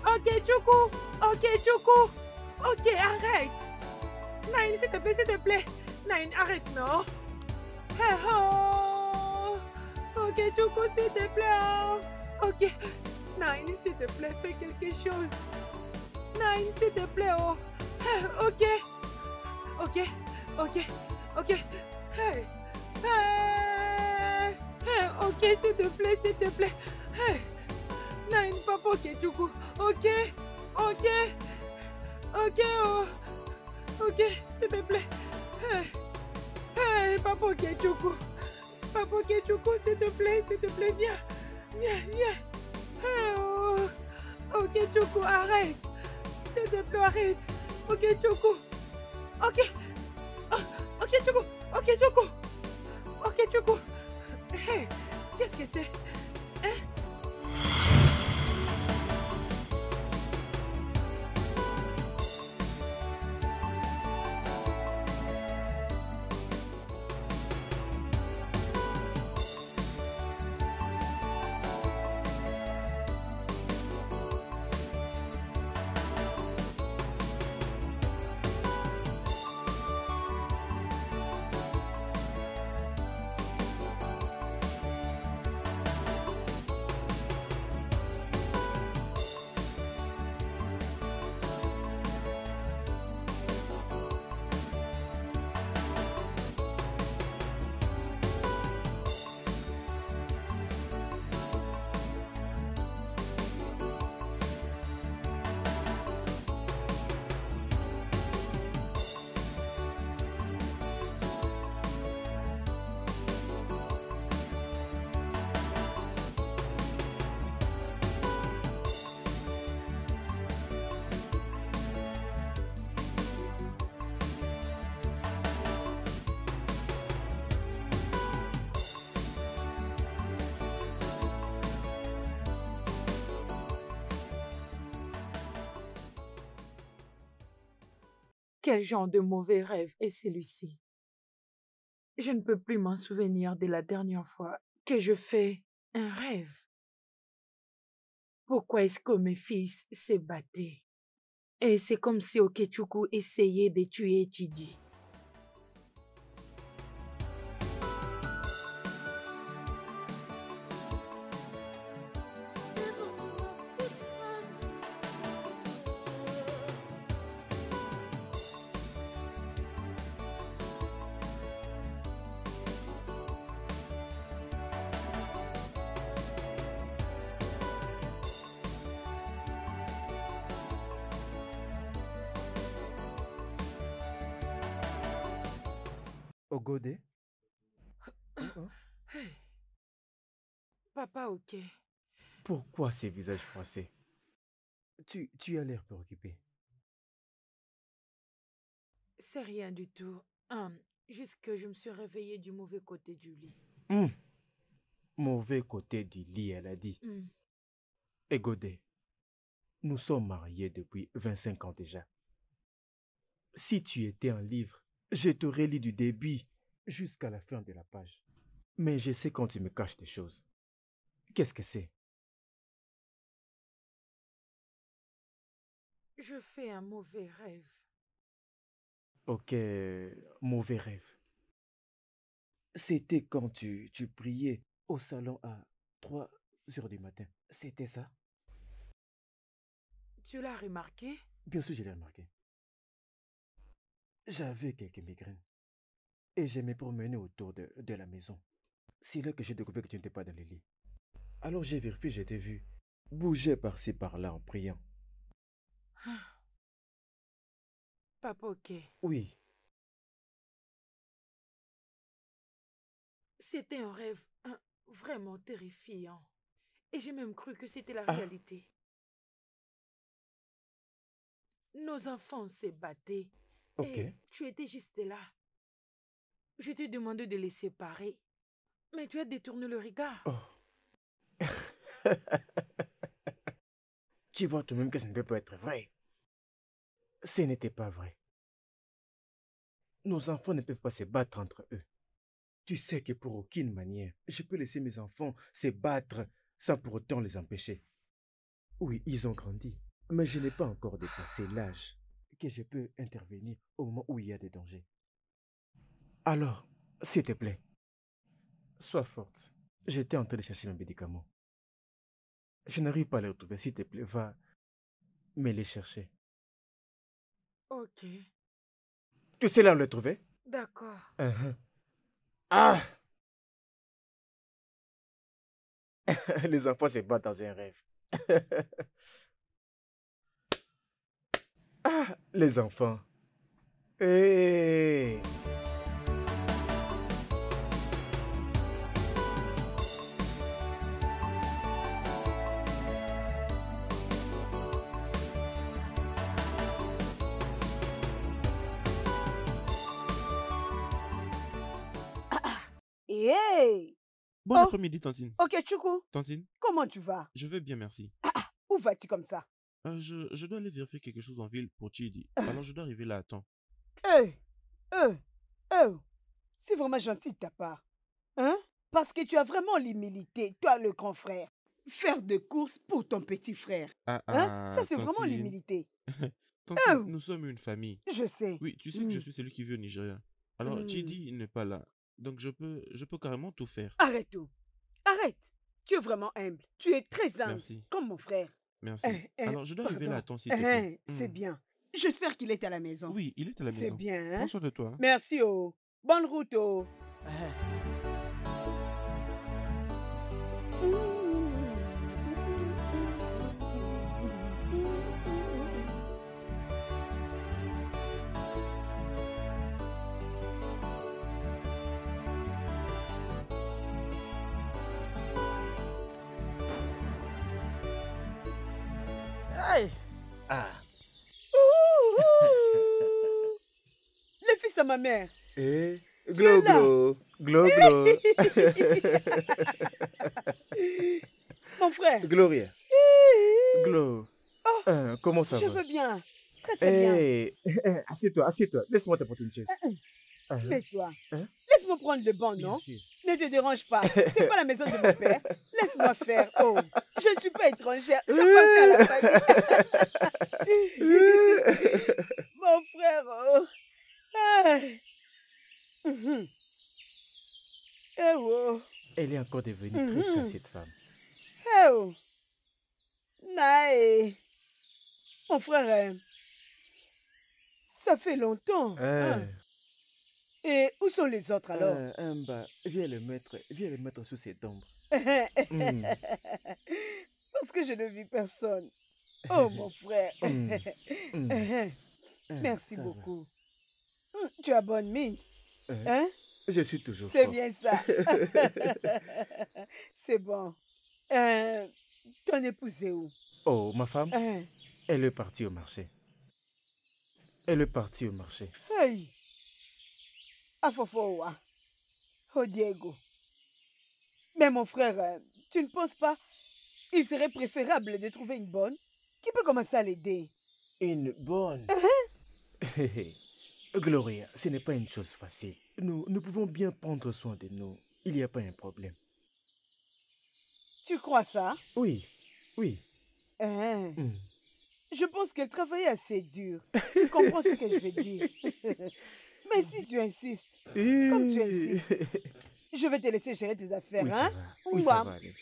Ok, Choco. Ok, Choco. Ok, arrête. Nine, s'il te plaît. Nine, arrête, non. Hey, oh. Ok, Choco, s'il te plaît. Oh. Ok. Nine, s'il te plaît, fais quelque chose. Nine, s'il te plaît, oh. Hey, ok. Ok. Ok. Ok. Hey. Hey. Hey, ok, s'il te plaît, s'il te plaît. Hey. Nine, papa, ok, Choco. Ok. Ok. Ok, oh. Ok, s'il te plaît. Hey. Hey, papa, ok, Choco. Papa, ok, Choco, s'il te plaît, viens. Viens, viens. Hey, oh. Ok, Choco, arrête. S'il te plaît, arrête. Ok, Choco. Ok. Oh, ok, Choco. Ok, Choco. Ok, Choco. Hey, qu'est-ce que c'est? Hein? Quel genre de mauvais rêve est celui-ci? Je ne peux plus m'en souvenir de la dernière fois que je fais un rêve. Pourquoi est-ce que mes fils se battaient? Et c'est comme si Okechukwu essayait de tuer Chidi. Ogode? Oh, oh. Hey, Papa, ok. Pourquoi ces visages froissés? Tu as l'air préoccupé. C'est rien du tout. Juste que je me suis réveillée du mauvais côté du lit. Hmm, Mauvais côté du lit, elle a dit. Hmm. Egode, nous sommes mariés depuis 25 ans déjà. Si tu étais un livre, je t'aurais lu du début jusqu'à la fin de la page. Mais je sais quand tu me caches des choses. Qu'est-ce que c'est? Je fais un mauvais rêve. Ok, mauvais rêve. C'était quand tu priais au salon à 3 heures du matin. C'était ça? Tu l'as remarqué? Bien sûr, je l'ai remarqué. J'avais quelques migraines et je me promenais autour de la maison. C'est là que j'ai découvert que tu n'étais pas dans le lit. Alors j'ai vérifié, j'ai t'ai vu bouger par-ci par-là en priant. Papa, ok. Oui. C'était un rêve vraiment terrifiant. Et j'ai même cru que c'était la Ah, réalité. Nos enfants se battaient. ok. Et tu étais juste là. Je t'ai demandé de les séparer. Mais tu as détourné le regard. Oh. Tu vois toi-même que ça ne peut pas être vrai. Ce n'était pas vrai. Nos enfants ne peuvent pas se battre entre eux. Tu sais que pour aucune manière, je peux laisser mes enfants se battre sans pour autant les empêcher. Oui, ils ont grandi. Mais je n'ai pas encore dépassé l'âge que je peux intervenir au moment où il y a des dangers. Alors, s'il te plaît, sois forte. J'étais en train de chercher mes médicaments. Je n'arrive pas à les retrouver. S'il te plaît, va me les chercher. Ok, Tu sais là où les trouver? d'accord. Uh-huh. Ah! Les enfants se battent dans un rêve. Ah, les enfants. Hey! Hey! Bon Oh, après-midi, Tantine. ok, Choukou, Tantine, comment tu vas? je vais bien, merci. Où vas-tu comme ça? Je dois aller vérifier quelque chose en ville pour Chidi. Alors je dois arriver là à temps. Hey! Euh, c'est vraiment gentil de ta part. Hein? Parce que tu as vraiment l'humilité, toi le grand frère. Faire de courses pour ton petit frère. Ah, Hein? Ça, c'est vraiment Tantine. l'humilité. Tantine, nous sommes une famille. Je sais. Oui, tu sais que je suis celui qui vit au Nigeria. Alors Chidi, il n'est pas là. Donc je peux carrément tout faire. Arrête tout. Arrête. Tu es vraiment humble. Tu es très humble. Merci. Comme mon frère. Merci. Alors je dois arriver là à temps, s'il te plaît. C'est bien. J'espère qu'il est à la maison. Oui, il est à la maison. C'est bien. Prends soin de toi. Merci, oh. Bonne route, oh. Hey. Ah! Le fils à ma mère. Eh? Tu es Glo, là. glo. Glo, glo. Mon frère. Gloria. Glo. Comment ça Je va? veux bien. Très, très bien. Eh, assieds-toi, assieds-toi. Laisse-moi t'apporter une chaise. Mets-toi. Hein? Laisse-moi prendre le banc, Bien non? sûr. Ne te dérange pas. C'est pas la maison de mon père. Laisse-moi faire. Oh, je ne suis pas étrangère. J'appartiens à la famille. Mon frère. Oh. Ah. Eh oh. Elle est encore devenue très sage, cette femme. Eh oh. Nae. Mon frère, ça fait longtemps. Hein. Et où sont les autres alors? Bah, viens le mettre sous ses ombres. Parce que je ne vis personne. Oh mon frère. Merci Ça beaucoup. Tu as bonne mine. Hein? Je suis toujours C'est fort. bien ça. C'est bon. Ton épouse est où? Oh, ma femme, elle est partie au marché. Elle est partie au marché. Hey. Afofowa. Oh Diego. Mais mon frère, tu ne penses pas il serait préférable de trouver une bonne qui peut commencer à l'aider? Une bonne. Gloria, ce n'est pas une chose facile. Nous pouvons bien prendre soin de nous. Il n'y a pas un problème. Tu crois ça? Oui, oui. Je pense qu'elle travaillait assez dur. Tu comprends ce que je veux dire? Mais si tu insistes, comme tu insistes, je vais te laisser gérer tes affaires, Oui, hein? ça va. Oui, ça va aller.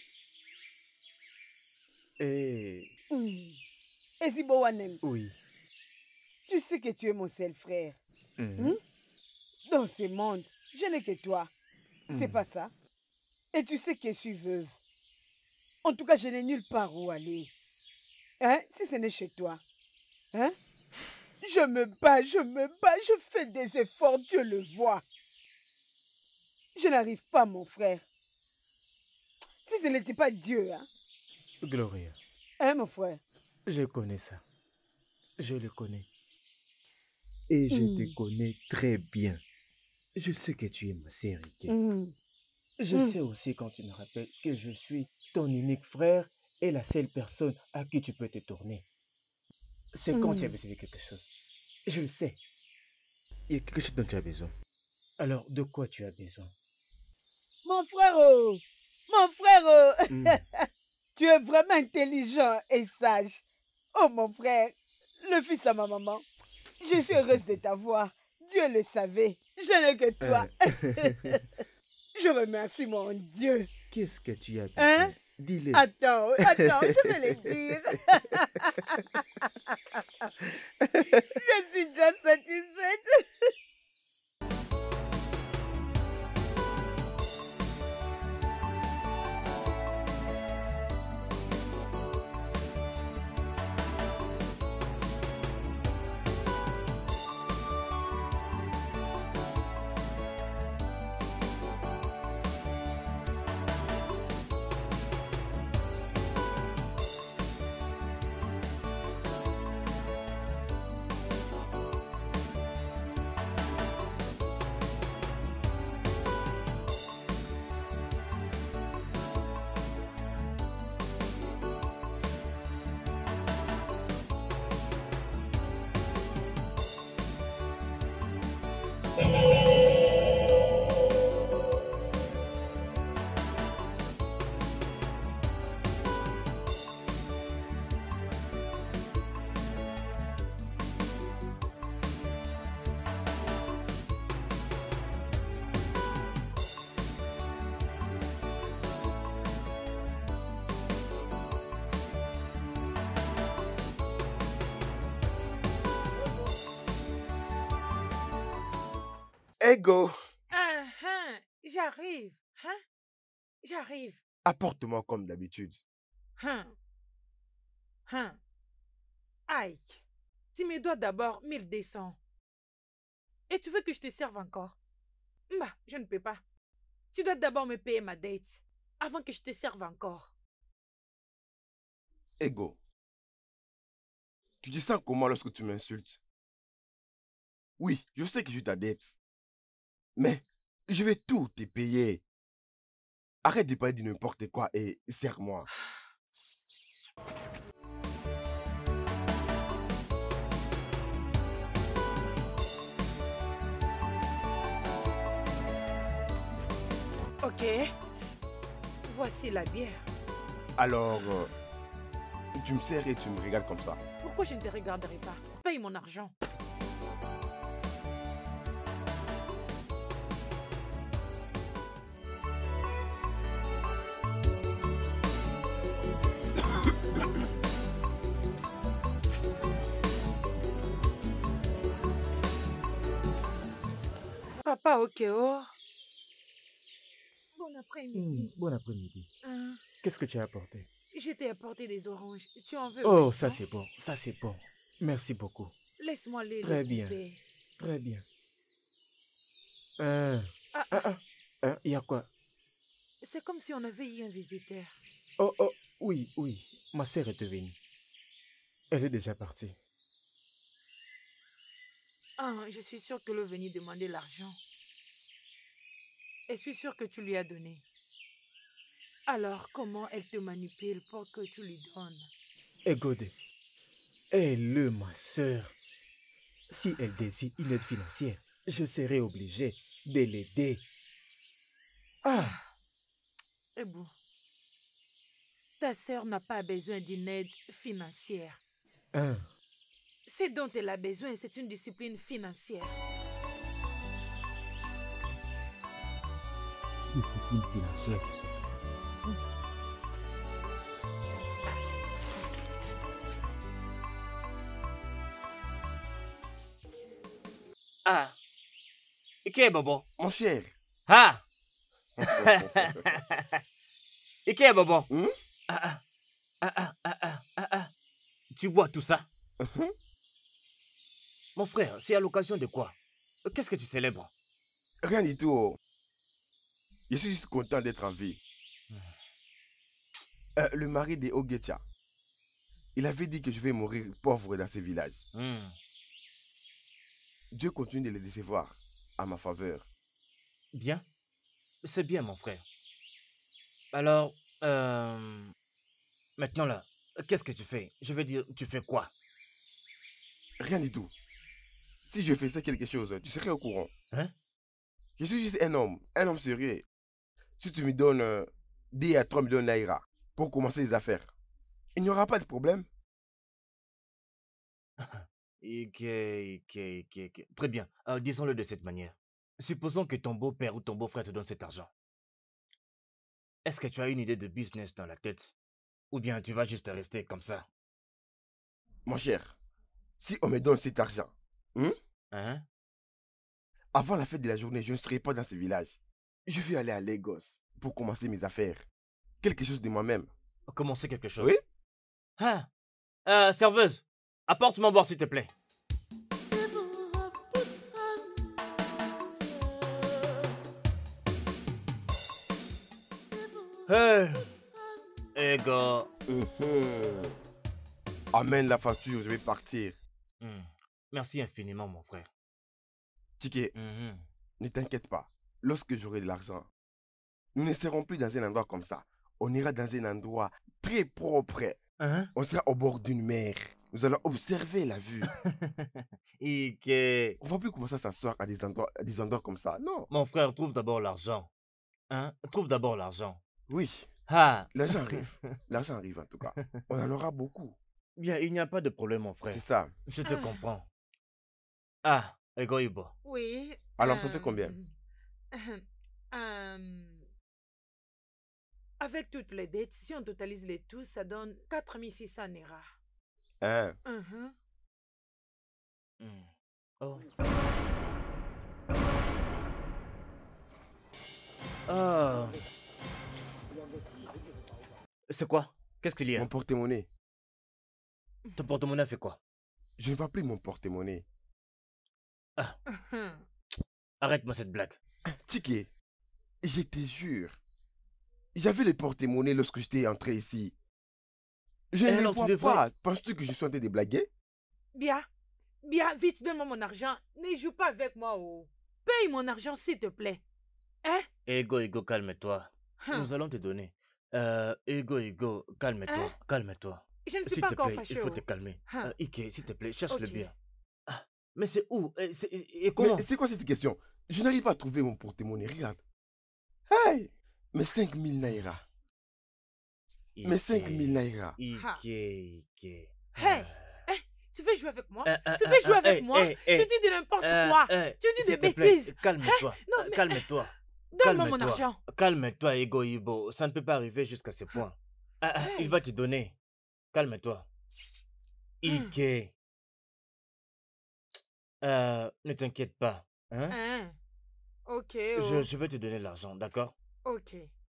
Et si Bowanem, oui. tu sais que tu es mon seul frère. Dans ce monde, je n'ai que toi. C'est pas ça? Et tu sais que je suis veuve. En tout cas, je n'ai nulle part où aller. Hein? Si ce n'est chez toi. Hein? Je me bats, je fais des efforts, Dieu le voit. Je n'arrive pas, mon frère. Si ce n'était pas Dieu, hein? Gloria. Hein, mon frère? Je connais ça. Je le connais. Et je te connais très bien. Je sais que tu es ma sœur, Riké. Je sais aussi quand tu me rappelles que je suis ton unique frère et la seule personne à qui tu peux te tourner. C'est quand tu as besoin de quelque chose. Je le sais. Il y a quelque chose dont tu as besoin. Alors, de quoi tu as besoin? Mon frère, tu es vraiment intelligent et sage. Oh mon frère, le fils à ma maman. Je suis heureuse de t'avoir. Dieu le savait. Je n'ai que toi. Je remercie mon Dieu. Qu'est-ce que tu as Hein? besoin? Dis-le. Attends, je vais le dire. Je suis déjà satisfaite. Ego, J'arrive. Hein? J'arrive. apporte-moi comme d'habitude. Hein? Hein? Ike, tu me dois d'abord 1200. Et tu veux que je te serve encore? Bah, je ne peux pas. Tu dois d'abord me payer ma dette avant que je te serve encore. Ego, tu te sens comment lorsque tu m'insultes? Oui, je sais que je suis ta dette. Mais je vais tout te payer. Arrête de parler de n'importe quoi et serre-moi. Ok. Voici la bière. Alors, tu me sers et tu me regardes comme ça. Pourquoi je ne te regarderai pas? Paye mon argent. Papa Okeo. Bon après-midi. Bon après-midi. Hein? Qu'est-ce que tu as apporté? Je t'ai apporté des oranges. Tu en veux? Oh, oui, ça non? c'est bon, ça c'est bon. Merci beaucoup. Laisse-moi les Très bien. couper. Très bien. Il y a quoi? C'est comme si on avait eu un visiteur. Oh, oui, ma sœur est venue. Elle est déjà partie. Ah, je suis sûre qu'elle est venue demander l'argent. Et je suis sûre que tu lui as donné. Alors, comment elle te manipule pour que tu lui donnes? Egode, elle est ma sœur. Si elle désire une aide financière, je serai obligé de l'aider. Ebou, ta sœur n'a pas besoin d'une aide financière. Ce dont elle a besoin, c'est une discipline financière. Discipline financière. Ah, et qui est Bobo? Mon cher. Ah! Et qui est Bobo? Hmm? Tu bois tout ça? Mon frère, c'est à l'occasion de quoi? Qu'est-ce que tu célèbres? Rien du tout. Je suis juste content d'être en vie. Le mari de Ogetia, il avait dit que je vais mourir pauvre dans ce village. Dieu continue de les décevoir à ma faveur. Bien. C'est bien, mon frère. Alors, maintenant là, qu'est-ce que tu fais? Je veux dire, tu fais quoi? Rien du tout. Si je faisais quelque chose, tu serais au courant. Hein? Je suis juste un homme sérieux. Si tu me donnes 10 à 3 millions de naira pour commencer les affaires, il n'y aura pas de problème. Ok. Très bien. Disons-le de cette manière. Supposons que ton beau-père ou ton beau-frère te donne cet argent. Est-ce que tu as une idée de business dans la tête? Ou bien tu vas juste rester comme ça? Mon cher, si on me donne cet argent, Hein? avant la fête de la journée, je ne serai pas dans ce village. Je vais aller à Lagos pour commencer mes affaires. Quelque chose de moi-même. Commencer quelque chose. Oui? Serveuse, apporte-moi boire s'il te plaît. Ego. Amène la facture, je vais partir. Merci infiniment, mon frère. Ticket, ne t'inquiète pas. Lorsque j'aurai de l'argent, nous ne serons plus dans un endroit comme ça. On ira dans un endroit très propre. On sera au bord d'une mer. Nous allons observer la vue. Ike. On ne va plus commencer à s'asseoir à des endroits comme ça. Non. Mon frère, trouve d'abord l'argent. Trouve d'abord l'argent. Oui. L'argent arrive. L'argent arrive en tout cas. On en aura beaucoup. Bien, il n'y a pas de problème, mon frère. C'est ça. Je te comprends. Ego Ibo. Oui. Alors, ça fait combien? Avec toutes les dettes, si on totalise les tout, ça donne 4600 Naira. Oh. C'est quoi? Qu'est-ce qu'il y a? Mon porte-monnaie. Ton porte-monnaie fait quoi? Je ne vois plus mon porte-monnaie. Arrête-moi cette blague. Ticket, je te jure. J'avais le porte-monnaie lorsque j'étais entré ici. Je ne le vois pas. Penses-tu que je suis en train de blaguer? Bien, vite, donne-moi mon argent. Ne joue pas avec moi. Paye mon argent, s'il te plaît. Ego, calme-toi. Nous allons te donner. Ego, calme-toi, calme-toi. Je ne suis pas encore fâchée. Il faut te calmer. Ike, s'il te plaît, cherche-le bien. Mais c'est où? Et comment? Mais c'est quoi cette question? Je n'arrive pas à trouver mon porte-monnaie, regarde. Hey! Mes 5000 Naira. Mes 5000 Naira. Ike. Hey! Tu veux jouer avec moi? Tu veux jouer avec moi? Tu dis de n'importe quoi. Tu dis des bêtises. Calme-toi. Calme-toi. Donne-moi mon argent. Calme-toi, Ego Ibo. Ça ne peut pas arriver jusqu'à ce point. Il va te donner. Calme-toi. Ike. Ne t'inquiète pas. Ok. Je vais te donner l'argent, d'accord? Ok.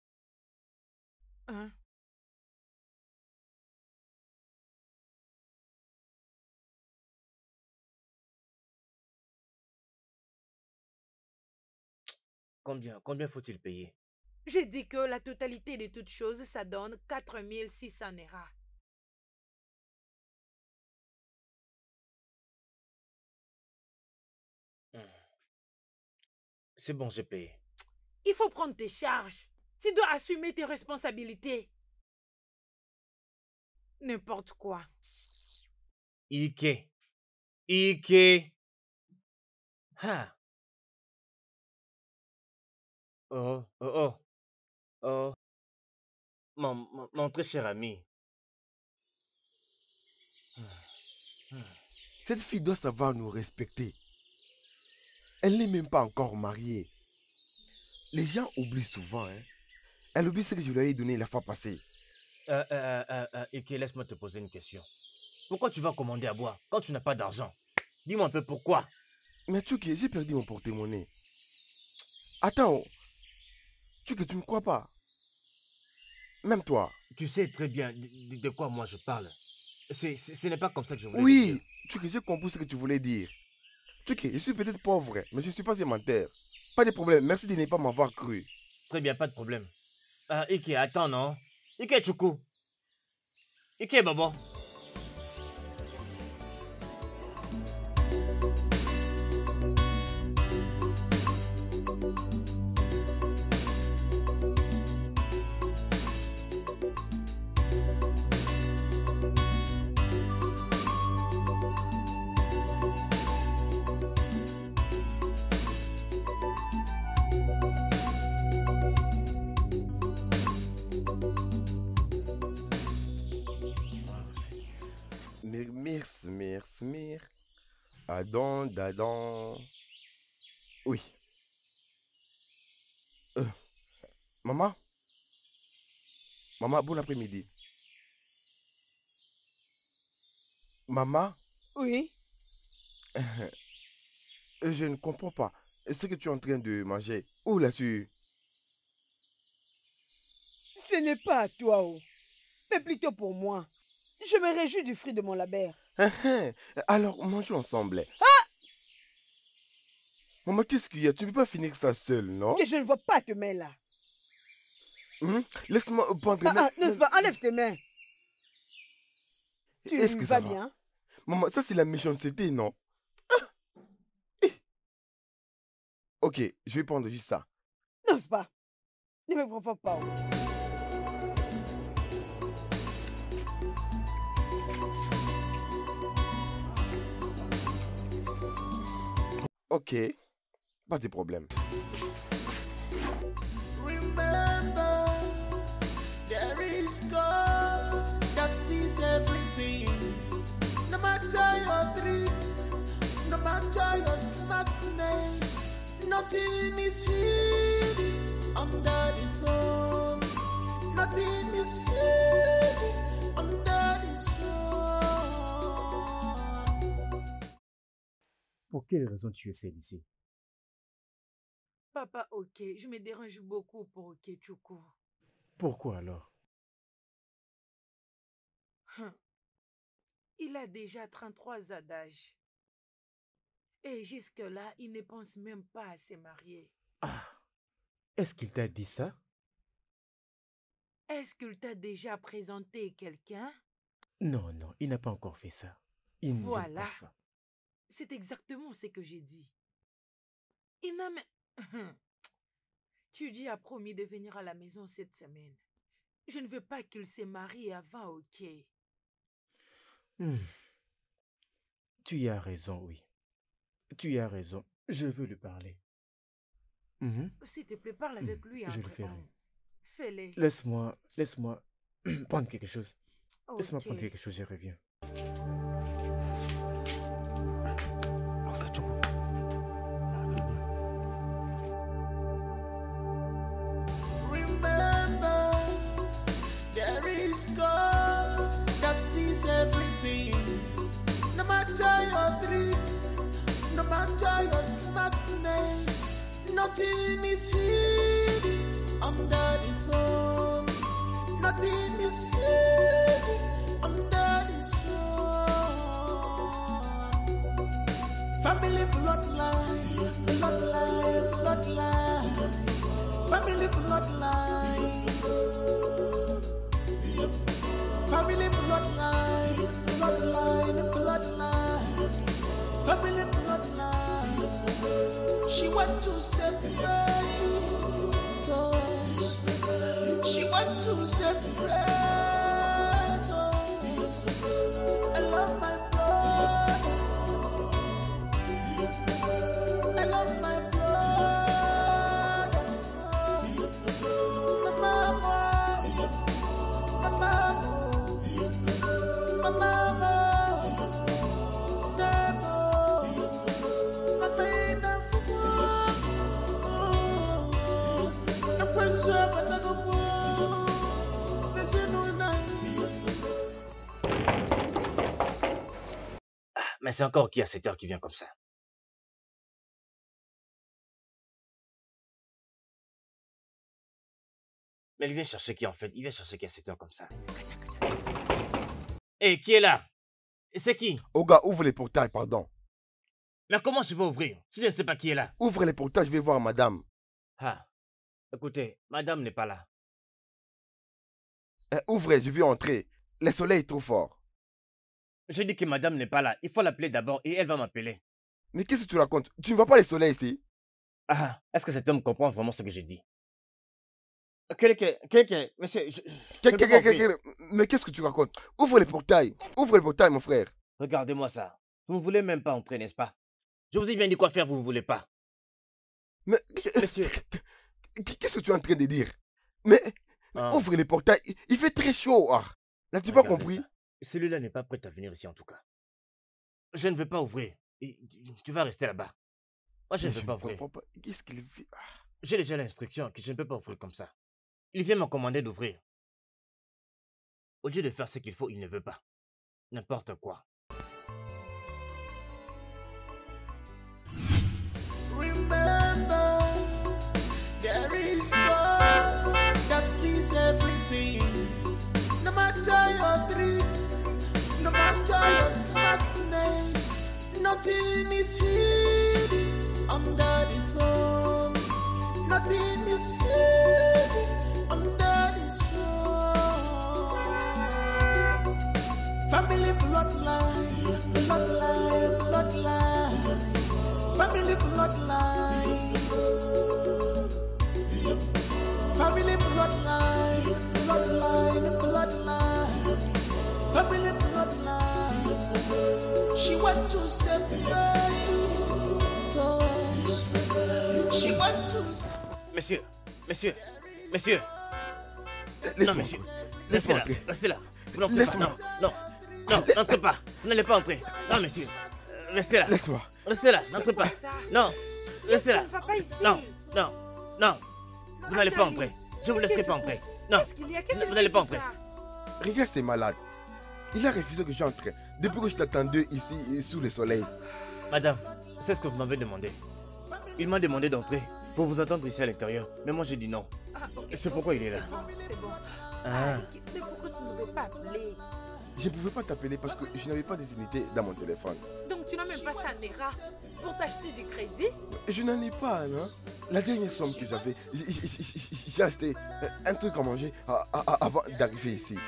Combien faut-il payer? J'ai dit que la totalité de toutes choses, ça donne 4600 Naira. C'est bon, j'ai payé. Il faut prendre tes charges. Tu dois assumer tes responsabilités. N'importe quoi. Ike. Oh. Mon très cher ami. Cette fille doit savoir nous respecter. Elle n'est même pas encore mariée. Les gens oublient souvent. Elle oublie ce que je lui ai donné la fois passée. Ike, laisse-moi te poser une question. Pourquoi tu vas commander à boire quand tu n'as pas d'argent? Dis-moi un peu pourquoi. Mais Tchouké, j'ai perdu mon porte-monnaie. Attends. Tchouké, tu ne me crois pas? Même toi. Tu sais très bien de quoi moi je parle. Ce n'est pas comme ça que je voulais dire. Oui, Tchouké, j'ai compris ce que tu voulais dire. Tchouké, je suis peut-être pauvre, mais je ne suis pas un menteur. Pas de problème, merci de ne pas m'avoir cru. Très bien, pas de problème. Ike, attends, non? Ike Choukou. Ike Babo. Mir. Adam, d'Adam. Oui. Euh, maman? Maman, bon après-midi. Maman? Oui. Je ne comprends pas. Ce que tu es en train de manger, où l'as-tu? Ce n'est pas à toi, oh, mais plutôt pour moi. Je me réjouis du fruit de mon labeur. Alors, mangeons ensemble. Maman, qu'est-ce qu'il y a? Tu ne peux pas finir ça seul, non? Que je ne vois pas tes mains là. Laisse-moi prendre... N'est-ce pas? Enlève tes mains. Tu Est-ce que ça vas va? bien? Maman, ça c'est la méchanceté, non? Ok, je vais prendre juste ça. N'est-ce pas? Ne me provoque pas. Oh. Ok, pas de problème. Remember, there is God that sees everything. No matter your tricks, no matter your smartness, nothing is hidden under the sun. Nothing is hidden under the sun. Pour quelle raison tu es seul ici? Papa, ok, je me dérange beaucoup pour Okechukwu. Pourquoi alors? Il a déjà 33 ans d'âge. Et jusque-là, il ne pense même pas à se marier. Ah, est-ce qu'il t'a dit ça? Est-ce qu'il t'a déjà présenté quelqu'un? Non, non, il n'a pas encore fait ça. Je ne Voilà. pense pas. C'est exactement ce que j'ai dit. Il n'a même... Tu dis a promis de venir à la maison cette semaine. Je ne veux pas qu'il se marie avant, ok? Tu as raison, oui. Tu as raison. Je veux lui parler. S'il te plaît, parle avec lui. Je le entre ferai. hommes. Fais-le. Laisse-moi prendre quelque chose. Laisse-moi Ok. prendre quelque chose, je reviens. Remember, there is God that sees everything. No matter your tricks, no matter your smartness, nothing is hidden under the sun. Nothing is hidden under the sun. Family bloodline, bloodline, bloodline. Family bloodline. Family bloodline, bloodline, bloodline. Family bloodline. She went to separate us. She went to separate us. I love my blood. I love my blood. My mama, my mama, my mama, my baby, I'm preserved, but I don't want. Listen, no night. Mais c'est encore qui à cette heure qui vient comme ça? Mais il vient chercher qui en fait? Il vient chercher qui à cette heure comme ça? Hé, qui est là? Et c'est qui? Oga, ouvre les portails, pardon. Mais comment je peux ouvrir si je ne sais pas qui est là? Ouvre les portails, je vais voir madame. Ah, écoutez, madame n'est pas là. Ouvrez, je vais entrer. Le soleil est trop fort. Je dis que madame n'est pas là. Il faut l'appeler d'abord et elle va m'appeler. Mais qu'est-ce que tu racontes? Tu ne vois pas le soleil ici? Ah, est-ce que cet homme comprend vraiment ce que je dis? Monsieur, je ne peux pas ouvrir. Mais qu'est-ce que tu racontes? Ouvre les portails. Ouvre les portails, mon frère. Regardez-moi ça. Vous ne voulez même pas entrer, n'est-ce pas? Je vous ai bien dit quoi faire, vous ne voulez pas. Mais Monsieur. qu'est-ce que tu es en train de dire? Mais ouvre les portails. Il fait très chaud. Ah. N'as-tu pas compris? Celui-là n'est pas prêt à venir ici en tout cas. Je ne veux pas ouvrir. Et tu vas rester là-bas. Moi, je Mais ne peux je pas ne ouvrir. comprends pas. Qu'est-ce qu'il fait? J'ai déjà l'instruction que je ne peux pas ouvrir comme ça. Il vient me commander d'ouvrir. Au lieu de faire ce qu'il faut, il ne veut pas. N'importe quoi. Remember, there is God that sees everything. No matter your tricks, no matter your smartness, nothing is hidden under the sun. Nothing is hidden under the sun. Family bloodline, bloodline, bloodline. Family bloodline. Family bloodline, bloodline, bloodline. Family bloodline. She went to separate us. She went to Monsieur, monsieur, monsieur. Non, Laisse-moi monsieur. entrer. Restez Laisse-moi là, entrer. restez là. Vous n'entrez pas, Laisse-moi. non, non, non, n'entrez pas. Vous n'allez pas entrer. Non, monsieur. Restez là. Laisse-moi. Restez là, n'entrez pas. Ça. Non, restez Ça là. ne va pas ici. Non, non, non. Vous n'allez pas entrer. Je vous laisserai pas entrer. Non, Qu'est-ce qu'il y a? Qu'est-ce que vous n'allez pas c'est entrer. ça? Regarde, c'est malade. Il a refusé que j'entre. Depuis que je t'attendais ici sous le soleil. Madame, c'est ce que vous m'avez demandé. Il m'a demandé d'entrer pour vous attendre ici à l'intérieur. Mais moi, j'ai dit non. Ah, ok, C'est pourquoi ok, il est là. C'est bon. Ah. Mais pourquoi tu ne m'avais pas appelé? Je ne pouvais pas t'appeler parce que je n'avais pas des unités dans mon téléphone. Donc tu n'as même pas ça, Nera, pour t'acheter du crédit? Je n'en ai pas, non? La dernière somme que j'avais, j'ai acheté un truc à manger avant d'arriver ici.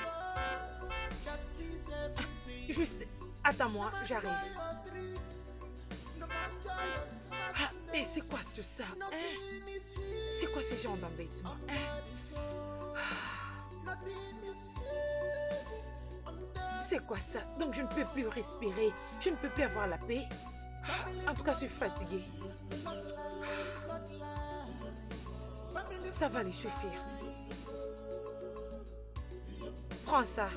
Juste, attends-moi, j'arrive. Ah, mais c'est quoi tout ça, hein? C'est quoi ces gens d'embêtement, hein? C'est quoi ça? Donc je ne peux plus respirer, je ne peux plus avoir la paix. En tout cas, je suis fatiguée. Ça va lui suffire. Prends ça.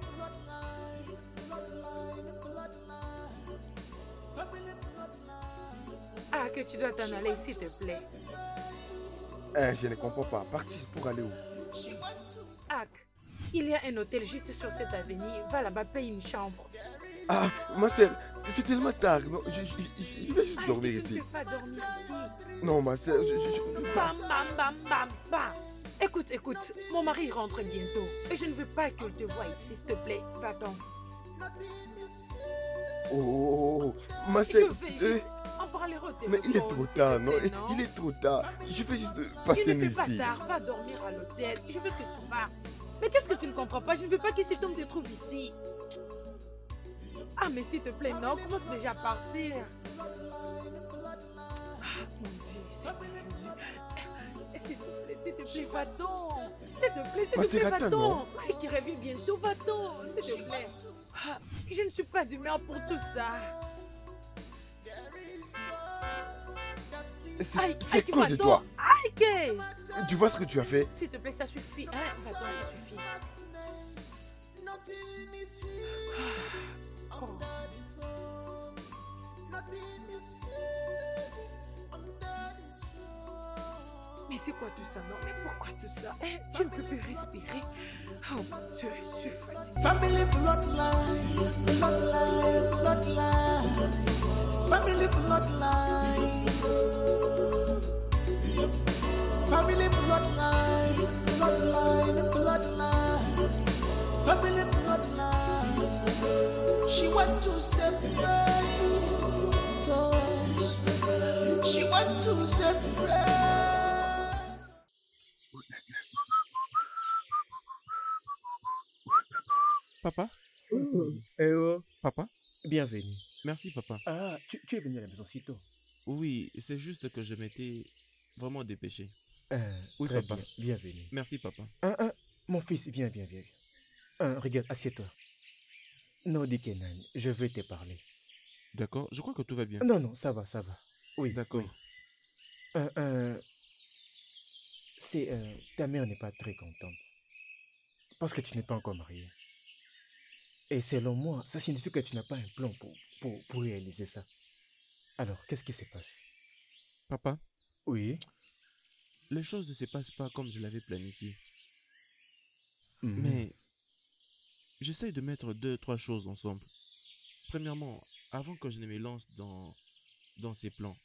Ah, que tu dois t'en aller, s'il te plaît. Je ne comprends pas. Partir pour aller où? Ak, il y a un hôtel juste sur cette avenue. Va là-bas, paye une chambre. Ah, ma soeur, c'est tellement tard. Non, je vais juste dormir Tu ici. ne peux pas dormir ici. Non, ma soeur, Bam, bam, bam, bam, bam. Écoute, écoute, mon mari rentre bientôt. Et je ne veux pas qu'il te voie ici, s'il te plaît. Va-t'en. Oh, ma Je soeur, vais en parler au téléphone. mais il est trop s'il te tard, non? plaît, Il est trop tard. Je vais juste passer Il ne nuit fait pas ici. tard, va dormir à l'hôtel. Je veux que tu partes. Mais qu'est-ce que tu ne comprends pas? Je ne veux pas que cet homme te trouve ici. Ah, mais s'il te plaît, non, commence déjà à partir. Ah, mon Dieu, Seigneur Jésus. S'il te plaît, va-t'en. S'il te plaît, s'il Ma te plaît, sœur, attends, va-t'en. non? Ah, qui revient bientôt, va-t'en, s'il te plaît. Ah, je ne suis pas d'humeur pour tout ça. C'est qui quoi de va-t'en? toi? Aïe, Kay. Tu vois ce que tu as fait? S'il te plaît, ça suffit. Hein? Va-t'en, ça suffit. Oh. Mais c'est quoi tout ça, non? Mais pourquoi tout ça? Hein? Je ne peux plus respirer. Oh mon Dieu, je suis fatiguée. family bloodline, bloodline, bloodline. Family bloodline. Family bloodline, bloodline, bloodline. Family bloodline. She went to separate us. She went to separate. Papa? Eh oh, Papa? bienvenue. Merci, papa. Ah, tu es venu à la maison si tôt. Oui, c'est juste que je m'étais vraiment dépêché. Oui, Très papa. bien, bienvenue. Merci, papa. Mon fils, viens. Regarde, assieds-toi. Nodi Kenan, je veux te parler. D'accord, je crois que tout va bien. Non, ça va. Oui, D'accord. oui. Ta mère n'est pas très contente. Parce que tu n'es pas encore marié. Et selon moi, ça signifie que tu n'as pas un plan pour réaliser ça. Alors, qu'est-ce qui se passe? Papa, Oui. les choses ne se passent pas comme je l'avais planifié. Mhm. Mais j'essaye de mettre deux, trois choses ensemble. Premièrement, avant que je ne me lance dans ces plans.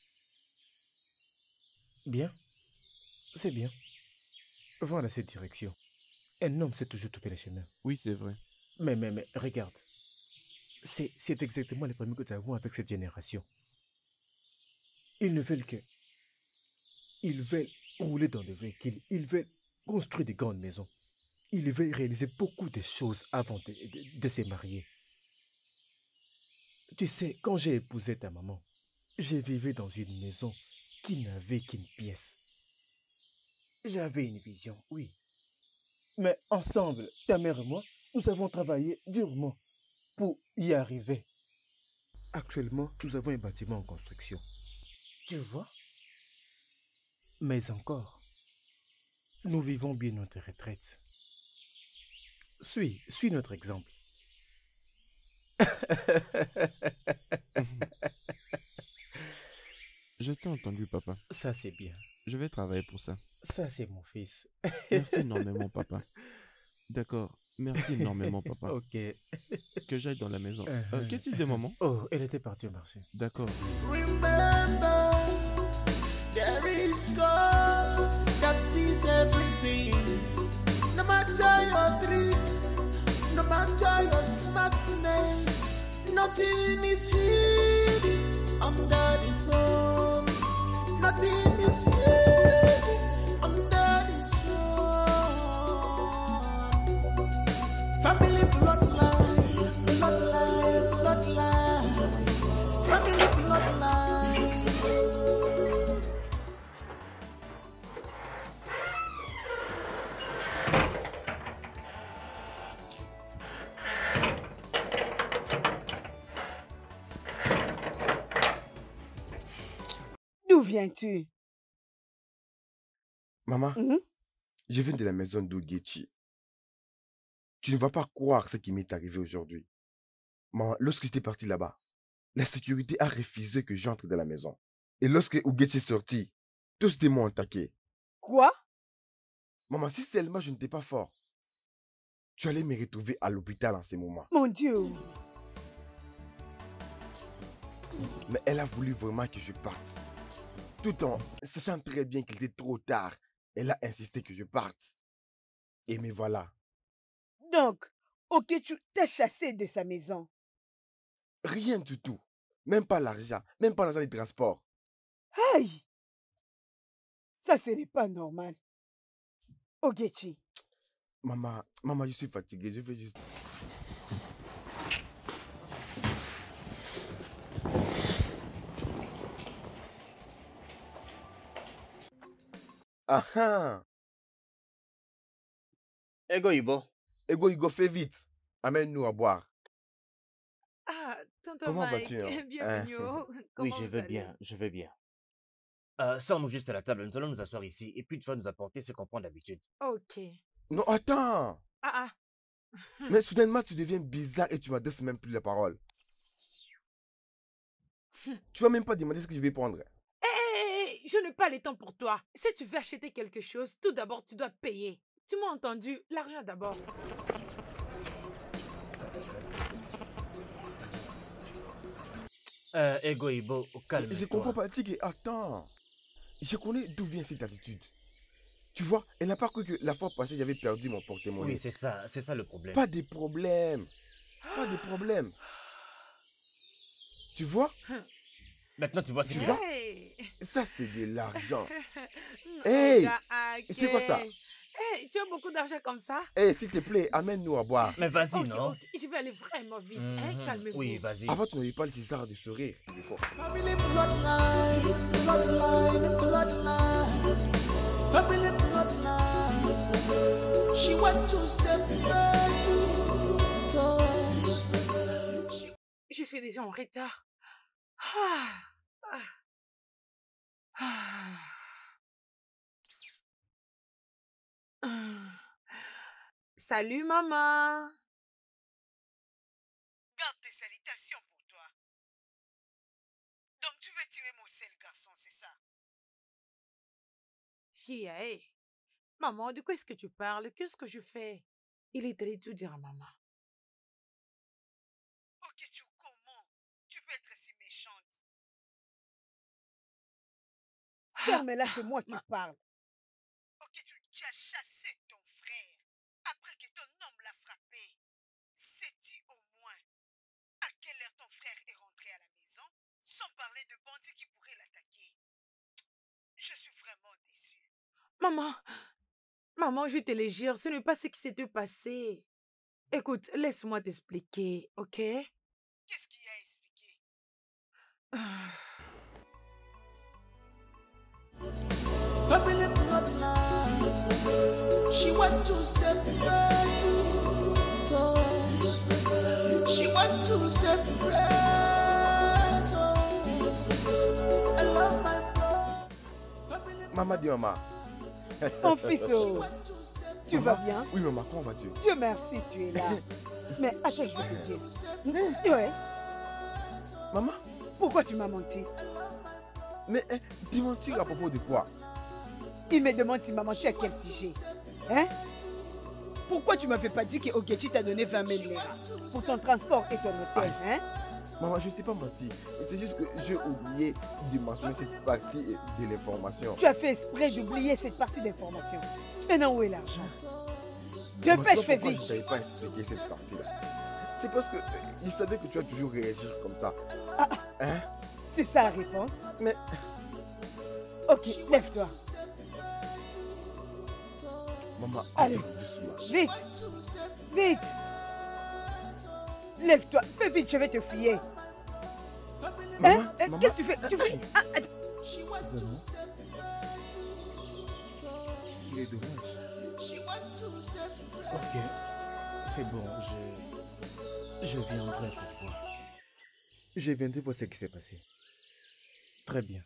Bien, c'est bien. Va dans cette direction. Un homme sait toujours trouver le chemin. Oui, c'est vrai. Mais, regarde. C'est exactement le problème que nous avons avec cette génération. Ils ne veulent que... Ils veulent rouler dans le véhicule. Ils veulent construire des grandes maisons. Ils veulent réaliser beaucoup de choses avant de se marier. Tu sais, quand j'ai épousé ta maman, je vivais dans une maison qui n'avait qu'une pièce. J'avais une vision, oui. Mais ensemble, ta mère et moi, nous avons travaillé durement pour y arriver. Actuellement, nous avons un bâtiment en construction. Tu vois? Mais encore, nous vivons bien notre retraite. Suis notre exemple. Je t'ai entendu, papa. Ça, c'est bien. Je vais travailler pour ça. Ça, c'est mon fils. Merci énormément, papa. D'accord. Merci énormément, papa. Ok. Que j'aille dans la maison. Qu'est-il de maman? Oh, elle était partie au marché. D'accord. Remember, there is God that sees everything. No matter your tricks, no matter your smartness, nothing is hidden under the sun. Nothing is hidden under the sun. Family bloodline, bloodline, bloodline. Family bloodline. D'où viens-tu? Maman, Mhm. je viens de la maison d'Ogechi. Tu ne vas pas croire ce qui m'est arrivé aujourd'hui. Maman, lorsque j'étais parti là-bas, la sécurité a refusé que j'entre dans la maison. Et lorsque Ogechi est sorti, tous m'ont attaqué. Quoi? Maman, si seulement je n'étais pas fort, tu allais me retrouver à l'hôpital en ce moment. Mon Dieu. Mais elle a voulu vraiment que je parte. Tout en sachant très bien qu'il était trop tard, elle a insisté que je parte. Et me voilà. Donc, ok, tu t'as chassé de sa maison. Rien du tout. Même pas l'argent des transports. Aïe! Ça, ce n'est pas normal. Ogechi, Maman, je suis fatigué, je vais juste... Ah ah! Ego Ibo, Ego, Hugo, fais vite. Amène-nous à boire. Ah, tonton Comment Mike, vas-tu, hein? bienvenue. oui, Comment je vous vais allez? bien, je vais bien. Sors-nous juste à la table, nous allons nous asseoir ici et puis tu vas nous apporter ce qu'on prend d'habitude. Ok. Non, attends! Ah, Mais soudainement, tu deviens bizarre et tu m'adresses même plus la parole. Tu vas même pas demander ce que je vais prendre. Hé, je n'ai pas le temps pour toi. Si tu veux acheter quelque chose, tout d'abord, tu dois payer. Tu m'as entendu? L'argent d'abord. Ego Ibo, Je comprends calme-toi. pas, Tigre. Attends. Je connais d'où vient cette attitude. Tu vois, elle n'a pas cru que la fois passée, j'avais perdu mon porte-monnaie. Oui, c'est ça le problème. Pas de problème. Pas de problème. Tu vois, Maintenant, tu vois ce Tu qu'il y vois? a. Hey. ça c'est de l'argent. Oh, Hey, gars, c'est quoi ça? ok. Hey, tu as beaucoup d'argent comme ça? Eh, s'il te plaît, amène-nous à boire. Mais vas-y, Ok, non? ok, je vais aller vraiment vite. Hein? Mhm. Calmez-vous. Oui, vas-y. Avant, tu n'avais pas le césar de sourire. Family bloodline, bloodline, bloodline. Family bloodline. She went to separate us. Je suis déjà en retard. Ah, ah, ah. Salut, maman. Garde tes salutations pour toi. Donc, tu veux qui est? Maman, de quoi est-ce que tu parles? Qu'est-ce que je fais? Il est allé tout dire à maman. Ok, tu comment? Tu peux être si méchante. Ferme-la, c'est moi qui parle. Ok, tu as chassé ton frère après que ton homme l'a frappé. Sais-tu au moins à quelle heure ton frère est rentré à la maison, sans parler de bandits qui pourraient l'attaquer? Je suis vraiment déçue. Maman, je te le jure, ce n'est pas ce qui s'était passé. Écoute, laisse-moi t'expliquer, ok? Qu'est-ce qu'il y a expliqué? Family bloodline. She went to separate us. She went to separate us. I love my blood. Maman dit maman. Mon fils, oh, tu vas Maman? bien? Oui, maman, comment vas-tu? Dieu merci, tu es là. Mais attends, je vais te dire. Ouais, Maman? pourquoi tu m'as menti? Mais tu mentir à propos de quoi? Il me demande s'il m'a menti à quel sujet. Hein? Pourquoi tu m'avais pas dit que Ogechi t'a donné 20 000 lira pour ton transport et ton hôtel, hein? Maman, je ne t'ai pas menti. C'est juste que j'ai oublié de mentionner cette partie de l'information. Tu as fait exprès d'oublier cette partie d'information. Maintenant, où est l'argent? Maman, Dépêche, tu vois fais pourquoi vite. je ne t'avais pas expliqué cette partie-là. C'est parce que il savait que tu vas toujours réagir comme ça. Ah, Hein? c'est ça la réponse? Mais Ok, lève-toi. maman, Allez. attends doucement. Vite. Vite. Lève-toi. Fais vite, je vais te fouiller. Maman, Hein? maman. Qu'est-ce que tu fais? Tu fais... Ah, attends. Vraiment? Il est dommage. Ok, c'est bon, je viendrai pour voir. Je viendrai voir ce qui s'est passé. Très bien.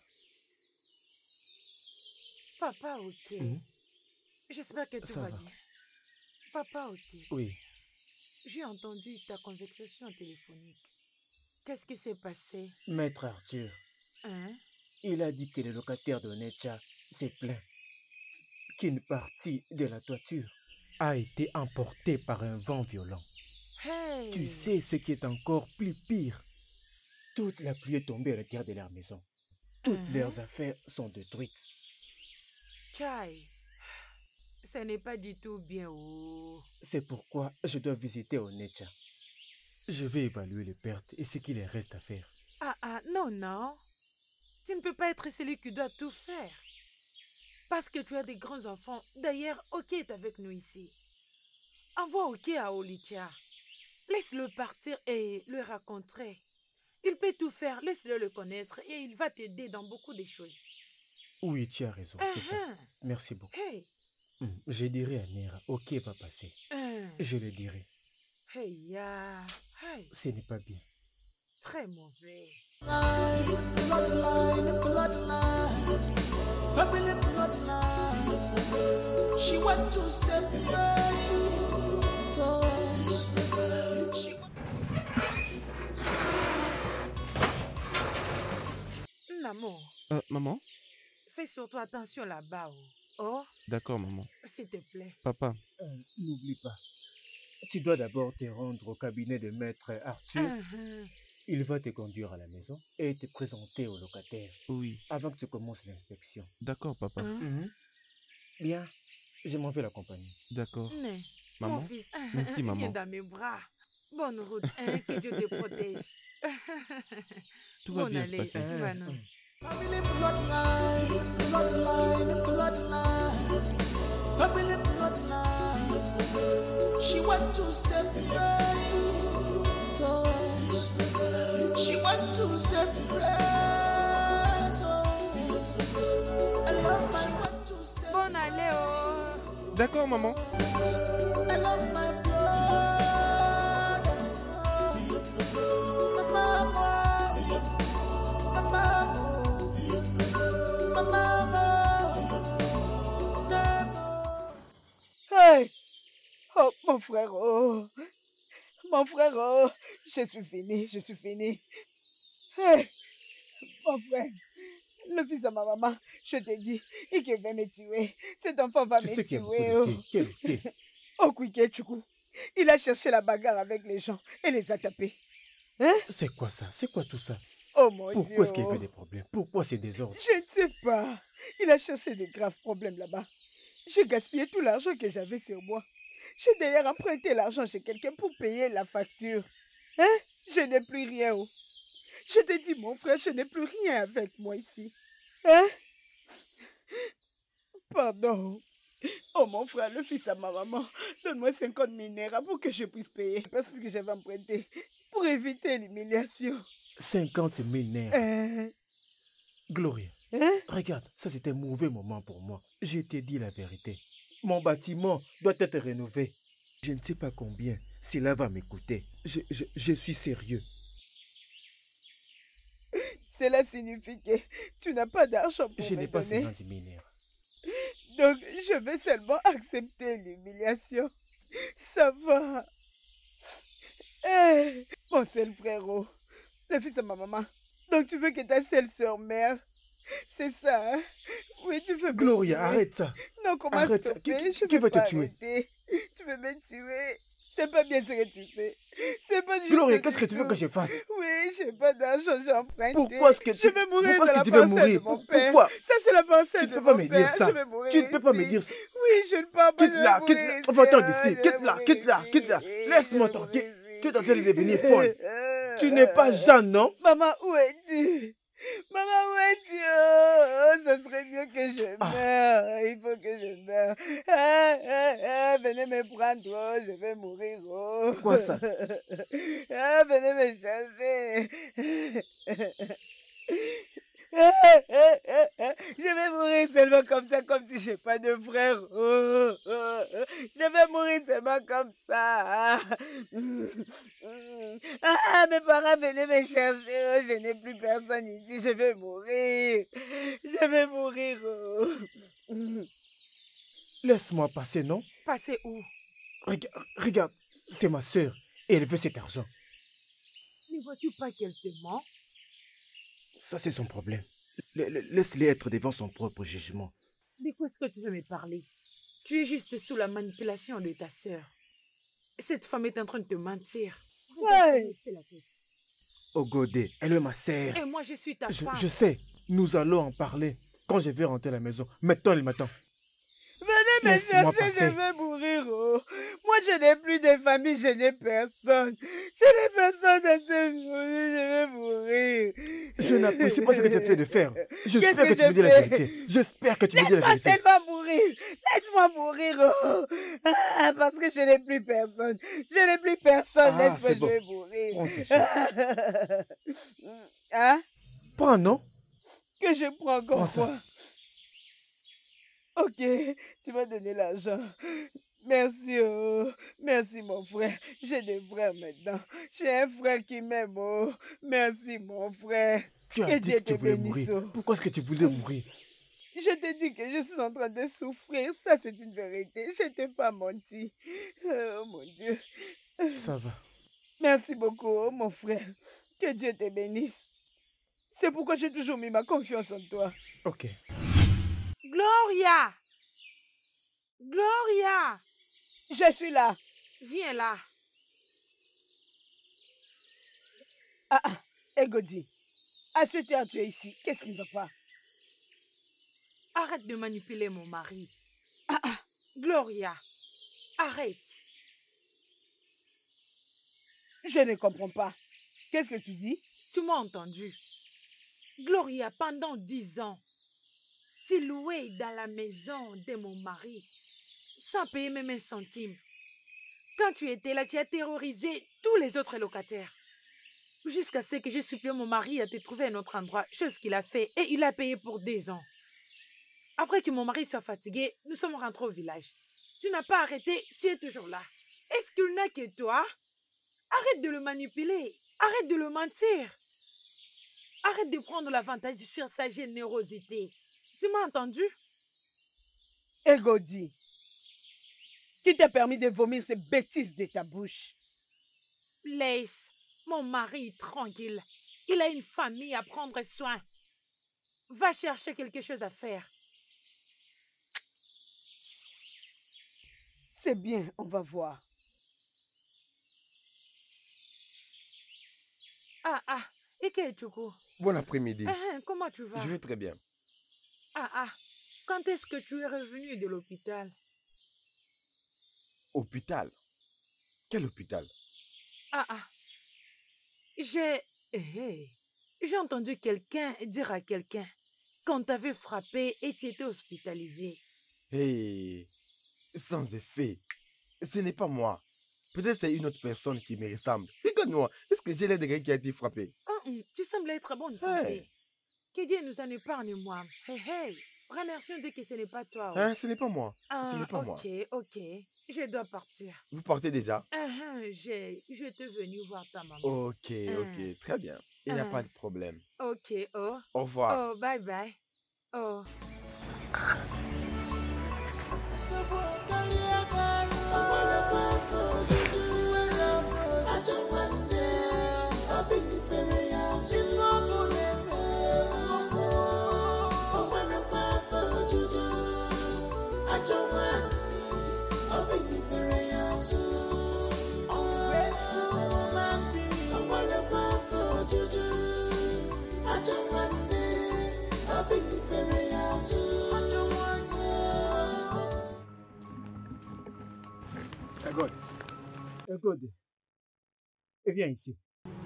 Papa, ok. Mhm. J'espère que tout Ça va va. bien. Papa, ok. Oui, J'ai entendu ta conversation téléphonique. Qu'est-ce qui s'est passé? Maître Arthur, Hein? il a dit que le locataire de Necha s'est plaint qu'une partie de la toiture a été emportée par un vent violent. Hey! Tu sais ce qui est encore plus pire. Toute la pluie est tombée à l'intérieur de leur maison. Toutes leurs affaires sont détruites. Chai, ce n'est pas du tout bien. Oh. C'est pourquoi je dois visiter Onitsha. Je vais évaluer les pertes et ce qu'il leur reste à faire. Non, non. Tu ne peux pas être celui qui doit tout faire. Parce que tu as des grands enfants. D'ailleurs, Ok est avec nous ici. Envoie Ok à Olicha. Laisse-le partir et le rencontrer. Il peut tout faire, laisse-le le connaître et il va t'aider dans beaucoup de choses. Oui, tu as raison, c'est ça. Merci beaucoup. Hey, Je dirai à Nera, ok va passer. Je le dirai. hey, ya. Hey, Ce n'est pas bien. très mauvais. Bloodline. Family bloodline. She went to separate us. She went... Namo, Maman? fais surtout attention là-bas. Oh, D'accord, maman. s'il te plaît. Papa, N'oublie pas. Tu dois d'abord te rendre au cabinet de maître Arthur. Il va te conduire à la maison et te présenter au locataire oui. avant que tu commences l'inspection. D'accord, papa. Bien, je m'en vais l'accompagner. D'accord. Né, Maman, mon fils, merci, viens maman. dans mes bras. Bonne route, que Dieu te protège. Tout va Bonne bien se allée, passer. Manon. Family bloodline, bloodline, bloodline. Family bloodline. She went to separate us. She went to separate us. I love my went to separate. Bonne allée, oh. D'accord, maman. I love my blood. My mama. My mama. My mama. Hey! Oh, mon frère, oh! Mon frère, oh! Je suis fini, je suis fini. Hey! Mon frère! Le fils de ma maman, je t'ai dit, il va me tuer. Cet enfant va Tu me sais qu'il y a beaucoup tuer. de thé. Quel thé? Oh, Kwike Choukou. Il a cherché la bagarre avec les gens et les a tapés. Hein? C'est quoi ça? C'est quoi tout ça? Oh mon Dieu. Pourquoi est-ce qu'il fait des problèmes? Pourquoi ces désordres? Je ne sais pas. Il a cherché de graves problèmes là-bas. J'ai gaspillé tout l'argent que j'avais sur moi. J'ai d'ailleurs emprunté l'argent chez quelqu'un pour payer la facture. Hein? Je n'ai plus rien. Oh. Je te dis, mon frère, je n'ai plus rien avec moi ici. Hein? Pardon. Oh, mon frère, le fils à ma maman, donne-moi 50 minéraux pour que je puisse payer. Parce que j'avais emprunté pour éviter l'humiliation. 50 000 nerfs. Hein? Gloria, Hein? regarde, ça c'était un mauvais moment pour moi. Je t'ai dit la vérité. Mon bâtiment doit être rénové. Je ne sais pas combien cela va m'écouter. Je suis sérieux. Cela signifie que tu n'as pas d'argent pour Je me n'ai pas donner. 50 000 nerfs. Donc, je vais seulement accepter l'humiliation. Ça va. Eh, mon seul frérot, le fils de ma maman. Donc, tu veux que ta seule sœur meure? C'est ça, hein? Oui, tu veux me Gloria, tuer. arrête ça. Non, comment Arrête ça. stopper? Qui va te tuer? Arrêter. Tu veux me tuer? C'est pas bien ce que tu fais. C'est pas du Gloria, tout qu'est-ce que du tu veux tout. que je fasse? Oui, j'ai pas d'argent, j'ai emprunté. Pourquoi est-ce que tu... Je vais mourir Pourquoi dans est-ce la que tu veux pensée de mourir? mon père. Pourquoi? Ça, c'est la pensée Tu de ne peux pas mon me dire père. ça. Je vais mourir Tu ne peux pas me ici. dire ça. Oui, je ne parle pas. Quitte-la, quitte-la. Va-t'en d'ici. Quitte-la, quitte-la, quitte-la. Laisse-moi tranquille. Tu es en train de devenir folle. Tu n'es pas Jeanne, non? Maman, où es-tu? Maman, où es-tu? Oh, ce serait mieux que je meure. Il faut que je meure. Venez me prendre, oh, je vais mourir. Oh. Quoi ça? Venez me chercher. Je vais mourir seulement comme ça, comme si je n'ai pas de frère. Je vais mourir seulement comme ça. Mes parents venaient me chercher. Je n'ai plus personne ici. Je vais mourir. Je vais mourir. Laisse-moi passer, non? Passer où? Regarde, c'est ma sœur et elle veut cet argent. Ne vois-tu pas qu'elle te ment? Ça, c'est son problème. Laisse-les être devant son propre jugement. De quoi est-ce que tu veux me parler? Tu es juste sous la manipulation de ta sœur. Cette femme est en train de te mentir. Ouais. Ogodé, elle est ma sœur. Et moi, je suis ta femme. Je sais, nous allons en parler quand je vais rentrer à la maison. Maintenant, elle m'attend. Venez me Laisse-moi chercher, passer. je vais mourir. Oh. Moi, je n'ai plus de famille, je n'ai personne. Je n'ai personne à se mourir, je vais mourir. Je n'apprécie pas ce que tu essaies de faire. J'espère que Qu'est-ce tu me dis la je fais? vérité. J'espère que tu me dis la Laisse-moi vérité. seulement mourir. Laisse-moi mourir. Oh. Parce que je n'ai plus personne. Je n'ai plus personne. Ah, Laisse-moi, c'est je bon. vais mourir. Prends ces choses. Hein? Prends, non? Que je prends Prends encore ça. quoi? Ok, tu m'as donné l'argent. Merci, oh. Merci, mon frère. J'ai des frères maintenant. J'ai un frère qui m'aime, oh. Merci, mon frère. Tu as Que dit Dieu que tu te voulais bénisse, mourir. oh. Pourquoi est-ce que tu voulais mourir? Je te dis que je suis en train de souffrir. Ça, c'est une vérité. Je t'ai pas menti. Oh, mon Dieu. Ça va. Merci beaucoup, oh, mon frère. Que Dieu te bénisse. C'est pourquoi j'ai toujours mis ma confiance en toi. Ok. Gloria! Gloria! Je suis là. Viens là. Egodi, à cette heure, tu es ici. Qu'est-ce qui ne va pas? Arrête de manipuler mon mari. Gloria, arrête. Je ne comprends pas. Qu'est-ce que tu dis? Tu m'as entendu. Gloria, pendant 10 ans, tu louais dans la maison de mon mari, sans payer même un centime. Quand tu étais là, tu as terrorisé tous les autres locataires. Jusqu'à ce que j'ai supplié mon mari à te trouver un autre endroit, chose qu'il a fait, et il a payé pour 2 ans. Après que mon mari soit fatigué, nous sommes rentrés au village. Tu n'as pas arrêté, tu es toujours là. Est-ce qu'il n'a que toi? Arrête de le manipuler, arrête de le mentir. Arrête de prendre l'avantage sur sa générosité. Tu m'as entendu? Egodi, qui t'a permis de vomir ces bêtises de ta bouche? Laisse mon mari tranquille. Il a une famille à prendre soin. Va chercher quelque chose à faire. C'est bien, on va voir. Ike Chuku. Bon après-midi. Comment tu vas? Je vais très bien. Quand est-ce que tu es revenu de l'hôpital? Hôpital? Quel hôpital? J'ai entendu quelqu'un dire à quelqu'un qu'on t'avait frappé et tu étais hospitalisé. Hey, sans effet. Ce n'est pas moi. Peut-être c'est une autre personne qui me ressemble. Regarde-moi, est-ce que j'ai l'air de quelqu'un qui a été frappé? Tu sembles être à bonne santé. Que Dieu nous en épargne, moi. Remercions Dieu que ce n'est pas toi. Hein, ce n'est pas moi. Ce n'est pas moi. Ok. Je dois partir. Vous partez déjà? Je te venu voir ta maman. Ok, très bien. Il n'y a pas de problème. Ok, Au revoir. bye bye. God, viens ici.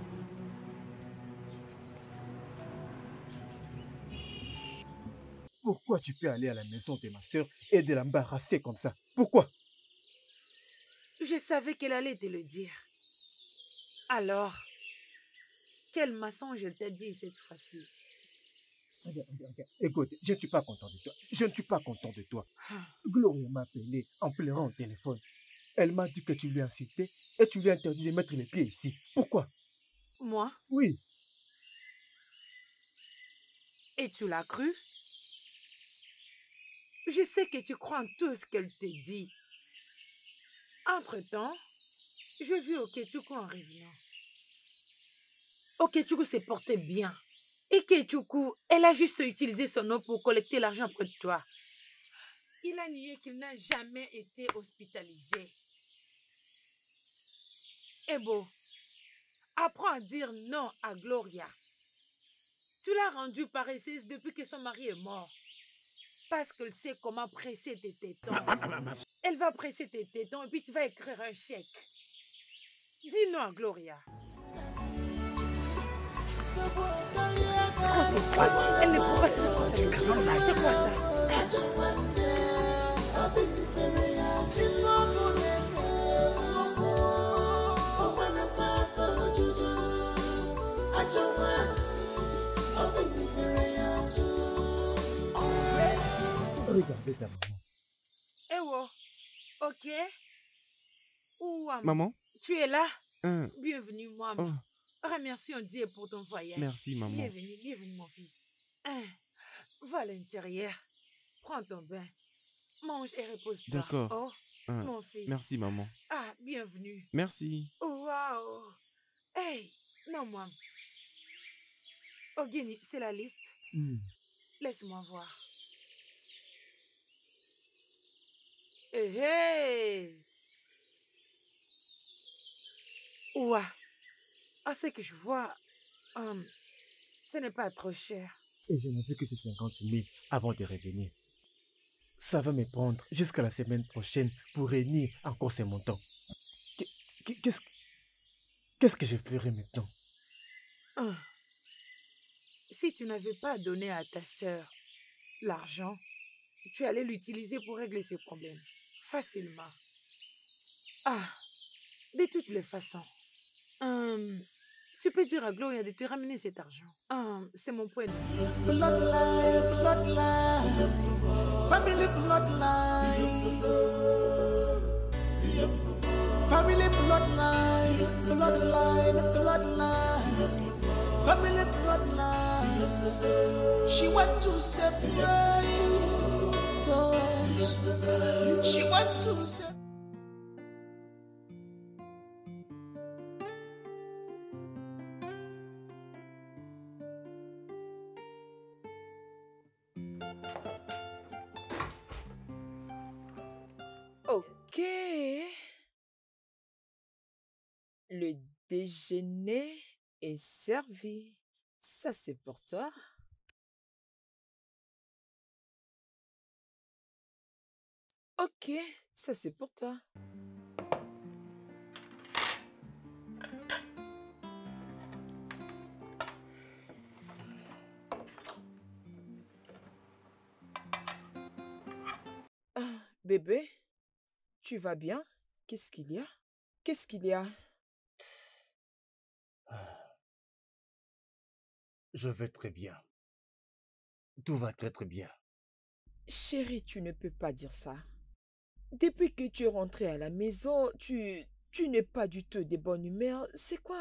Pourquoi tu peux aller à la maison de ma soeur et de l'embarrasser comme ça? Pourquoi? Je savais qu'elle allait te le dire. Alors, quel mensonge elle t'a dit cette fois-ci? Regarde. Écoute, je ne suis pas content de toi. Gloria m'a appelé en pleurant au téléphone. Elle m'a dit que tu lui as insulté et tu lui as interdit de mettre les pieds ici. Pourquoi? Moi? Oui. Et tu l'as cru? Je sais que tu crois en tout ce qu'elle te dit. Entre-temps, je vis Okechukwu en revenant. Okechukwu s'est porté bien. Et Okechukwu, elle a juste utilisé son nom pour collecter l'argent près de toi. Il a nié qu'il n'a jamais été hospitalisé. Ebo, apprends à dire non à Gloria. Tu l'as rendue paresseuse depuis que son mari est mort. Parce qu'elle sait comment presser tes tétons. Elle va presser tes tétons et puis tu vas écrire un chèque. Dis non à Gloria. Trop c'est toi. Elle ne prend pas ses responsabilités. C'est quoi ça? Regardez ta maman. Ewo, ok? Maman? Tu es là? Bienvenue, maman. Oh. Remercions Dieu pour ton voyage. Merci, maman. Bienvenue, mon fils. Va à l'intérieur. Prends ton bain. Mange et repose-toi. D'accord. Mon fils. Merci, maman. Bienvenue. Merci. Waouh. Hey, non, maman. Guinée, c'est la liste. Laisse-moi voir. Ouah. Ce que je vois, ce n'est pas trop cher. Et je n'ai vu que ces 50 000 avant de revenir. Ça va me prendre jusqu'à la semaine prochaine pour réunir encore ces montants. Qu'est-ce que je ferai maintenant? Si tu n'avais pas donné à ta sœur l'argent, tu allais l'utiliser pour régler ses problèmes. Facilement. De toutes les façons. Tu peux dire à Gloria de te ramener cet argent. C'est mon point de vue. Bloodline, family bloodline. Family bloodline, family bloodline. She went to separate us. She went to separate. Le déjeuner est servi. Ça, c'est pour toi. Ok, ça, c'est pour toi. Ah, bébé, tu vas bien? Qu'est-ce qu'il y a? Qu'est-ce qu'il y a? Je vais très bien. Tout va très très bien. Chérie, tu ne peux pas dire ça. Depuis que tu es rentré à la maison, tu n'es pas du tout de bonne humeur. C'est quoi?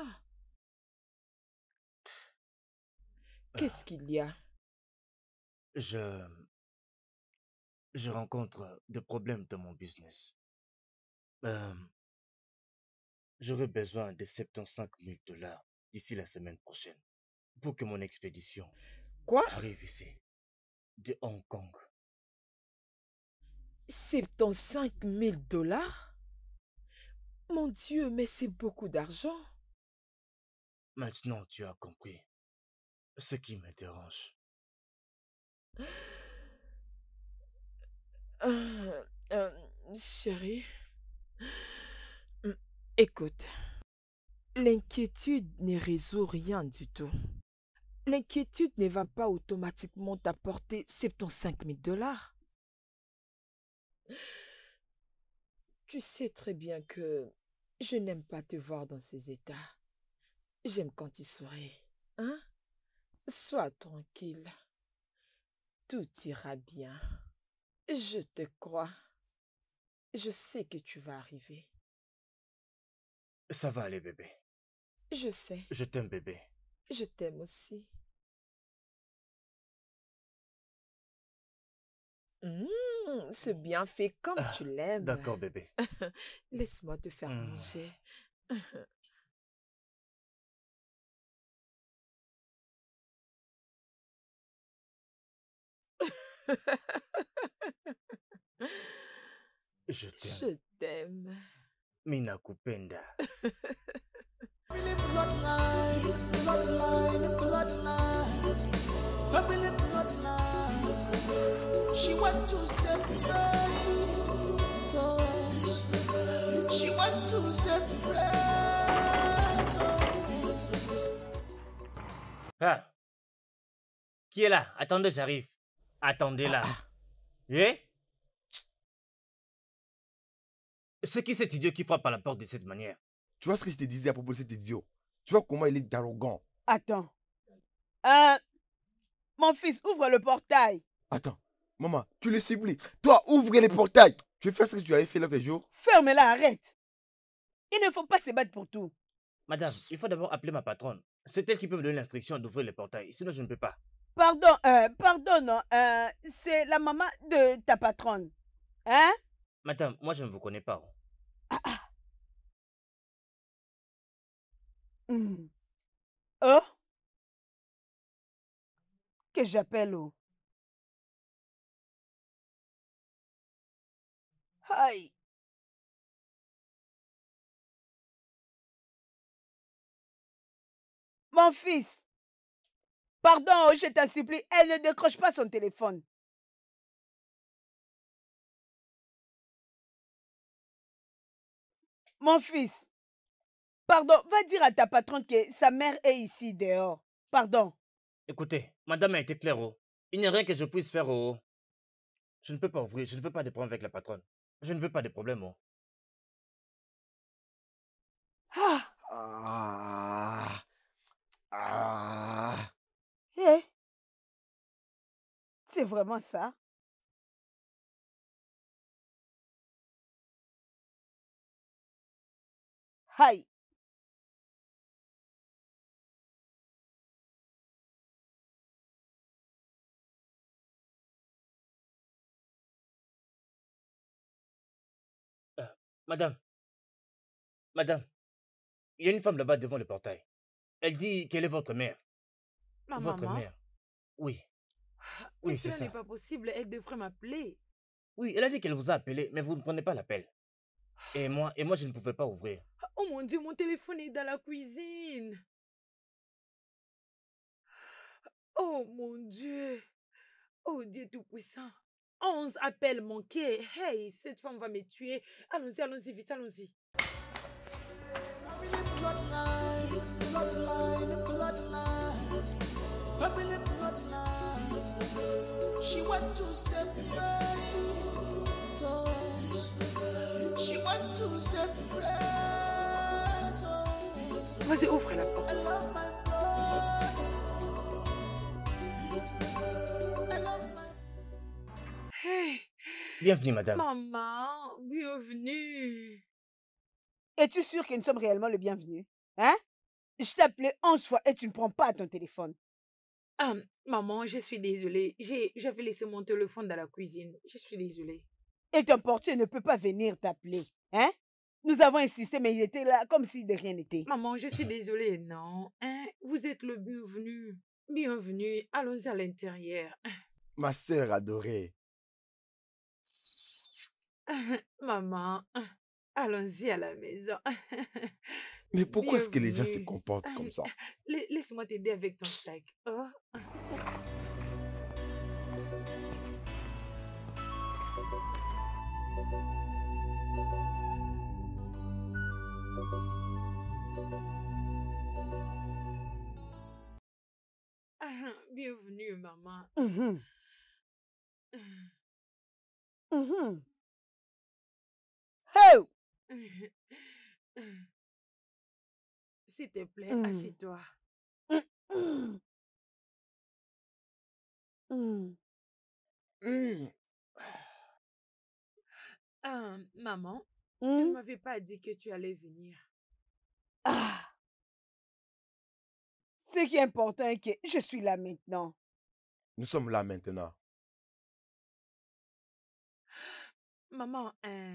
Qu'est-ce qu'il y a? Je rencontre des problèmes dans mon business. Euh, J'aurais besoin de 75 000 dollars d'ici la semaine prochaine pour que mon expédition Quoi? arrive ici, de Hong Kong. 75 000 dollars? Mon Dieu, mais c'est beaucoup d'argent. Maintenant, tu as compris ce qui me dérange. Chérie, écoute, l'inquiétude ne résout rien du tout. L'inquiétude ne va pas automatiquement t'apporter 75 000 dollars. Tu sais très bien que je n'aime pas te voir dans ces états. J'aime quand tu souris. Hein? Sois tranquille. Tout ira bien. Je te crois. Je sais que tu vas arriver. Ça va aller, bébé. Je sais. Je t'aime, bébé. Je t'aime aussi. C'est bien fait comme tu l'aimes. D'accord, bébé. Laisse-moi te faire manger. Je t'aime. Je t'aime. Mina kupenda. Family bloodline, bloodline, bloodline. Family bloodline. She went to separate us. She went to separate us. Ah! Qui est là? Attendez, j'arrive. Attendez là. Eh? C'est qui cet idiot qui frappe à la porte de cette manière? Tu vois ce que je te disais à propos de cet idiot? Tu vois comment il est arrogant. Attends. Mon fils, ouvre le portail. Attends, maman, tu le supplie. Toi, ouvre les portails. Tu veux faire ce que tu avais fait l'autre jour? Ferme-la, arrête. Il ne faut pas se battre pour tout. Madame, il faut d'abord appeler ma patronne. C'est elle qui peut me donner l'instruction d'ouvrir le portail. Sinon, je ne peux pas. Pardon, non. C'est la maman de ta patronne. Hein? Madame, moi, je ne vous connais pas. Oh? Que j'appelle oh? Aïe. Mon fils. Pardon, je t'en supplie, elle ne décroche pas son téléphone. Mon fils. Pardon, va dire à ta patronne que sa mère est ici dehors. Pardon. Écoutez, madame a été claire. Il n'y a rien que je puisse faire. Je ne peux pas ouvrir. Je ne veux pas de problème avec la patronne. Je ne veux pas de problème. Eh? C'est vraiment ça? Aïe. Madame, il y a une femme là-bas devant le portail. Elle dit qu'elle est votre mère. Ma Votre maman? mère. Oui. Mais Oui, c'est cela ça. n'est pas possible. Elle devrait m'appeler. Oui, elle a dit qu'elle vous a appelé, mais vous ne prenez pas l'appel. Et moi, je ne pouvais pas ouvrir. Oh mon Dieu, mon téléphone est dans la cuisine. Oh mon Dieu. Oh Dieu Tout-Puissant. 11 appels manqués. Hey, cette femme va me tuer. Allons-y, allons-y, vite, allons-y. Family bloodline, bloodline, bloodline. Family bloodline. She want to separate us. She want to separate us. Vas-y, ouvre la I porte. love my blood. I love my Hey, Bienvenue, madame. maman, bienvenue. Es-tu sûr que nous sommes réellement le bienvenu? Hein? Je t'ai appelé 11 fois et tu ne prends pas ton téléphone. Maman, je suis désolée. J'avais laissé mon téléphone dans la cuisine. Je suis désolée. Et ton portier ne peut pas venir t'appeler. Hein? Nous avons insisté, mais il était là comme si de rien n'était. Maman, je suis désolée. Non, hein? Vous êtes le bienvenu. Bienvenue. Allons-y à l'intérieur. Ma sœur adorée. Maman, allons-y à la maison. Mais pourquoi est-ce que les gens se Bienvenue. comportent comme ça? Laisse-moi t'aider avec ton sac. Oh. Bienvenue, maman. Mhm, mhm. Oh! S'il te plaît, Mm. assieds-toi. Mm. Mm. Hmm. Maman, tu ne Mm. m'avais pas dit que tu allais venir. Ah! Ce qui est important est que je suis là maintenant. Nous sommes là maintenant. Maman,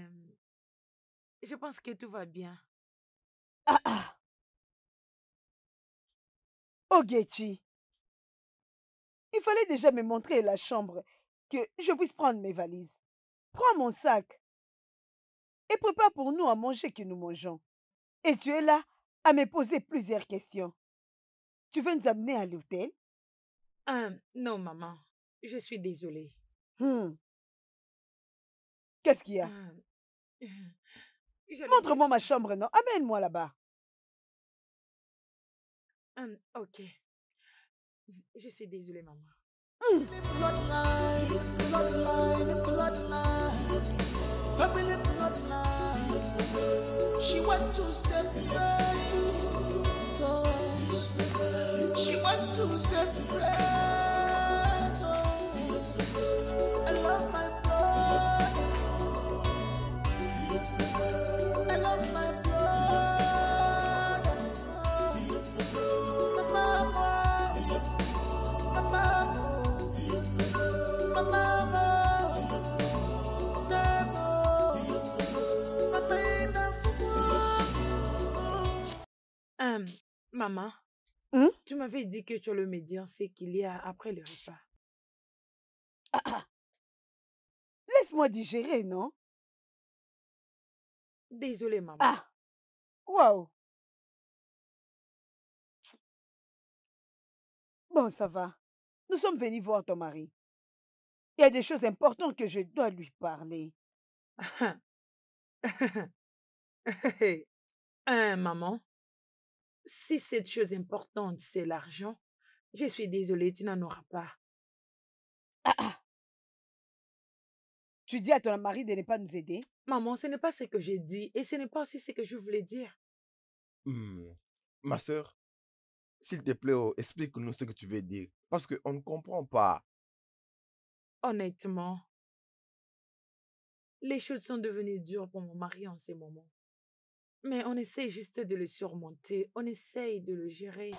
je pense que tout va bien. Ah ah! Ogechi, il fallait déjà me montrer la chambre, que je puisse prendre mes valises. Prends mon sac et prépare pour nous à manger que nous mangeons. Et tu es là à me poser plusieurs questions. Tu veux nous amener à l'hôtel? Non, maman, je suis désolée. Hmm. Qu'est-ce qu'il y a? J'allais Montre-moi ma chambre, non? Amène-moi là-bas. ok. Je suis désolée, maman. bloodline, bloodline, bloodline. Family bloodline. She want to separate us. She want to separate us. I love my blood. I love my blood. My mama. My mama. My mama. Nemo. My baby. Maman, Hmm? tu m'avais dit que tu allais me dire ce qu'il y a après le repas. Ah ah. Laisse-moi digérer, non? Désolée, maman. Ah! Waouh! Bon, ça va. Nous sommes venus voir ton mari. Il y a des choses importantes que je dois lui parler. Maman, si cette chose importante, c'est l'argent, je suis désolée, tu n'en auras pas. Ah ah! Tu dis à ton mari de ne pas nous aider? Maman, ce n'est pas ce que j'ai dit et ce n'est pas aussi ce que je voulais dire. Ma sœur, s'il te plaît, explique-nous ce que tu veux dire. Parce qu'on ne comprend pas. Honnêtement, les choses sont devenues dures pour mon mari en ce moment. Mais on essaye juste de le surmonter, on essaye de le gérer.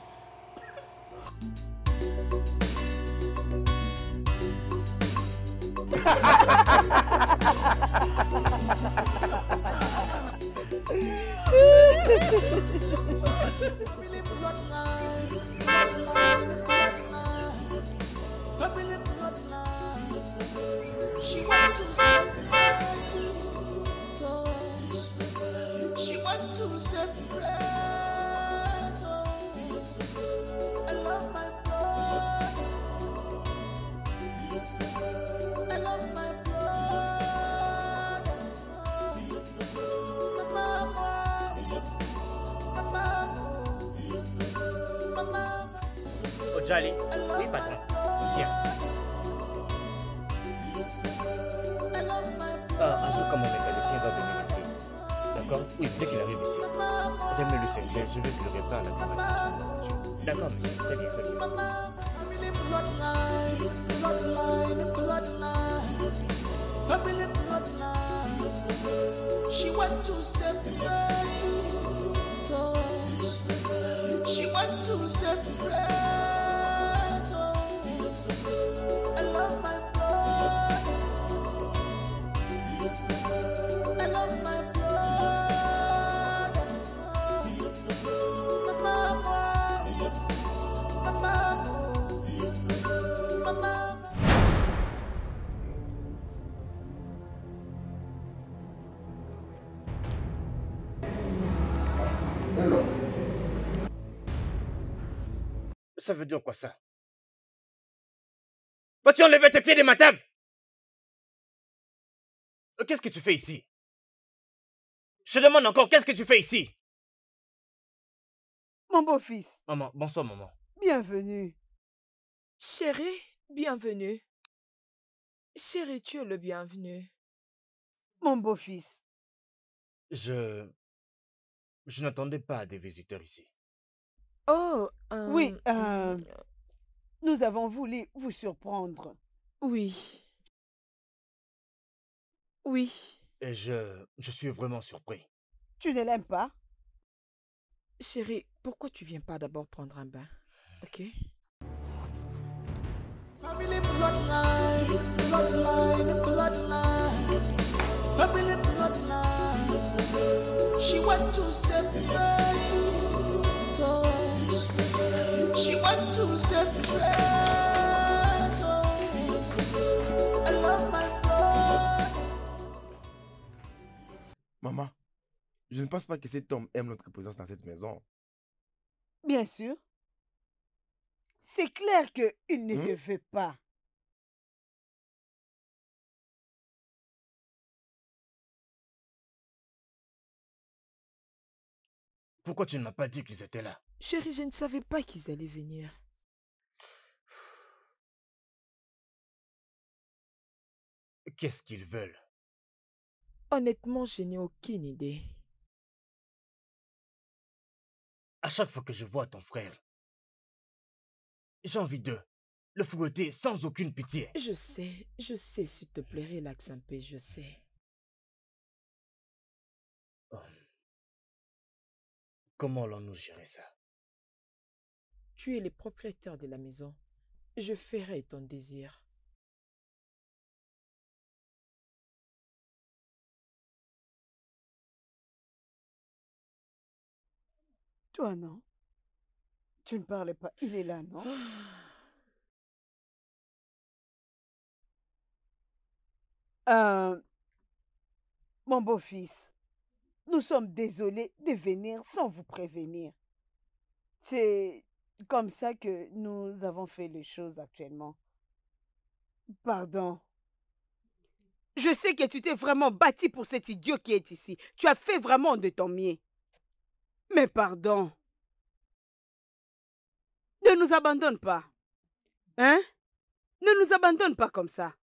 Family bloodline, bloodline, bloodline. Family bloodline. She want to separate us. She want to separate Ojali. Oui, patron. Viens. Azuka, mon mécanicien, va venir ici. D'accord? Oui, dès qu'il arrive ici. Donne-moi le secret, je veux qu'il répare la climatisation de la voiture. D'accord, monsieur. Très bien, très bien. Family bloodline. She want to separate us. She want to separate us. I love my blood. I love my blood. My mama. My mama. My mama. Ça veut dire quoi ça? Vas-tu enlever tes pieds de ma table? Qu'est-ce que tu fais ici? Je te demande encore, qu'est-ce que tu fais ici? Mon beau-fils, Maman, bonsoir maman. bienvenue. Chérie, bienvenue. Chérie, tu es le bienvenu. Mon beau-fils, Je n'attendais pas des visiteurs ici. Oh, oui, nous avons voulu vous surprendre. oui. Oui. Et je suis vraiment surpris. Tu ne l'aimes pas? Chérie, pourquoi tu viens pas d'abord prendre un bain? Ok? Family bloodline. Family bloodline. She want to separate us. She want to separate us. I love my blood. Maman, je ne pense pas que cet homme aime notre présence dans cette maison. Bien sûr. C'est clair qu'il ne te veut pas. Pourquoi tu ne m'as pas dit qu'ils étaient là? Chérie, je ne savais pas qu'ils allaient venir. Qu'est-ce qu'ils veulent? Honnêtement, je n'ai aucune idée. À chaque fois que je vois ton frère, j'ai envie de le fouetter sans aucune pitié. Je sais, s'il te plaît, relaxe un peu, je sais. Comment allons-nous gérer ça? Tu es le propriétaire de la maison. Je ferai ton désir. Toi, non? Tu ne parlais pas. Il est là, non? Mon beau-fils, nous sommes désolés de venir sans vous prévenir. C'est comme ça que nous avons fait les choses actuellement. Pardon. Je sais que tu t'es vraiment battu pour cet idiot qui est ici. Tu as fait vraiment de ton mieux. Mais pardon. Ne nous abandonne pas. Hein? Ne nous abandonne pas comme ça.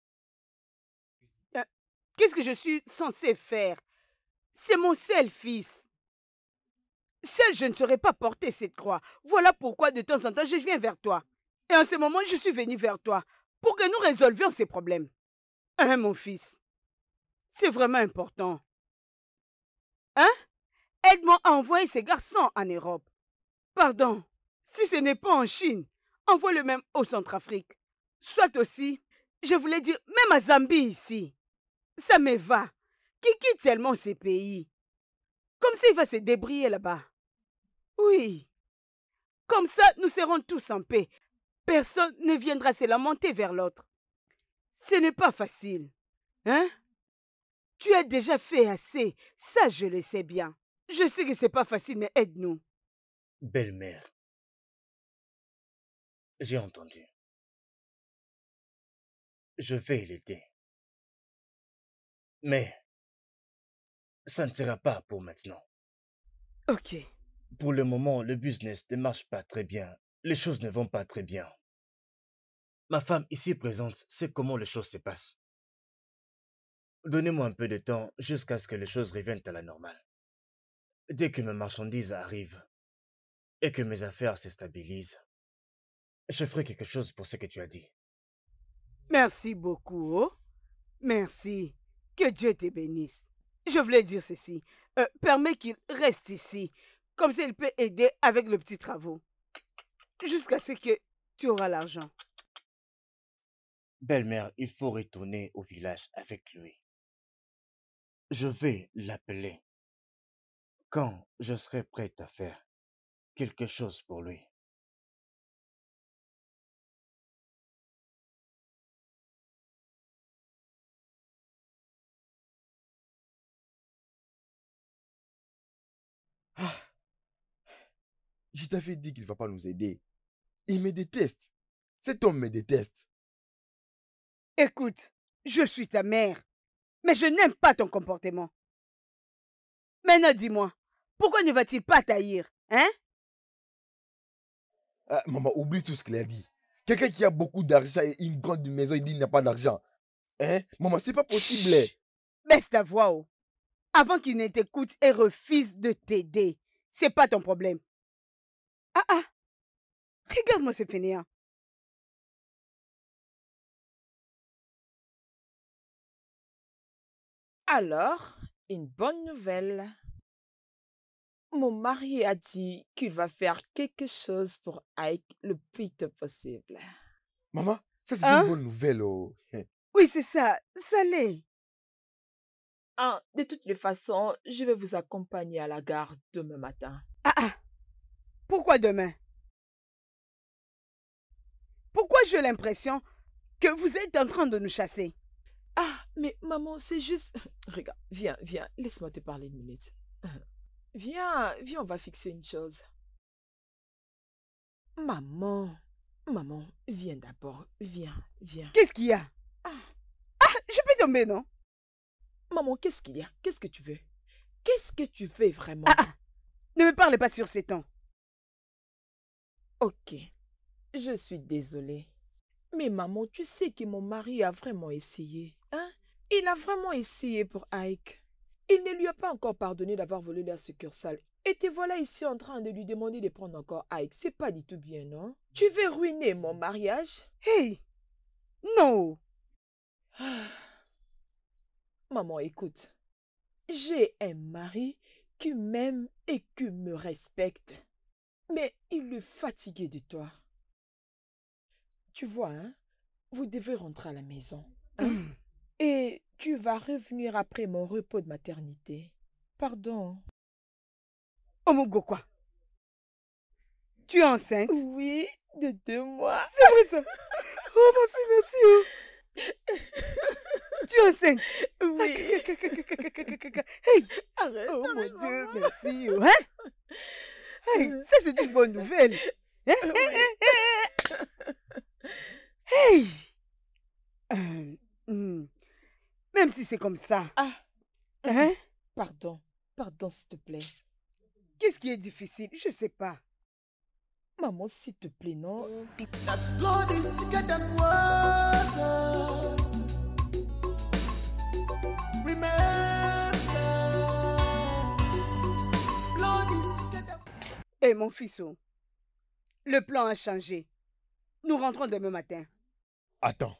Qu'est-ce que je suis censée faire? C'est mon seul fils. Seul, je ne saurais pas porter cette croix. Voilà pourquoi de temps en temps, je viens vers toi. Et en ce moment, je suis venue vers toi pour que nous résolvions ces problèmes. Hein, mon fils? C'est vraiment important. Hein? Aide-moi à envoyer ces garçons en Europe. Pardon, si ce n'est pas en Chine, envoie le même au Centrafrique. Soit aussi, je voulais dire, même à Zambie ici. Ça me va. Qui quitte tellement ces pays? Comme ça, il va se débrouiller là-bas. Oui. Comme ça, nous serons tous en paix. Personne ne viendra se lamenter vers l'autre. Ce n'est pas facile. Hein? Tu as déjà fait assez. Ça, je le sais bien. Je sais que c'est pas facile, mais aide-nous. Belle-mère, j'ai entendu. Je vais l'aider. Mais ça ne sera pas pour maintenant. Ok. Pour le moment, le business ne marche pas très bien les choses ne vont pas très bien. Ma femme ici présente sait comment les choses se passent. Donnez-moi un peu de temps jusqu'à ce que les choses reviennent à la normale. Dès que mes marchandises arrivent et que mes affaires se stabilisent, je ferai quelque chose pour ce que tu as dit. Merci beaucoup. Oh. Merci. Que Dieu te bénisse. Je voulais dire ceci. Permets qu'il reste ici. Comme ça, il peut aider avec les petits travaux. Jusqu'à ce que tu auras l'argent. Belle-mère, il faut retourner au village avec lui. Je vais l'appeler quand je serai prête à faire quelque chose pour lui. Ah, je t'avais dit qu'il ne va pas nous aider. Il me déteste. Cet homme me déteste. Écoute, je suis ta mère, mais je n'aime pas ton comportement. Maintenant, dis-moi, pourquoi ne va-t-il pas t'haïr, hein? Ah, maman, oublie tout ce qu'il a dit. Quelqu'un qui a beaucoup d'argent et une grande maison, il dit qu'il n'a pas d'argent. Hein? Maman, c'est pas possible. Chut, baisse ta voix, oh. Avant qu'il ne t'écoute et refuse de t'aider. C'est pas ton problème. Ah ah, regarde-moi ce fainéant. Alors, une bonne nouvelle. Mon mari a dit qu'il va faire quelque chose pour Ike le plus tôt possible. Maman, ça c'est Hein? une bonne nouvelle. Oh. Oui, c'est ça, ça l'est. Ah, de toutes les façons, je vais vous accompagner à la gare demain matin. Ah ah, pourquoi demain? Pourquoi j'ai l'impression que vous êtes en train de nous chasser? Ah, mais maman, c'est juste... Regarde, viens, laisse-moi te parler une minute. Viens, on va fixer une chose. Maman, viens d'abord, viens. Qu'est-ce qu'il y a? Ah, je peux tomber, non? Maman, qu'est-ce qu'il y a? Qu'est-ce que tu veux? Qu'est-ce que tu veux vraiment? Ah ah, ne me parlez pas sur ces tons. Ok, je suis désolée. Mais maman, tu sais que mon mari a vraiment essayé, hein? Il a vraiment essayé pour Ike. Il ne lui a pas encore pardonné d'avoir volé la succursale. Et te voilà ici en train de lui demander de prendre encore Ike. C'est pas du tout bien, non? Tu veux ruiner mon mariage? Hey! Non! Maman, écoute. J'ai un mari qui m'aime et qui me respecte. Mais il est fatigué de toi. Tu vois, hein? Vous devez rentrer à la maison. Hein? Et tu vas revenir après mon repos de maternité. Pardon. Omogo quoi? Tu es enceinte? Oui, de 2 mois. C'est vrai ça? Oh ma fille, merci. Oh. Tu es enceinte? Oui. Hey! Arrête, Oh mon arrête, Dieu, maman. merci. Oh. Hein? Hey, ça c'est une bonne nouvelle. Hein? Hey! Même si c'est comme ça. Ah, Hein? pardon, s'il te plaît. Qu'est-ce qui est difficile? Je sais pas. Maman, s'il te plaît, non? That's blood is thicker than water. Remember, blood is thicker than... Eh mon fils, oh, le plan a changé. Nous rentrons demain matin. Attends.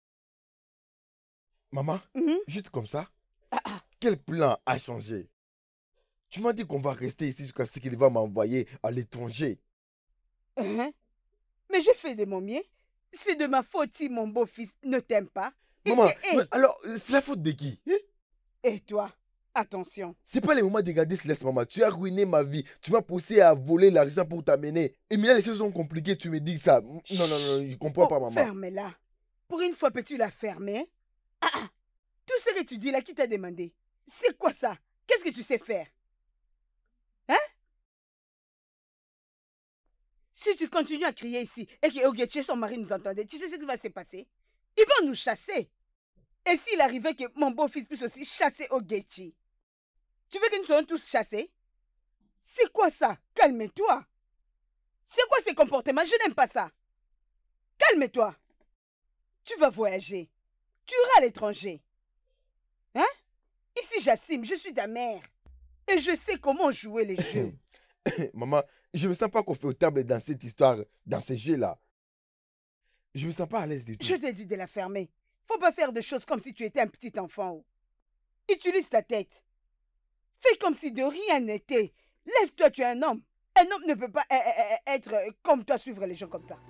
Maman, Mhm. juste comme ça, Ah, ah. quel plan a changé? Tu m'as dit qu'on va rester ici jusqu'à ce qu'il va m'envoyer à l'étranger. Hein? Mais j'ai fait de mon mieux. C'est de ma faute si mon beau-fils ne t'aime pas. Maman, Et- mais alors, c'est la faute de qui? Hein? Et toi, attention. C'est pas le moment de garder Céleste, maman. Tu as ruiné ma vie. Tu m'as poussé à voler l'argent pour t'amener. Et maintenant, les choses sont compliquées. Tu me dis ça. Non, je comprends pas, maman. Ferme-la. Pour une fois, peux-tu la fermer? Ah, ah. Tout ce que tu dis là, qui t'a demandé? C'est quoi ça? Qu'est-ce que tu sais faire? Hein? Si tu continues à crier ici et que Ogechi, son mari, nous entendait, tu sais ce qui va se passer? Ils vont nous chasser. Et s'il arrivait que mon beau-fils puisse aussi chasser Ogechi, tu veux que nous soyons tous chassés? C'est quoi ça? Calme-toi. C'est quoi ces comportements? Je n'aime pas ça. Calme-toi. Tu vas voyager. Tu iras à l'étranger. Hein? Ici, j'assume, je suis ta mère. Et je sais comment jouer les jeux. Maman, je me sens pas confortable dans cette histoire, dans ces jeux-là. Je me sens pas à l'aise du tout. Je t'ai dit de la fermer. Faut pas faire des choses comme si tu étais un petit enfant. Utilise ta tête. Fais comme si de rien n'était. Lève-toi, tu es un homme. Un homme ne peut pas être comme toi, suivre les gens comme ça.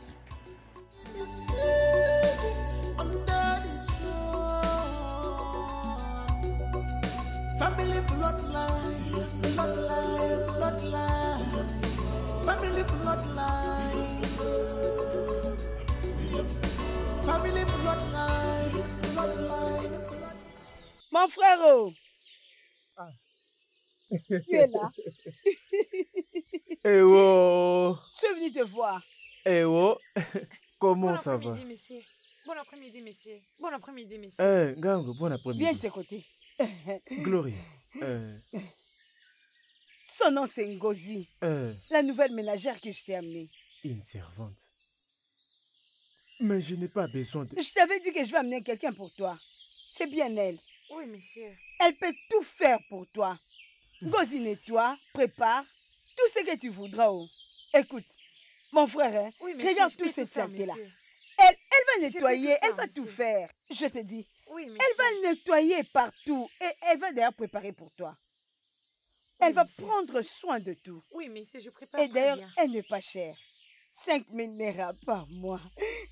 Family bloodline, bloodline, bloodline, family bloodline, family bloodline, bloodline. Mon frère, oh. Tu es là. Eh oh, Je suis venu te voir. eh oh, comment Bon ça va? après-midi, messieurs. Bon après-midi, messieurs. Bon après-midi, messieurs. Gango, bon Viens de après-midi. ce côté. Gloria, Son nom, c'est Ngozi, la nouvelle ménagère que je t'ai amenée. une servante. Mais je n'ai pas besoin de... Je t'avais dit que je vais amener quelqu'un pour toi. C'est bien elle. Oui, messieurs. Elle peut tout faire pour toi. Ngozi nettoie, prépare, tout ce que tu voudras. Oh. Écoute, mon frère, hein, Oui, messieurs. regarde je peux toute cette tout faire, saleté-là. messieurs. Elle va peux nettoyer, tout elle faire, va tout monsieur. faire. Je te dis, Oui, messieurs. elle va nettoyer partout et elle va d'ailleurs préparer pour toi. Oui, Elle va messieurs. prendre soin de tout. Oui, messieurs, je prépare Et très d'ailleurs, bien. elle n'est pas chère. 5 000 naira par mois.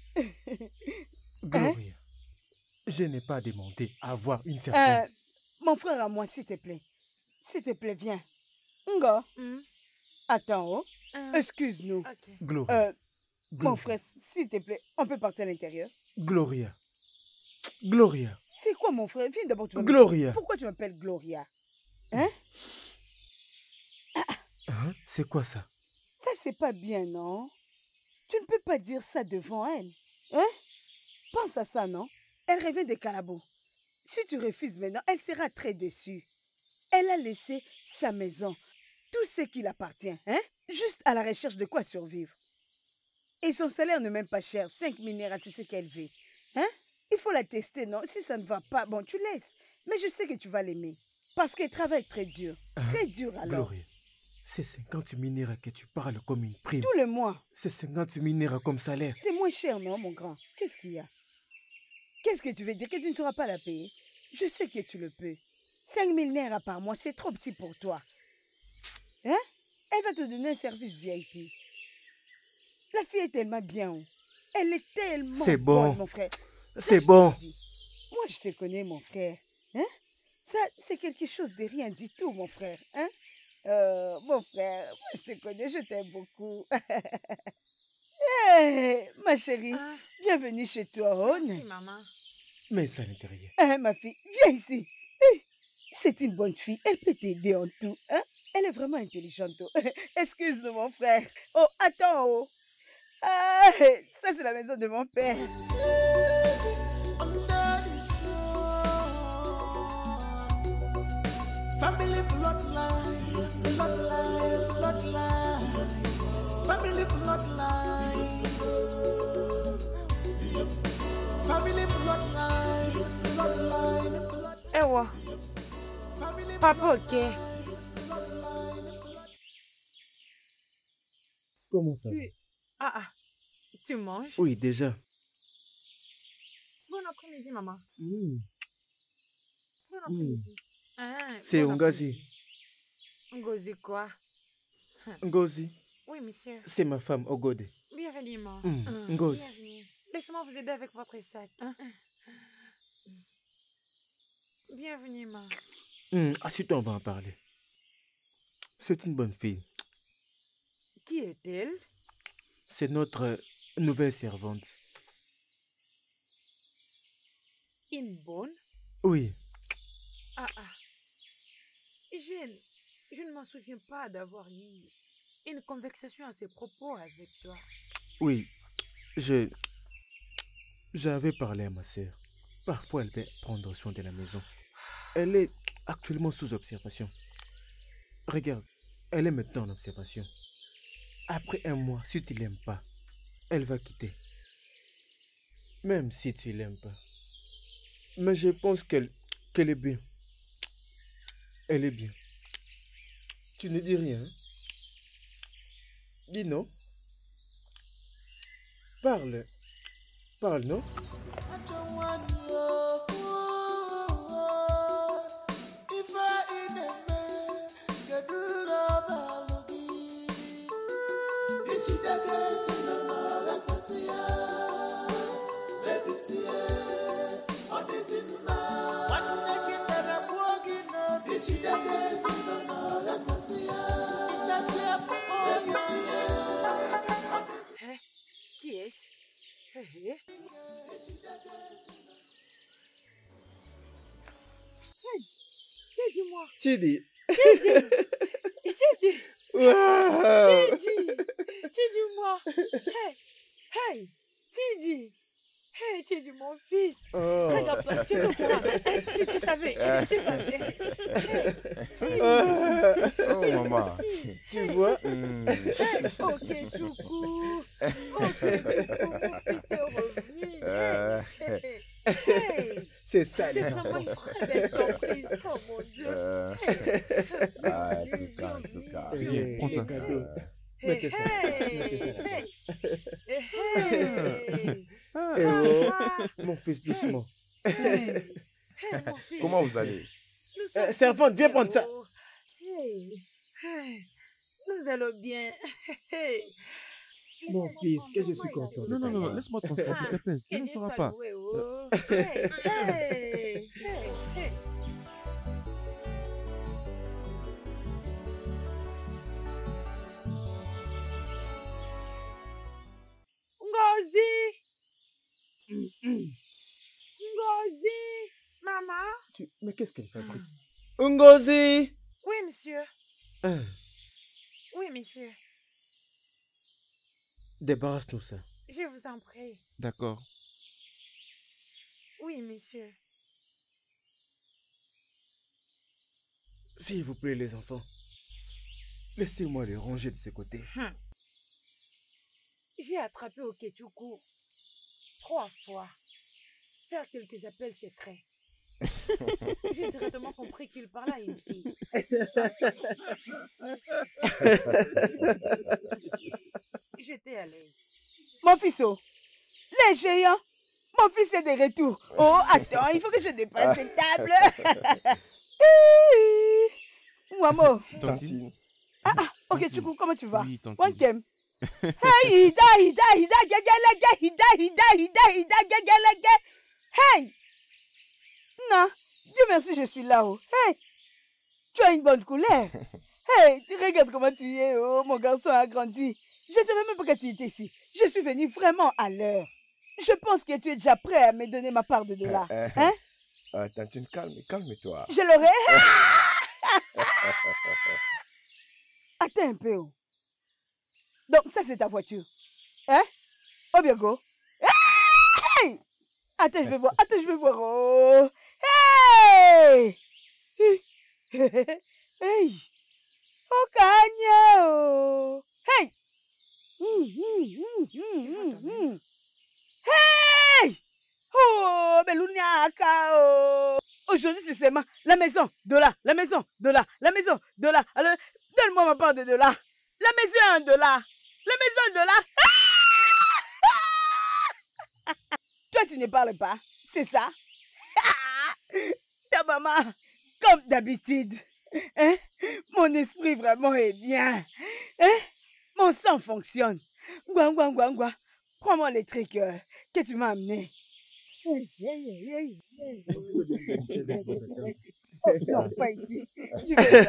Gloria, je n'ai pas demandé à avoir une servante. Mon frère à moi, s'il te plaît. S'il te plaît, viens. Ngo, Hmm, attends, oh. hein, Excuse-nous. ok. Gloria, Mon Gloria, frère, s'il te plaît, on peut partir à l'intérieur. Gloria, Gloria, C'est quoi, mon frère? Viens d'abord. Gloria. Pourquoi tu m'appelles Gloria? Hein, c'est quoi ça? Ça, c'est pas bien, non? Tu ne peux pas dire ça devant elle. Hein? Pense à ça, non? Elle revient de Calabo. Si tu refuses maintenant, elle sera très déçue. Elle a laissé sa maison, tout ce qui l'appartient, hein? Juste à la recherche de quoi survivre. Et son salaire n'est même pas cher, 5 000 naira, c'est ce qu'elle veut. Hein? Il faut la tester, non? Si ça ne va pas, bon, tu laisses. Mais je sais que tu vas l'aimer. Parce qu'elle travaille très dur. Très dur, alors. Gloria, c'est 50 000 naira que tu parles comme une prime. Tous les mois. C'est 50 000 naira comme salaire. C'est moins cher, non, mon grand? Qu'est-ce qu'il y a? Qu'est-ce que tu veux dire? Que tu ne sauras pas la payer? Je sais que tu le peux. 5 000 naira par mois, c'est trop petit pour toi. Hein? Elle va te donner un service VIP. La fille est tellement bien. Oh. Elle est tellement C'est bon. bonne, mon frère. C'est je bon. te dis. Moi, je te connais, mon frère. Hein? Ça, c'est quelque chose de rien du tout, mon frère. Hein? Mon frère, moi, je te connais, je t'aime beaucoup. Hey, ma chérie, Ah, bienvenue chez toi, Ron. merci, maman. Mais ça à l'intérieur. Ma fille, viens ici. C'est une bonne fille, elle peut t'aider en tout. Hein? Elle est vraiment intelligente. Oh. Excuse-nous, mon frère. Oh, attends. Oh. Ah, ça, c'est la maison de mon père. Family bloodline, bloodline, bloodline, family bloodline, family bloodline, bloodline, bloodline, Eh ouais. family Papa, ok. Comment ça va? Oui. Ah, tu manges? Oui, déjà. Bon après-midi, maman. Mm. Bon après-midi. Ah, C'est bon Ngozi. après-midi. Ngozi quoi? Ngozi, Oui, monsieur. c'est ma femme, Ogode. Bienvenue, maman. Ngozi. Bienvenue. Laissez-moi vous aider avec votre sac. Hein? Bienvenue, maman. Assieds-toi, on va en parler. C'est une bonne fille. Qui est-elle? C'est notre nouvelle servante. Une bonne? Oui, Ah. Je ne m'en souviens pas d'avoir eu une conversation à ces propos avec toi. oui. J'avais parlé à ma sœur. Parfois, elle peut prendre soin de la maison. Elle est actuellement sous observation. Regarde, elle est maintenant en observation. Après un mois, si tu l'aimes pas, elle va quitter. Même si tu l'aimes pas. Mais je pense qu'elle est bien. Elle est bien. Tu ne dis rien. Hein? Dis non. Parle. Parle, non? Hein? Qui est-ce? Hey, dis-moi. Chidi. Chidi, Wow. dis-moi. Hey, hey, Chidi. Hey, Chidi, mon fils. Oh. Regarde-toi, tu es au courant. Hey, tu savais, tu savais. Hey, Oh, maman. Tu vois? ok, Tchoukou. Ok, Tchoukou, mon fils est revenu. Hey, hey. C'est ça, C'est les vraiment enfants. une très belle surprise. Oh mon Dieu. En tout cas. Viens, prends ça. Les cadeaux. Hey, Mettez ça. Mettez ça hey, là-bas. hey, hey. Eh oh, Ah, mon fils, doucement. hey, hey, mon fils. Comment vous allez? Nous sommes Servante, viens bien, prendre ça. oh. Hey, hey, nous allons bien. Hey. Mon fils, qu'est-ce que je suis content de Non, non, non, t'avoir. laisse-moi transporter, ça pèse. Tu Que ne Dieu sauras soit pas. loué, oh. Hey, hey, hey, hey. Ngozi! Ngozi! Maman? Mais qu'est-ce qu'elle fabrique? Ngozi! Oui, monsieur. Hein, Oui, monsieur. débarrasse-nous ça. Je vous en prie. D'accord. Oui, monsieur. S'il vous plaît, les enfants. Laissez-moi les ranger de ce côté. J'ai attrapé Okechukwu 3 fois. Faire quelques appels secrets. J'ai directement compris qu'il parlait à une fille. J'étais à l'aise. Mon fils, oh, les géants. Mon fils est de retour. Oh, attends, il faut que je dépasse cette table. Maman. Tantine. Ok, Tantine. Tchoukou, comment tu vas? Oui, tantine. Wankem. Hey, Ida, gagalage. Hey. Non, Dieu merci, je suis là. Oh. Hey, tu as une bonne couleur. Hey, tu regardes comment tu es. Oh, mon garçon a grandi. Je ne savais même pas que tu étais ici. Je suis venue vraiment à l'heure. Je pense que tu es déjà prêt à me donner ma part de dollars. Hein? Tantine, calme-toi. Je l'aurai. Attends un peu. Oh. Donc, ça, c'est ta voiture. Hein? Oh, bien go. Hey! Attends, je vais voir. Oh. Hey! Hey! Oh, Kanye! Oh. Hey! Hey! Oh, Belunyaka! Oh. Aujourd'hui, c'est seulement la maison, $1. La maison, $1. La maison, $1. Alors, donne-moi ma part de $1. La maison, $1. La maison, $1. Toi, tu ne parles pas. C'est ça? Ta maman, comme d'habitude. Hein? Mon esprit vraiment est bien. Hein? Mon sang fonctionne. Gwa. Prends-moi les trucs que tu m'as amenés. Oh, non, pas ici. Je vais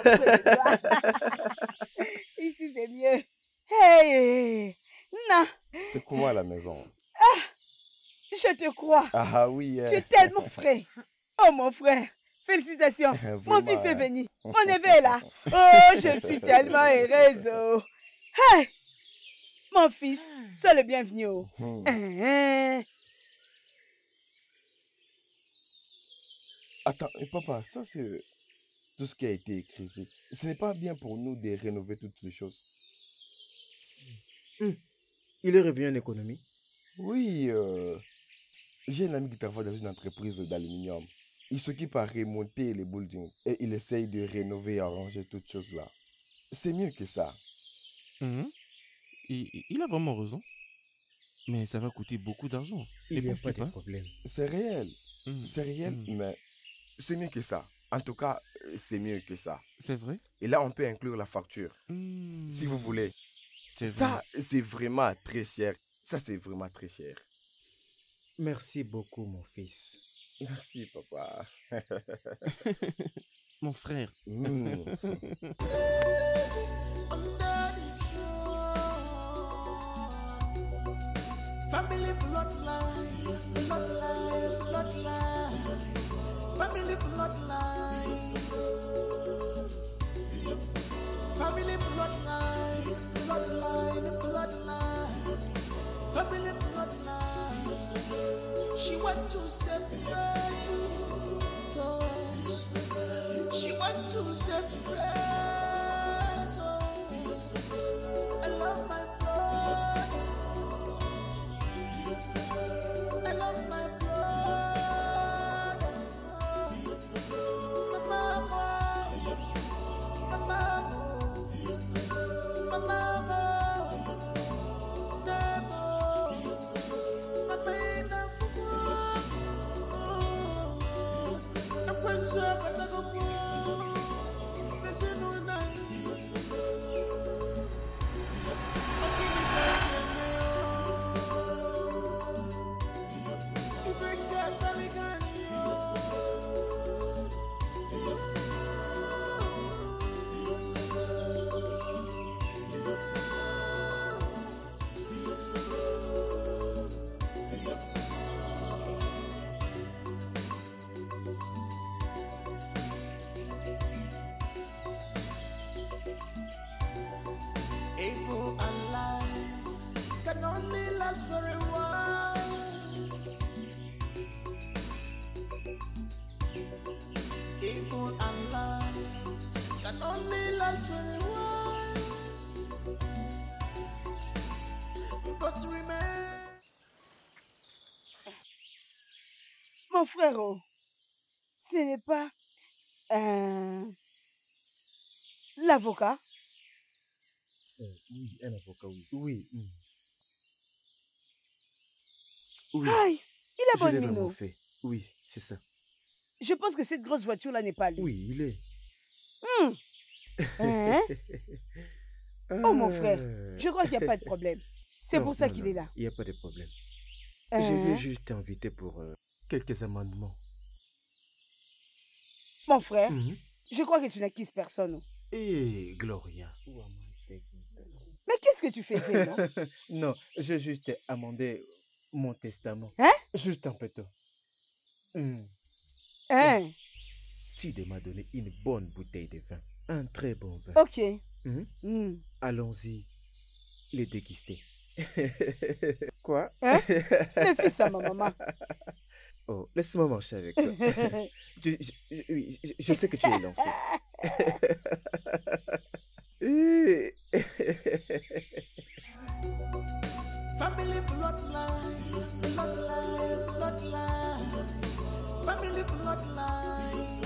ici, c'est mieux. Hey! Non, C'est comment à la maison? je te crois. Ah oui. Tu es tellement frais. Oh, mon frère. Félicitations. Mon fils est venu. Mon neveu est là. Oh, je suis tellement heureuse. Oh. Hey! Mon fils, sois le bienvenu. Oh. Attends, mais papa, ça c'est tout ce qui a été écrit ici. Ce n'est pas bien pour nous de rénover toutes les choses. Il est revenu en économie. Oui, j'ai un ami qui travaille dans une entreprise d'aluminium. Il s'occupe à remonter les buildings et il essaye de rénover et arranger toutes choses là. C'est mieux que ça. Mhm. Il a vraiment raison. Mais ça va coûter beaucoup d'argent. Il Ne n'y a pas penses-tu de pas? problème. C'est réel. Mhm. C'est réel, Mhm. mais c'est mieux que ça. En tout cas, c'est mieux que ça. C'est vrai? Et là, on peut inclure la facture, si vous Hmm, voulez. C'est vrai. Ça, c'est vraiment très cher. Ça, c'est vraiment très cher. Merci beaucoup, mon fils. Merci, papa. Mon frère. Hmm. Family bloodline, bloodline, bloodline, family bloodline, family bloodline, bloodline, bloodline, family bloodline. She went to separate us. She went to separate us. I love my blood. I love my blood. My mama, my mama, my mama, Debo, my baby, I'm going to go. Listen to night. Evil and lies can only last for a while. Evil and lies can only last for a while. But remain. Mon frère, oh, ce n'est pas l'avocat. Oui, un avocat, oui. Oui. Oui, Aïe, il a je l'ai bonne vraiment mine. fait. Oui, c'est ça. Je pense que cette grosse voiture-là n'est pas lui. Oui, il est. Hmm. Hein? Oh mon frère, Ah. je crois qu'il n'y a pas de problème. C'est Non, pour ça non, qu'il non, est là. il n'y a pas de problème. Je vais Hein? juste t'inviter pour quelques amendements. Mon frère, Mhm. je crois que tu n'acquises personne. Oh. Et Gloria. Mais qu'est-ce que tu faisais, non? Non, j'ai juste amendé mon testament. Hein? Juste un peu tôt. Hein? Chide m'a donné une bonne bouteille de vin. Un très bon vin. Ok. Mhm. Hmm. Allons-y, les déguster. Quoi? Hein? Le fils à ma maman. Oh, laisse-moi marcher avec toi. Oui, je sais que tu es lancé. Family bloodline, bloodline, bloodline, family bloodline.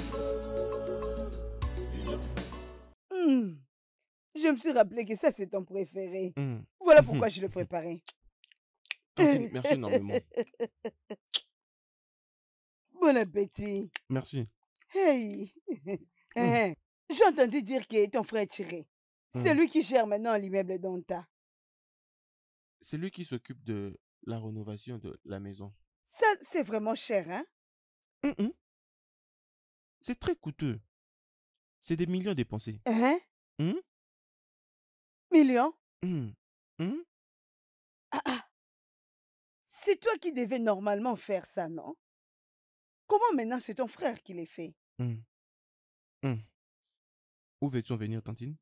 Hmm. Je me suis rappelé que ça, c'est ton préféré. Hmm. Voilà pourquoi je le préparais. Tantine, merci énormément. Bon appétit. Merci. Hey. Hein. J'ai entendu dire que ton frère Thierry, c'est Hmm. lui qui gère maintenant l'immeuble d'Onta. C'est lui qui s'occupe de la rénovation de la maison. Ça, c'est vraiment cher, hein? Mhm. C'est très coûteux. C'est des millions dépensés. Hein? Hmm? Millions? Hmm. Hmm? Ah, ah. C'est toi qui devais normalement faire ça, non? Comment maintenant c'est ton frère qui les fait? Hmm. Hmm. Où veux-tu en venir, Tantine?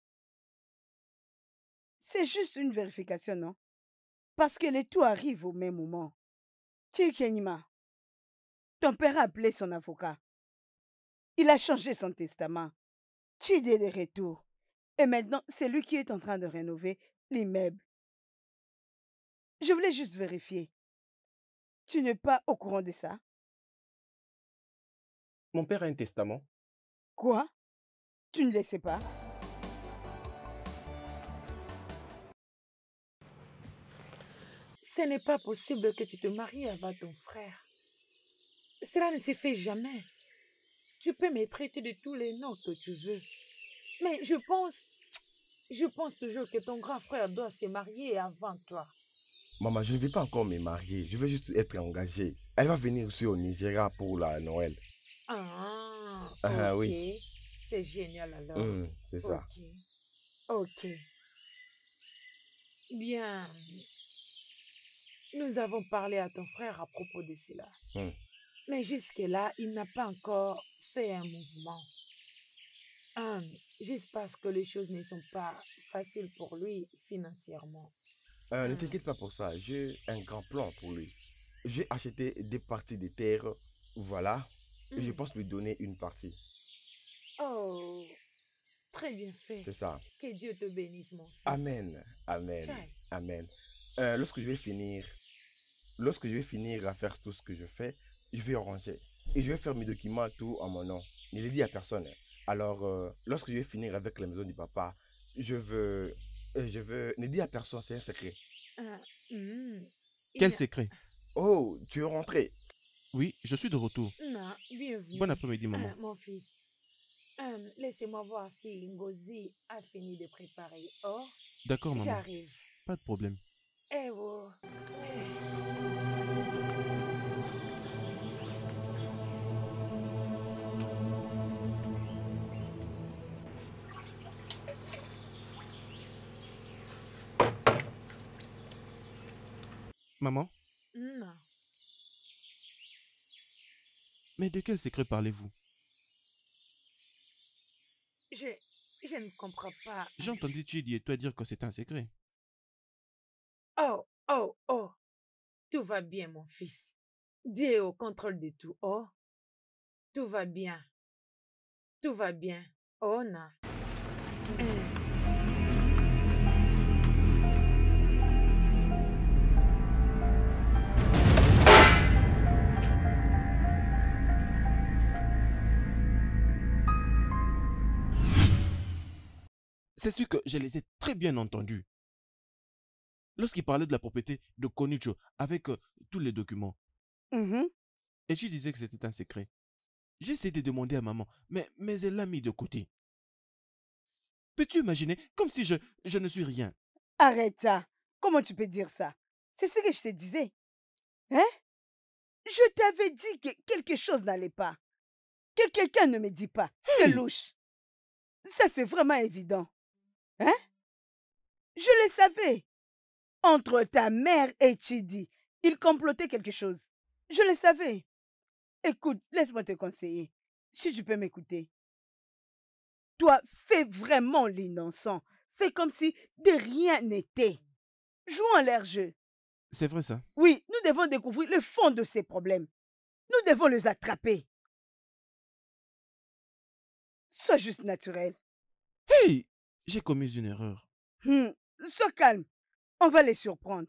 C'est juste une vérification, non? Parce que les tout arrivent au même moment. Kenima, ton père a appelé son avocat. Il a changé son testament. Chide est de retour. Et maintenant, c'est lui qui est en train de rénover l'immeuble. Je voulais juste vérifier. Tu n'es pas au courant de ça? Mon père a un testament. Quoi? Tu ne le sais pas? Ce n'est pas possible que tu te maries avant ton frère. Cela ne se fait jamais. Tu peux me traiter de tous les noms que tu veux. Mais je pense toujours que ton grand frère doit se marier avant toi. Maman, je ne vais pas encore me marier. Je veux juste être engagé. Elle va venir aussi au Nigeria pour la Noël. Ah, Ah ok. oui. C'est génial alors. C'est ça. Ok. Bien. Nous avons parlé à ton frère à propos de cela. Mais jusque-là, il n'a pas encore fait un mouvement. Juste parce que les choses ne sont pas faciles pour lui financièrement. Ne t'inquiète pas pour ça. J'ai un grand plan pour lui. J'ai acheté des parties de terre. Voilà. Et je pense lui donner une partie. Oh, très bien fait. C'est ça. Que Dieu te bénisse, mon fils. Amen. Amen. Tchai. Amen. Lorsque je vais finir à faire tout ce que je fais, je vais ranger. Et je vais faire mes documents tout en mon nom. Ne le dis à personne. Alors, lorsque je vais finir avec la maison du papa, je veux... Ne dis à personne, c'est un secret. Quel secret? Oh, tu es rentré. Oui, je suis de retour. Non, bienvenue. Bon après-midi, maman. Mon fils, laissez-moi voir si Ngozi a fini de préparer. Oh, D'accord, maman. j'arrive. Pas de problème. Eh oh. Maman, Non. mais de quel secret parlez-vous? Je ne comprends pas. J'ai entendu Chidi et toi dire que c'est un secret. Oh, oh, oh. Tout va bien, mon fils. Dieu est au contrôle de tout. Oh, tout va bien. Tout va bien. Oh, non. C'est sûr que je les ai très bien entendus. Lorsqu'il parlait de la propriété de Konicho avec tous les documents. Et je disais que c'était un secret. J'ai essayé de demander à maman, mais elle l'a mis de côté. Peux-tu imaginer? Comme si je ne suis rien. Arrête ça. Comment tu peux dire ça? C'est ce que je te disais. Hein? Je t'avais dit que quelque chose n'allait pas. Que quelqu'un ne me dit pas. C'est louche. Ça, c'est vraiment évident. Hein? Je le savais. Entre ta mère et Chidi, ils complotaient quelque chose. Je le savais. Écoute, laisse-moi te conseiller. Si tu peux m'écouter. Toi, fais vraiment l'innocent. Fais comme si de rien n'était. Jouons à l'air jeu. C'est vrai ça? Oui, nous devons découvrir le fond de ces problèmes. Nous devons les attraper. Sois juste naturel. Hey! J'ai commis une erreur. Sois calme. On va les surprendre.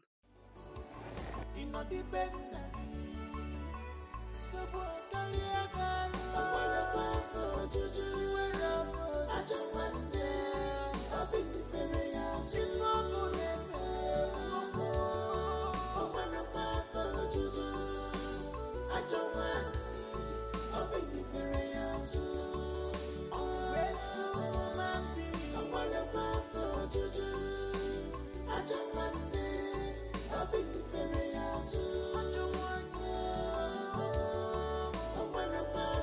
I don't want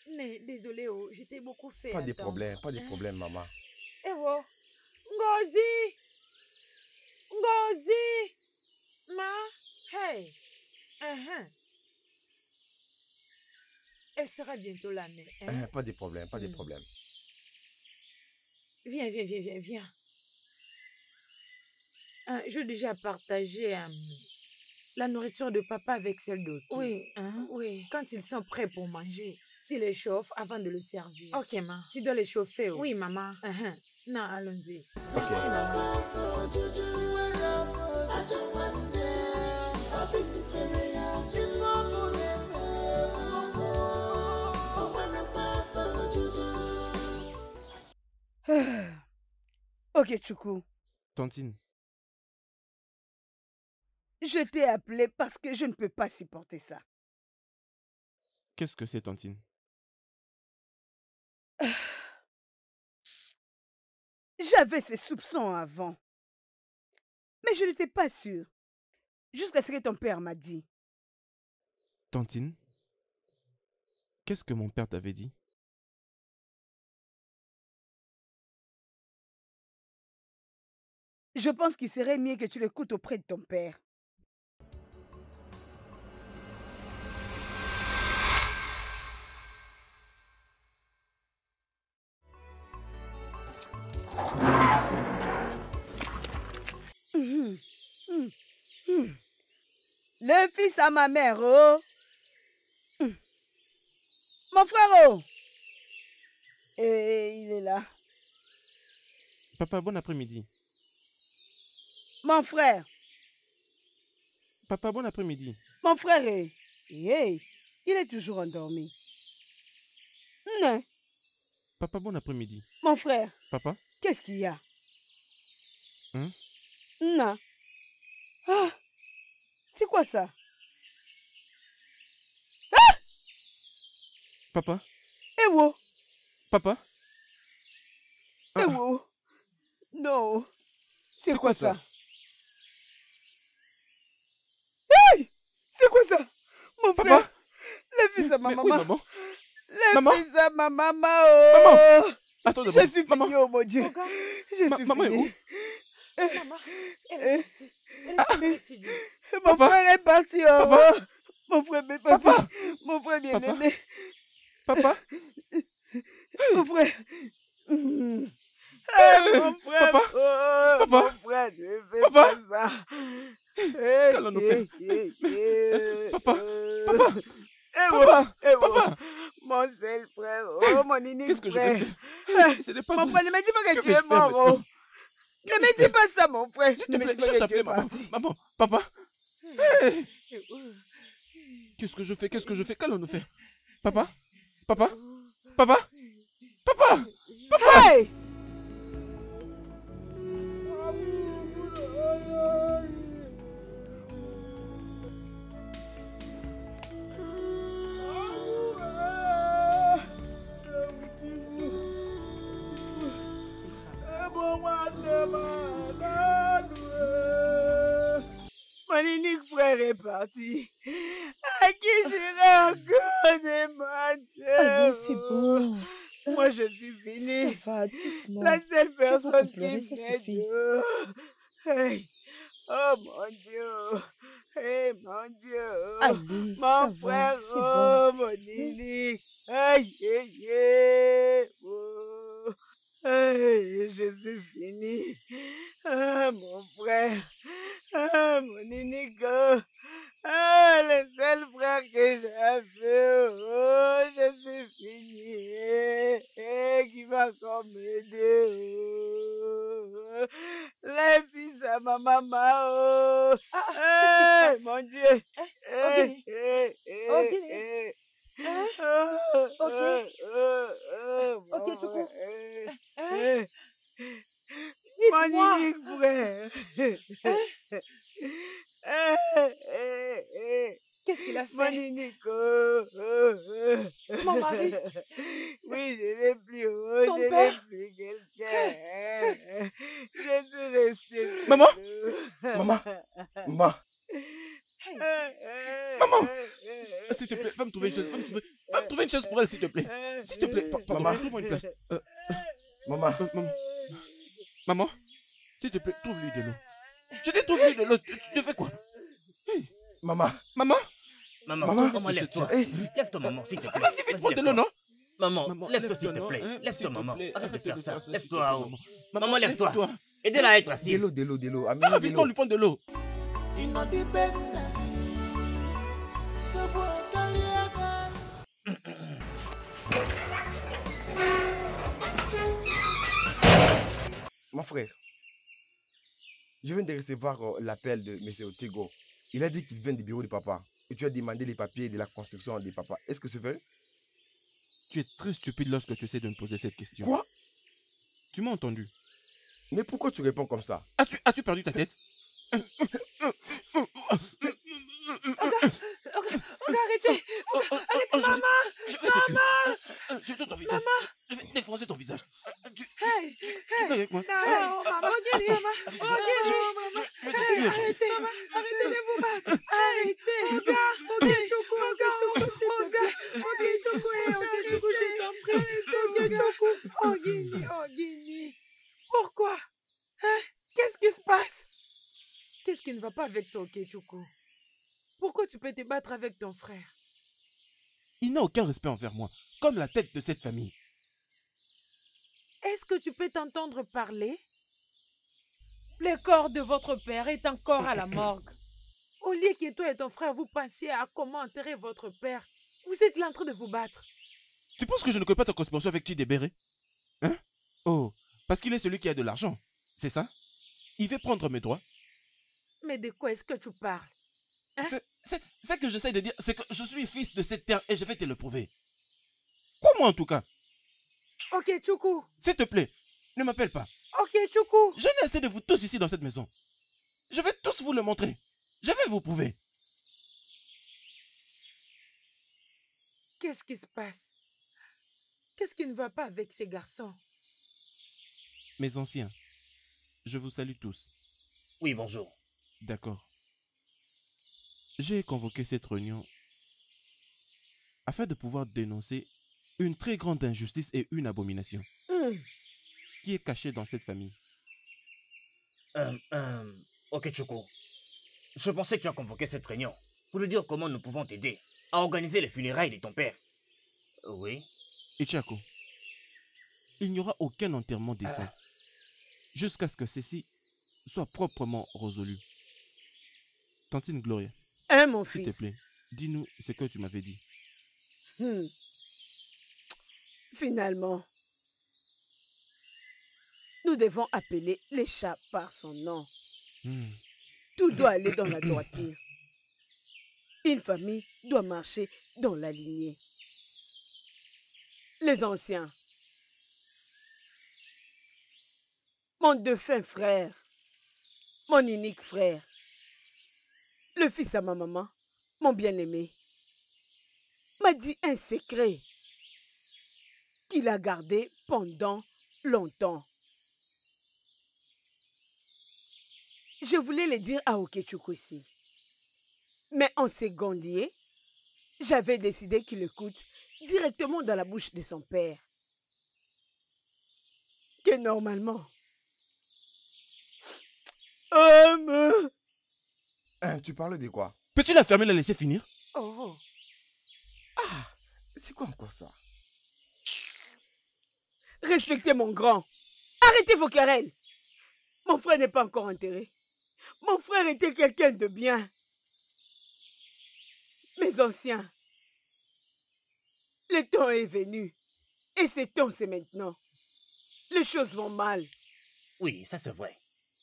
Mais désolé, oh, j'étais beaucoup fait Pas de attendre. problème, pas de problème, maman. Eh oh, Ngozi! Ngozi! Ma, hey! Elle sera bientôt là, mais... hein? Pas de problème, pas de Hmm. problème. Viens, viens, viens, viens, viens. Je veux déjà partager la nourriture de papa avec celle d'Oki. Oui, Hein? oui. Quand ils sont prêts pour manger, tu les chauffes avant de le servir. Ok, ma. Tu dois les chauffer. Oh. Oui, maman. Non, allons-y. Ok. Merci, maman. Ok, Choukou. Tantine, Je t'ai appelé parce que je ne peux pas supporter ça. qu'est-ce que c'est, Tantine? J'avais ces soupçons avant. Mais je n'étais pas sûre. Jusqu'à ce que ton père m'a dit. Tantine, qu'est-ce que mon père t'avait dit? Je pense qu'il serait mieux que tu l'écoutes auprès de ton père. Le fils à ma mère, oh. Mon frère, oh. Et il est là. Papa, bon après-midi. Mon frère. Papa, bon après-midi. Mon frère est... Hey, il est toujours endormi. Non. Papa, bon après-midi. Mon frère, Papa? qu'est-ce qu'il y a? Hein? Non. Ah, c'est quoi ça? Papa? Eh oh, Papa? eh oh. Non. C'est quoi ça? Hey! C'est quoi ça? Mon Papa? frère. Le fils à ma Mais maman. oui, maman. Le Maman? fils à ma maman. Oh. Attends Je d'abord. suis Maman. fini, oh mon Dieu. Oga, Je suis maman est fini. maman, elle est sortie. Elle est sortie d'étudier. Mon Papa. frère est parti. Oh. Papa. Mon frère est parti. Papa. Mon frère bien Papa. aimé. Papa? Mon frère. Eh, mon frère. Papa. Oh, Papa. mon frère, ne fais Papa. pas ça. Qu'allons-nous faire? Papa. Eh, Papa. Eh, Papa. oh, eh, oh. Papa. Mon seul frère. Oh, mon unique Qu'est-ce que je frère. vais faire? Ce n'est pas Mon vrai. frère, ne me dis pas que Que tu vais-je es faire mort. maintenant? Oh. Ne me dis pas ça, mon frère. S'il te Ne me plaît, dis pas cherche à que tu es appeler maman. parti. Maman. Papa. Hey. Qu'est-ce que je fais? Qu'est-ce que je fais? Qu'allons-nous faire? Papa? Papa? Papa? Papa? Hey! Mon unique frère est parti. À qui j'irai encore demander? Allez, c'est bon. Moi, je suis Ça fini. va, doucement. La seule pas personne qui pleurer, ça m'aide. suffit. Hey. Oh mon Dieu. Hey, mon Dieu. Allez, ça Mon va, frère, c'est bon. oh mon unique. Aïe, aïe, aïe. Oh. Aïe, je suis fini. Ah, mon frère. Ah, mon unique. Ah, le seul frère que j'avais. Oh, je suis fini. Qui va encore m'aider. Oh. Les fils à ma maman. Oh. Qu'est-ce qui se passe? Mon Dieu. Ogini. Ogini. Hein? Ok. Ok, Choukou. Hein? Mon Dites-moi. unique frère. Qu'est-ce qu'il a Mon fait? unique. Mon mari. Oui, je n'ai plus. Ton Je n'ai père. plus quelqu'un. Je suis restée. Maman. Maman. Maman. Maman. S'il te plaît, va me trouver une chaise. Va me trouver. Va Va trouver une chaise pour elle, s'il te plaît. S'il te plaît, pardon, Maman. trouve-moi une place. Maman, Maman. Maman, s'il te plaît, trouve-lui de l'eau. Je t'ai trouvé de l'eau. Tu fais quoi? Hey, maman, maman, Maman, Maman. maman, lève-toi. hey, Lève-toi, maman, s'il te plaît. vas-y, vite, prends de l'eau, lève-toi. non? Maman, Maman, lève-toi, s'il te non, plaît. hein, Lève-toi, s'il te maman. plaît, Arrête de faire ça. s'il te Lève-toi, plaît, oh. maman. Maman, lève-toi. lève-toi. Aidez-la à être de assise. l'eau, de l'eau, de l'eau. Ah, Amenez de vite, on l'eau. lui prend de l'eau. Mon frère, je viens de recevoir l'appel de M. Otigo. Il a dit qu'il vient du bureau de papa. Et tu as demandé les papiers de la construction de papa. Est-ce que c'est vrai? Tu es très stupide lorsque tu essaies de me poser cette question. Quoi? Tu m'as entendu? Mais pourquoi tu réponds comme ça? As-tu perdu ta tête? Arrêtez. Maman! Je vais te tuer. Surtout ton visage. Je vais défoncer ton visage. Tu Hey, es avec moi? non, maman, Ogeni, maman. Ogeni, maman. Je vais te tuer. Arrêtez, arrêtez de vous battre. Arrêtez. Ogechukwu, Ogechukwu, je t'en prie. Ogeni. Pourquoi? Hein? Qu'est-ce qui se passe? Qu'est-ce qui ne va pas avec toi, Ogechukwu? Pourquoi tu peux te battre avec ton frère? Il n'a aucun respect envers moi, comme la tête de cette famille. Est-ce que tu peux t'entendre parler? Le corps de votre père est encore à la morgue. Au lieu que toi et ton frère vous pensiez à comment enterrer votre père, vous êtes là en train de vous battre. Tu penses que je ne connais pas ta conspiration avec Chidebere? Hein? Oh, parce qu'il est celui qui a de l'argent, c'est ça? Il veut prendre mes droits? Mais de quoi est-ce que tu parles? Hein? C'est que j'essaie de dire, c'est que je suis fils de cette terre et je vais te le prouver. Crois-moi en tout cas. Ok, Chukwu. S'il te plaît, ne m'appelle pas. Ok, Chukwu. J'en ai assez de vous tous ici dans cette maison. Je vais tous vous le montrer. Je vais vous prouver. Qu'est-ce qui se passe? Qu'est-ce qui ne va pas avec ces garçons? Mes anciens, je vous salue tous. Oui, bonjour. D'accord. J'ai convoqué cette réunion afin de pouvoir dénoncer une très grande injustice et une abomination qui est cachée dans cette famille. Ok, Chukwu. Je pensais que tu as convoqué cette réunion pour nous dire comment nous pouvons t'aider à organiser les funérailles de ton père. Oui. Ichako, il n'y aura aucun enterrement décent jusqu'à ce que ceci soit proprement résolu. Tantine Gloria, Hein, mon s'il fils? te plaît, dis-nous ce que tu m'avais dit. Finalement, nous devons appeler les chats par son nom. Tout doit aller dans la droiture. Une famille doit marcher dans la lignée. Les anciens, mon défunt frère, mon unique frère, le fils à ma maman, mon bien-aimé, m'a dit un secret qu'il a gardé pendant longtemps. Je voulais le dire à Okechukwu ici. Mais en second lieu, j'avais décidé qu'il écoute directement dans la bouche de son père. Que normalement... Hein, tu parles de quoi? Peux-tu la fermer et la laisser finir? Oh. C'est quoi encore ça? Respectez mon grand. Arrêtez vos querelles. Mon frère n'est pas encore enterré. Mon frère était quelqu'un de bien. Mes anciens, le temps est venu. Et ce temps, c'est maintenant. Les choses vont mal. Oui, ça c'est vrai.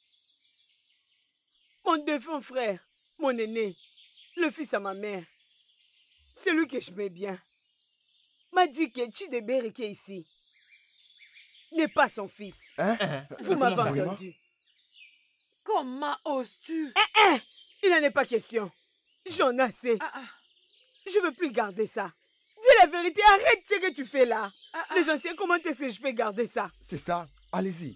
Mon défunt frère, mon aîné, le fils à ma mère, celui que je mets bien, m'a dit que Chidebere qui est ici n'est pas son fils. Hein? Vous m'avez ça, vraiment? entendu. Comment oses-tu? Il n'en est pas question. J'en ai assez. Ah. Je ne veux plus garder ça. Dis la vérité, arrête ce que tu fais là. Ah. Les anciens, comment est-ce que je peux garder ça? C'est ça. Allez-y.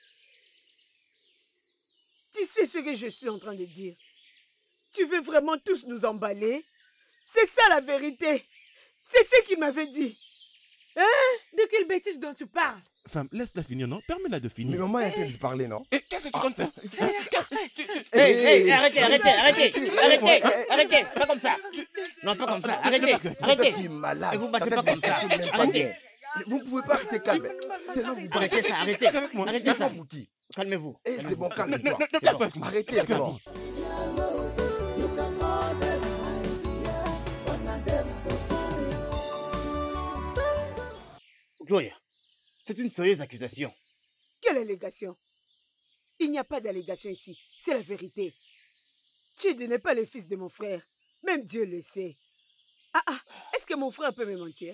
Tu sais ce que je suis en train de dire. Tu veux vraiment tous nous emballer? C'est ça la vérité. C'est ce qu'il m'avait dit. Hein? De quelle bêtise dont tu parles? Femme, laisse-la finir, non? Permets-la de Mais finir. maman est en train de parler, non? Et qu'est-ce que tu comptes faire? Hey, arrêtez, pas comme ça. Non, pas comme ça, arrêtez. Qui est malade. Et vous battez Ta pas tête comme ça. ne fonctionne même pas Arrêtez. bien. Mais vous ne pouvez pas rester calme. Sinon, vous Arrêtez ça, arrêtez. Arrêtez ça. pour qui? Calmez-vous. Eh, c'est bon, calme-toi. C'est bon. Arrêtez, c'est bon. Gloria, c'est une sérieuse accusation. Quelle allégation? Il n'y a pas d'allégation ici. C'est la vérité. Chidi n'est pas le fils de mon frère. Même Dieu le sait. Est-ce que mon frère peut me mentir?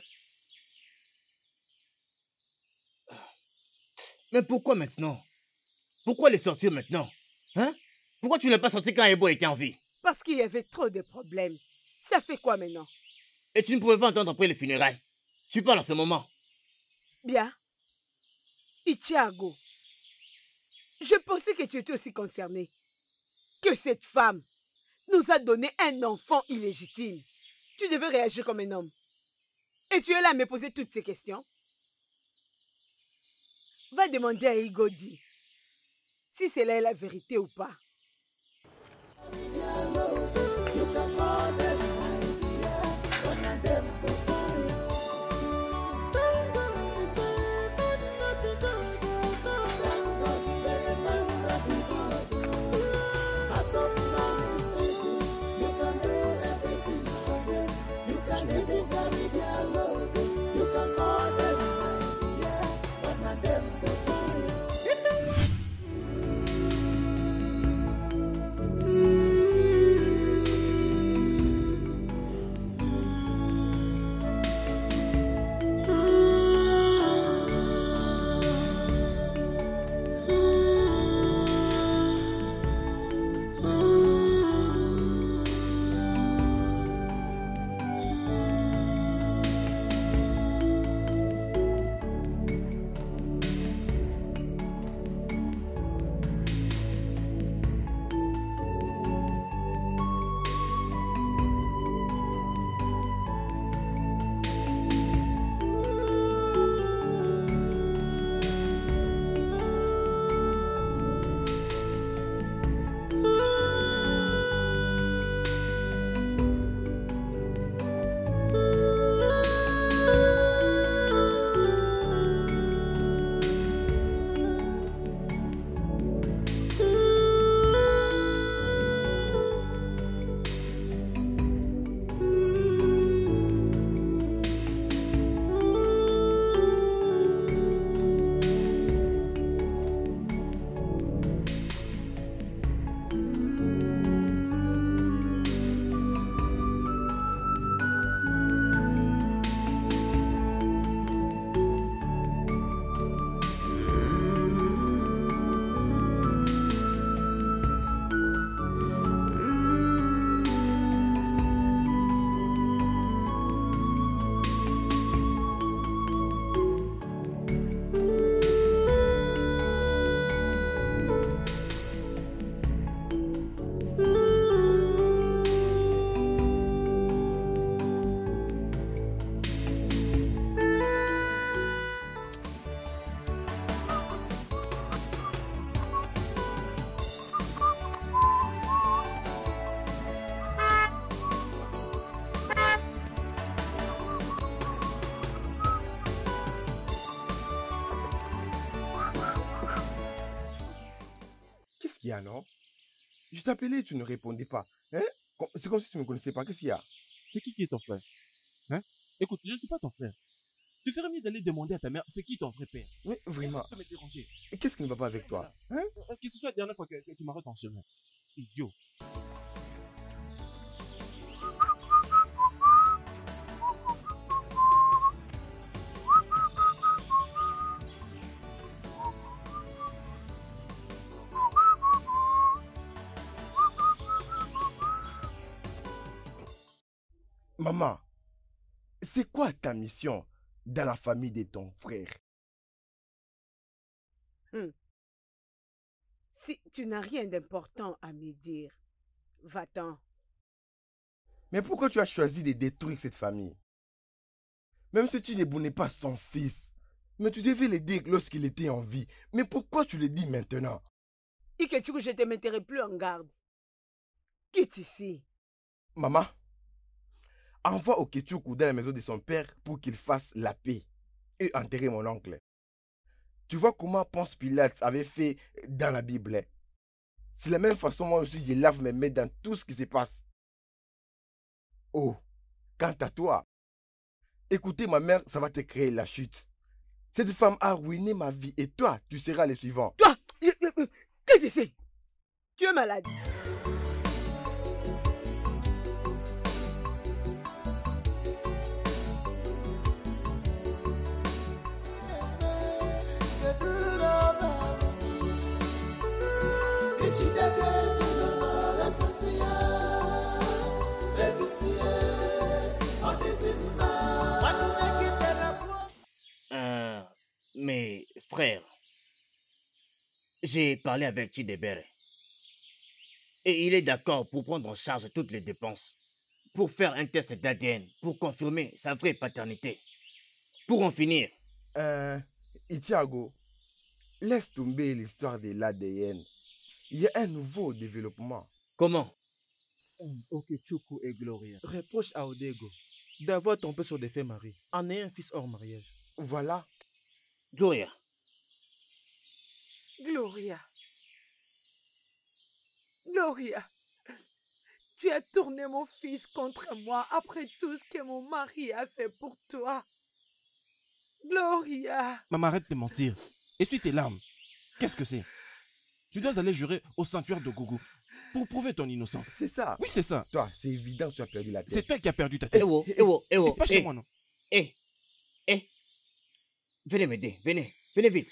Mais pourquoi maintenant? Pourquoi les sortir maintenant? Hein? Pourquoi tu ne l'as pas sorti quand Ebo était en vie? Parce qu'il y avait trop de problèmes. Ça fait quoi maintenant? Et tu ne pouvais pas entendre après les funérailles. Tu parles en ce moment. Bien. Ichiago, je pensais que tu étais aussi concerné. Que cette femme nous a donné un enfant illégitime. Tu devais réagir comme un homme. Et tu es là à me poser toutes ces questions. Va demander à Igodi si c'est là la vérité ou pas. Qu'est-ce qu'il y a, non? Je t'appelais, tu ne répondais pas. Hein? C'est comme si tu ne me connaissais pas. Qu'est-ce qu'il y a? C'est qui est ton frère? Hein? Écoute, je ne suis pas ton frère. Tu ferais mieux d'aller demander à ta mère, c'est qui ton vrai père? Mais vraiment. Ça me déranger. Et qu'est-ce qui ne va pas avec toi? Hein? Que ce soit la dernière fois que tu m'arrêtes en chemin. Idiot. Maman, c'est quoi ta mission dans la famille de ton frère? Si tu n'as rien d'important à me dire, va-t'en. Mais pourquoi tu as choisi de détruire cette famille? Même si Chinebou n'est pas son fils. Mais tu devais le dire lorsqu'il était en vie. Mais pourquoi tu le dis maintenant? Ikechukwu, je ne te mettrai plus en garde. Quitte ici. Maman, envoie Okechukwu dans la maison de son père pour qu'il fasse la paix et enterrer mon oncle. Tu vois comment Ponce Pilate avait fait dans la Bible. C'est la même façon, moi aussi, je lave mes mains dans tout ce qui se passe. Oh, quant à toi, écouter ma mère, ça va te créer la chute. Cette femme a ruiné ma vie et toi, tu seras le suivant. Toi, qu'est-ce que c'est? Tu es malade. Mais frère, j'ai parlé avec Chidebere et il est d'accord pour prendre en charge toutes les dépenses, pour faire un test d'ADN, pour confirmer sa vraie paternité. Pour en finir. Itiago, laisse tomber l'histoire de l'ADN. Il y a un nouveau développement. Comment? Okechukwu et Gloria reproche à Odego d'avoir tombé sur des faits mariés en ayant un fils hors mariage. Voilà. Gloria. Gloria. Gloria. Tu as tourné mon fils contre moi après tout ce que mon mari a fait pour toi. Gloria. Maman, arrête de mentir. Essuie tes larmes. Qu'est-ce que c'est? Tu dois aller jurer au sanctuaire de Gougou pour prouver ton innocence. C'est ça. Oui, c'est ça. Toi, c'est évident que tu as perdu la tête. C'est toi qui as perdu ta tête. Eh, pas chez moi, non. Venez m'aider, venez vite.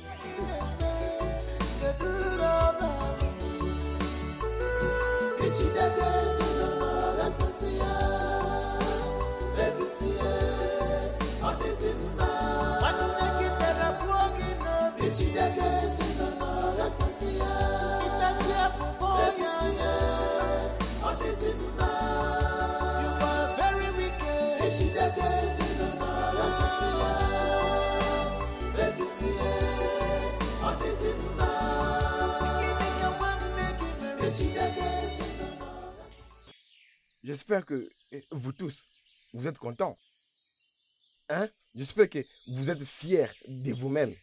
J'espère que vous tous, vous êtes contents. Hein? J'espère que vous êtes fiers de vous-même.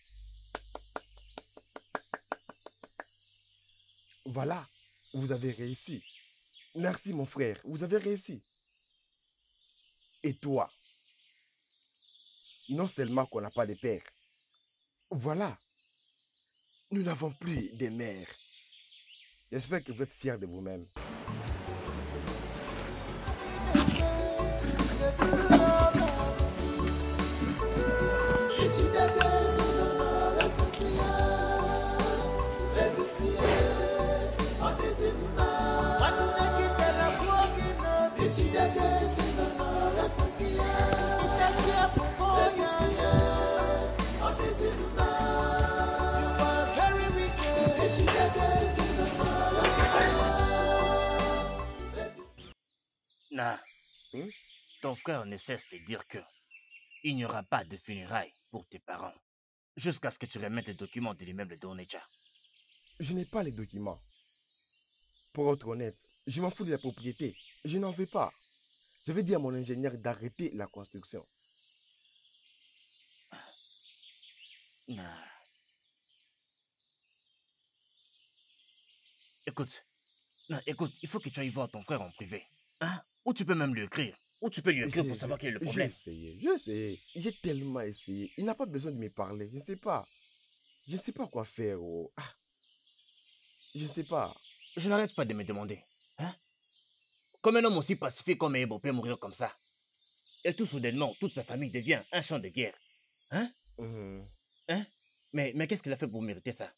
Voilà, vous avez réussi. Merci mon frère, vous avez réussi. Et toi? Non seulement qu'on n'a pas de père. Voilà. Nous n'avons plus de mère. J'espère que vous êtes fiers de vous-même. Nah, ton frère ne cesse de dire que il n'y aura pas de funérailles pour tes parents jusqu'à ce que tu remettes les documents de l'immeuble de Onitsha. Je n'ai pas les documents. Pour être honnête, je m'en fous de la propriété. Je n'en veux pas. Je vais dire à mon ingénieur d'arrêter la construction. Nah. Écoute, il faut que tu ailles voir ton frère en privé. Hein? Ou tu peux même lui écrire. Ou tu peux lui écrire pour savoir quel est le problème. J'ai essayé. J'ai tellement essayé. Il n'a pas besoin de me parler. Je ne sais pas. Je ne sais pas quoi faire. Oh. Ah. Je ne sais pas. Je n'arrête pas de me demander. Hein? Comme un homme aussi pacifique comme Ebo peut mourir comme ça. Et tout soudainement, toute sa famille devient un champ de guerre. Hein? Hein? Mais qu'est-ce qu'il a fait pour mériter ça?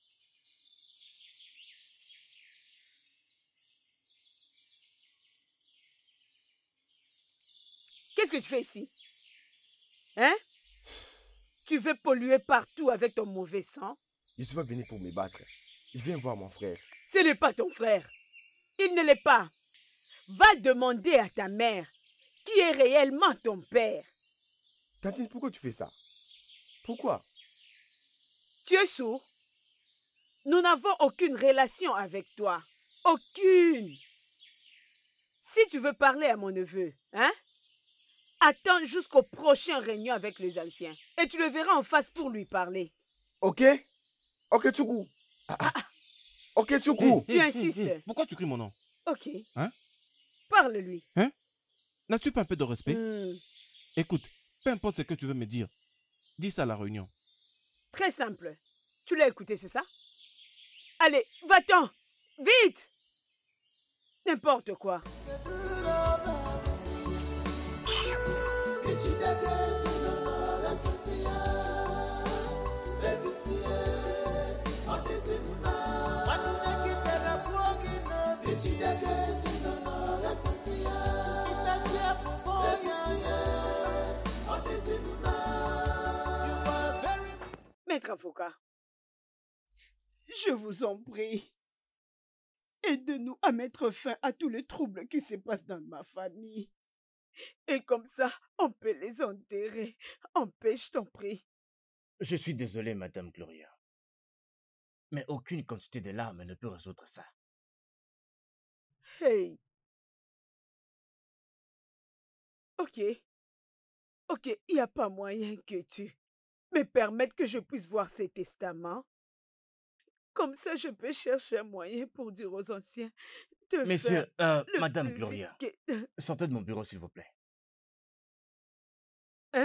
Qu'est-ce que tu fais ici? Hein? Tu veux polluer partout avec ton mauvais sang? Je ne suis pas venu pour me battre. Je viens voir mon frère. Ce n'est pas ton frère. Il ne l'est pas. Va demander à ta mère qui est réellement ton père. Tantine, pourquoi tu fais ça? Pourquoi? Tu es sourd? Nous n'avons aucune relation avec toi. Aucune. Si tu veux parler à mon neveu, hein? Attends jusqu'au prochain réunion avec les anciens. Et tu le verras en face pour lui parler. Ok? Ok, Tchoukou. Ok, Tchoukou. Tu insistes? Pourquoi tu cries mon nom? Ok. Hein? Parle-lui. Hein? N'as-tu pas un peu de respect? Hmm. Écoute, peu importe ce que tu veux me dire, dis ça à la réunion. Très simple. Tu l'as écouté, c'est ça? Allez, va-t'en! Vite! N'importe quoi. Maître avocat, je vous en prie, aidez-nous à mettre fin à tous les troubles qui se passent dans ma famille. Et comme ça, on peut les enterrer en paix, je t'en prie. Je suis désolé, Madame Gloria. Mais aucune quantité de larmes ne peut résoudre ça. Hey. Ok, il n'y a pas moyen que tu me permettes que je puisse voir ces testaments. Comme ça, je peux chercher un moyen pour dire aux anciens de Messieurs, faire le Madame plus Gloria, vite que... sortez de mon bureau, s'il vous plaît. Hein?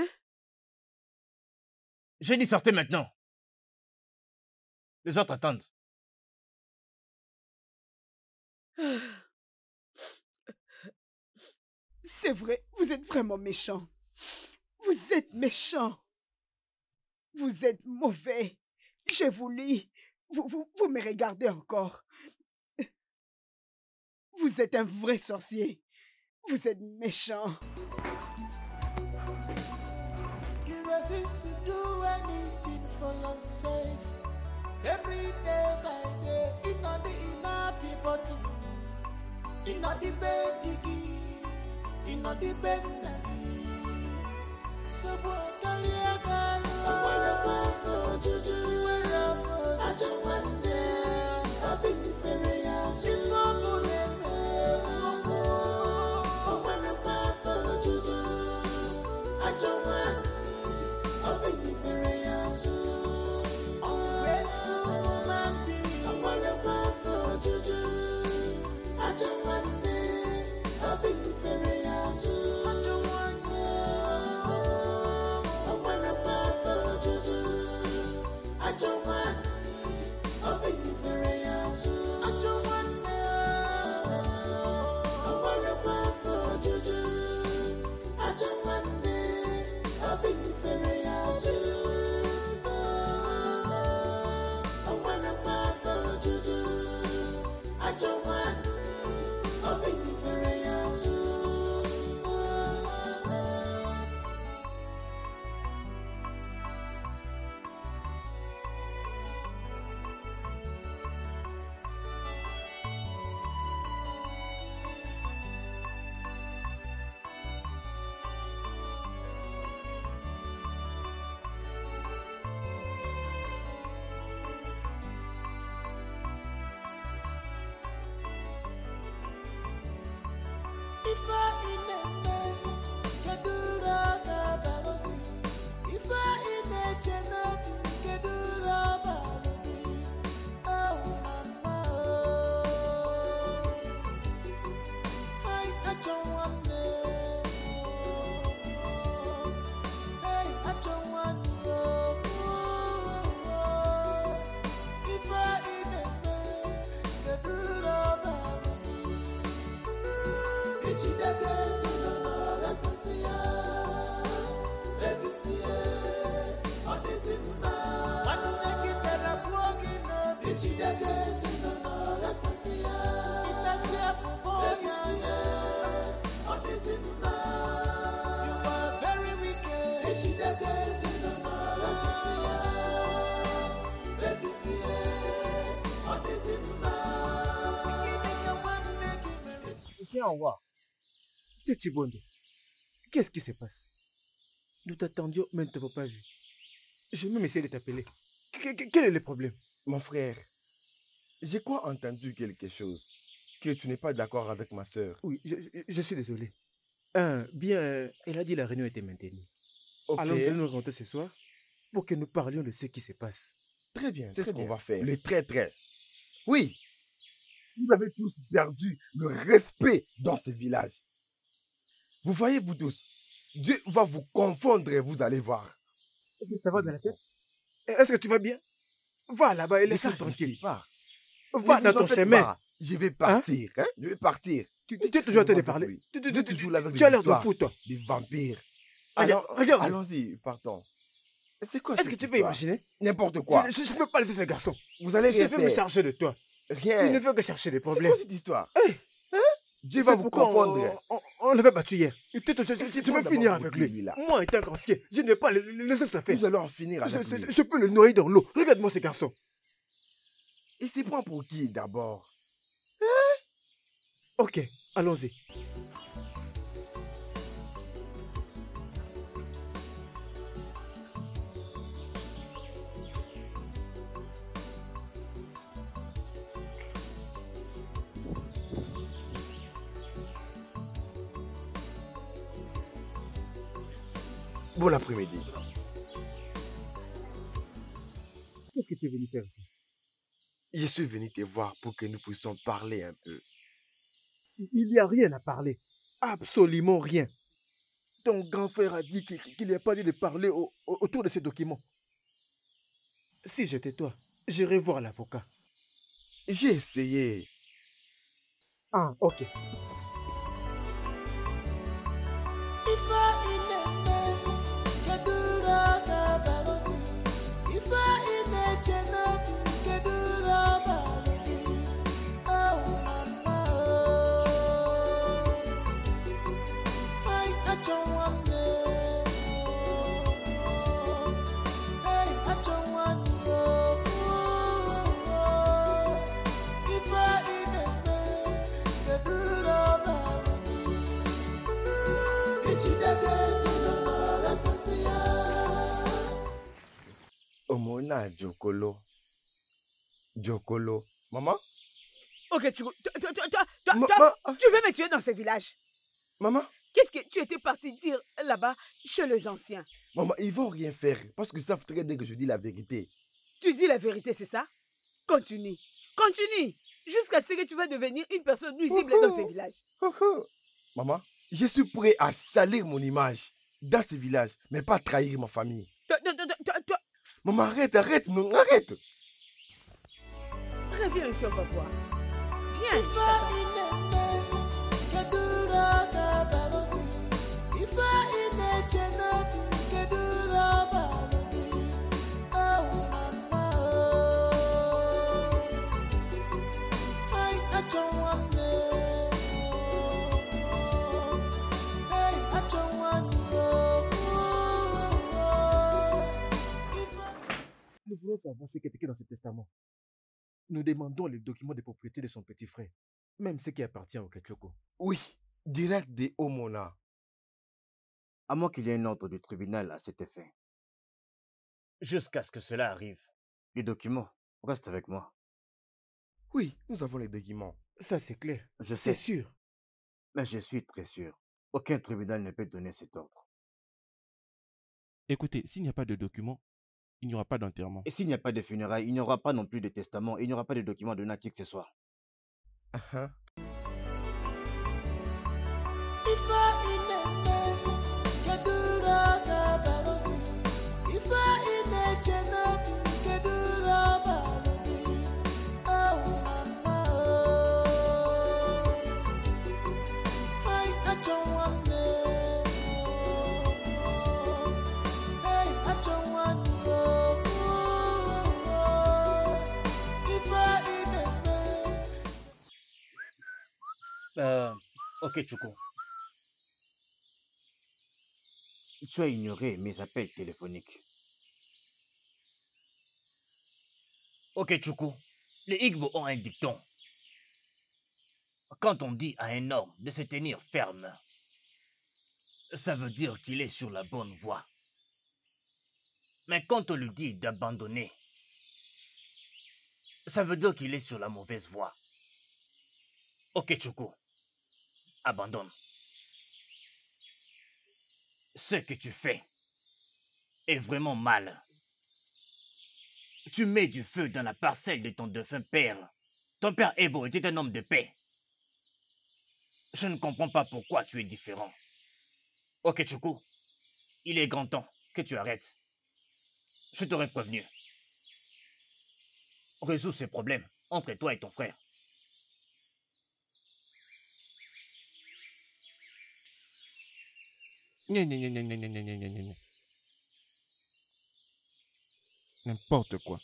J'ai dit sortez maintenant. Les autres attendent. C'est vrai, vous êtes vraiment méchant. Vous êtes méchant. Vous êtes mauvais. Je vous lis. Vous me regardez encore. Vous êtes un vrai sorcier. Vous êtes méchant. You refuse to do anything for your sake. Every day by day, it's not the enough people to it's not the baby, it's not the baby. So what can you do? I wanna go to Juju. I just want to. I've been very young. You know that. I wanna go to Juju. I just want. I've been very young. I wanna go to Juju. I just want to. I've been very young. I just want to. I wanna go to Juju. I just want to. I've been very young. I just want to. I wanna go to Juju. I just want to. I've been very young. I wanna go to Juju. I just want to. I've been very young. Tiens, Awa. Tchibondo, qu'est-ce qui se passe? Nous t'attendions, mais nous ne t'avons pas vu. Je vais même essayer de t'appeler. Quel est le problème? Mon frère, j'ai quoi entendu quelque chose? Que tu n'es pas d'accord avec ma sœur. Oui, je suis désolé. Bien, elle a dit la réunion était maintenue. Ok, Alors nous allons nous rencontrer ce soir pour que nous parlions de ce qui se passe. très bien, c'est Très ce qu'on bien. va faire. Le très. Oui, vous avez tous perdu le respect dans ce village. Vous voyez, vous tous, Dieu va vous confondre et vous allez voir. Est-ce que ça va dans la tête? Est-ce que tu vas bien? Va là-bas et laisse-nous Dégage tranquille. d'ici, pars. Va Ne dans vous en ton faites chemin. pas. Je vais partir, hein? Je vais partir. Tu es toujours en train de Laissez-moi parler. avec lui. Tu Vous êtes toujours là avec as des l'air de histoires, fou, toi. des vampires. Regarde. Allons-y, partons. C'est quoi Est-ce cette que tu peux histoire? imaginer? N'importe quoi. Je ne peux pas laisser ce garçon. Vous allez Je rien vais me faire. charger de toi. Rien. Il ne veut que chercher des C'est problèmes. quoi cette histoire? Hey, Dieu c'est va vous pourquoi confondre. on l'avait battu hier. Tu c'est vas bon finir d'avoir avec voté, lui. lui, là. Moi, étant conscient, je ne vais pas le laisser se faire. Nous allons en finir avec lui. Je peux le noyer dans l'eau. Regarde-moi ce garçon. Il s'y prend pour qui d'abord? Ok, allons-y. Bon après-midi. Qu'est-ce que tu es venu faire ici? Je suis venu te voir pour que nous puissions parler un peu. Il n'y a rien à parler. Absolument rien. Ton grand frère a dit qu'il n'y a pas lieu de parler autour de ces documents. Si j'étais toi, j'irais voir l'avocat. J'ai essayé. Ah, ok. Omona Jokolo. Jokolo. Maman? Ok, tu veux me tuer dans ce village? Maman? Qu'est-ce que tu étais parti dire là-bas chez les anciens? Maman, ils vont rien faire parce qu'ils savent très bien que je dis la vérité. Tu dis la vérité, c'est ça? Continue. Continue. Jusqu'à ce que tu vas devenir une personne nuisible dans ce village. Maman, je suis prêt à salir mon image dans ce village, mais pas trahir ma famille. Maman, arrête, non, arrête. Reviens ici, on va voir. Viens, je t'attends. Nous voulons savoir ce qui est écrit dans ce testament. Nous demandons les documents de propriété de son petit frère, même ce qui appartient au Ketchoko. Oui, direct de Omona. À moins qu'il y ait un ordre du tribunal à cet effet. Jusqu'à ce que cela arrive. Les documents restent avec moi. Oui, nous avons les documents. Ça, c'est clair. Je C'est sais, sûr. mais je suis très sûr. Aucun tribunal ne peut donner cet ordre. Écoutez, s'il n'y a pas de documents, il n'y aura pas d'enterrement. Et s'il n'y a pas de funérailles, il n'y aura pas non plus de testament, et il n'y aura pas de documents de qui que ce soit. Uh-huh. Ok, Chuku. Tu as ignoré mes appels téléphoniques. Ok, Chuku. Les Igbo ont un dicton. Quand on dit à un homme de se tenir ferme, ça veut dire qu'il est sur la bonne voie. Mais quand on lui dit d'abandonner, ça veut dire qu'il est sur la mauvaise voie. Ok, Choukou, abandonne. Ce que tu fais est vraiment mal. Tu mets du feu dans la parcelle de ton défunt père. Ton père Ebo était un homme de paix. Je ne comprends pas pourquoi tu es différent. Ok, Choukou, il est grand temps que tu arrêtes. Je t'aurais prévenu. Résous ces problèmes entre toi et ton frère. Gna, gna, gna, gna, gna, gna, gna, gna, gna. N'importe quoi.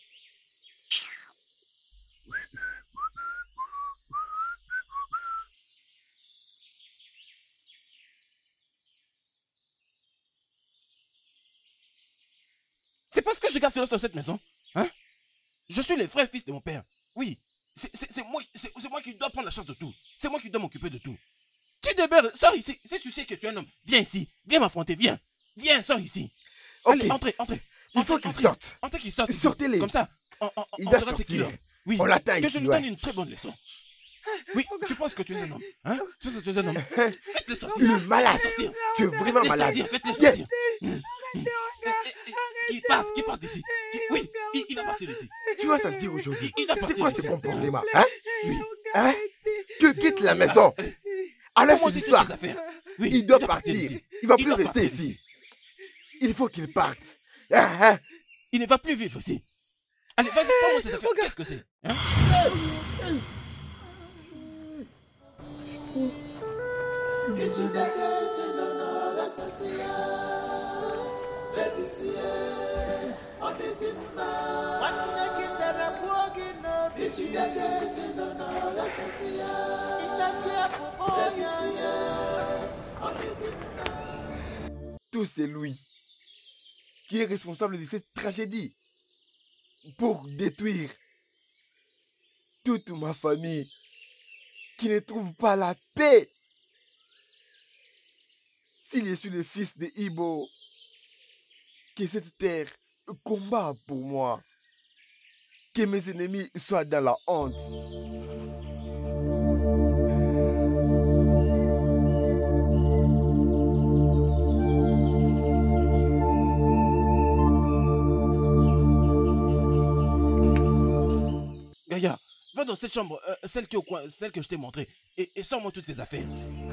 C'est parce que je garde silence dans cette maison. Hein? Je suis le frère fils de mon père. Oui, c'est moi qui dois prendre la charge de tout. C'est moi qui dois m'occuper de tout. Tu débères, sors ici. Si tu sais que tu es un homme, viens ici. Viens m'affronter, viens. Viens, sors ici. Ok. Allez, entrez. Il faut qu'il sorte. Entrez qu'il sorte. Sortez-les. Comme ça, Il on doit verra ce qu'il sortir. est. Oui, On l'attend que ici, je lui ouais. donne une très bonne leçon. Oui, tu penses que tu es un homme. Hein? Tu penses que tu es un homme. Faites-le Tu sortir. es malade. Sortir. Tu es vraiment Faites-les malade. sortir, faites-les Viens. sortir. Qu'il parte d'ici. Oui, il va partir d'ici. Tu vas sentir aujourd'hui. Il doit C'est partir quoi d'ici. ce comportement? Hein? Oui. Hein? Qu'il quitte la maison. Enlève Comment ses c'est histoires. toutes ces affaires? Oui, Il doit partir partir. d'ici. Il va Il plus doit rester partir ici. d'ici. Il faut qu'il parte. Hein? Il ne va plus vivre ici. Allez, vas-y, prends-moi cette affaire. Qu'est-ce que c'est? Hein? Tout c'est lui qui est responsable de cette tragédie pour détruire toute ma famille qui ne trouve pas la paix. S'il je suis le fils de Ibo, que cette terre combat pour moi, que mes ennemis soient dans la honte. Gaïa, va dans cette chambre, celle qui est au coin, celle que je t'ai montrée, et sors-moi toutes ces affaires.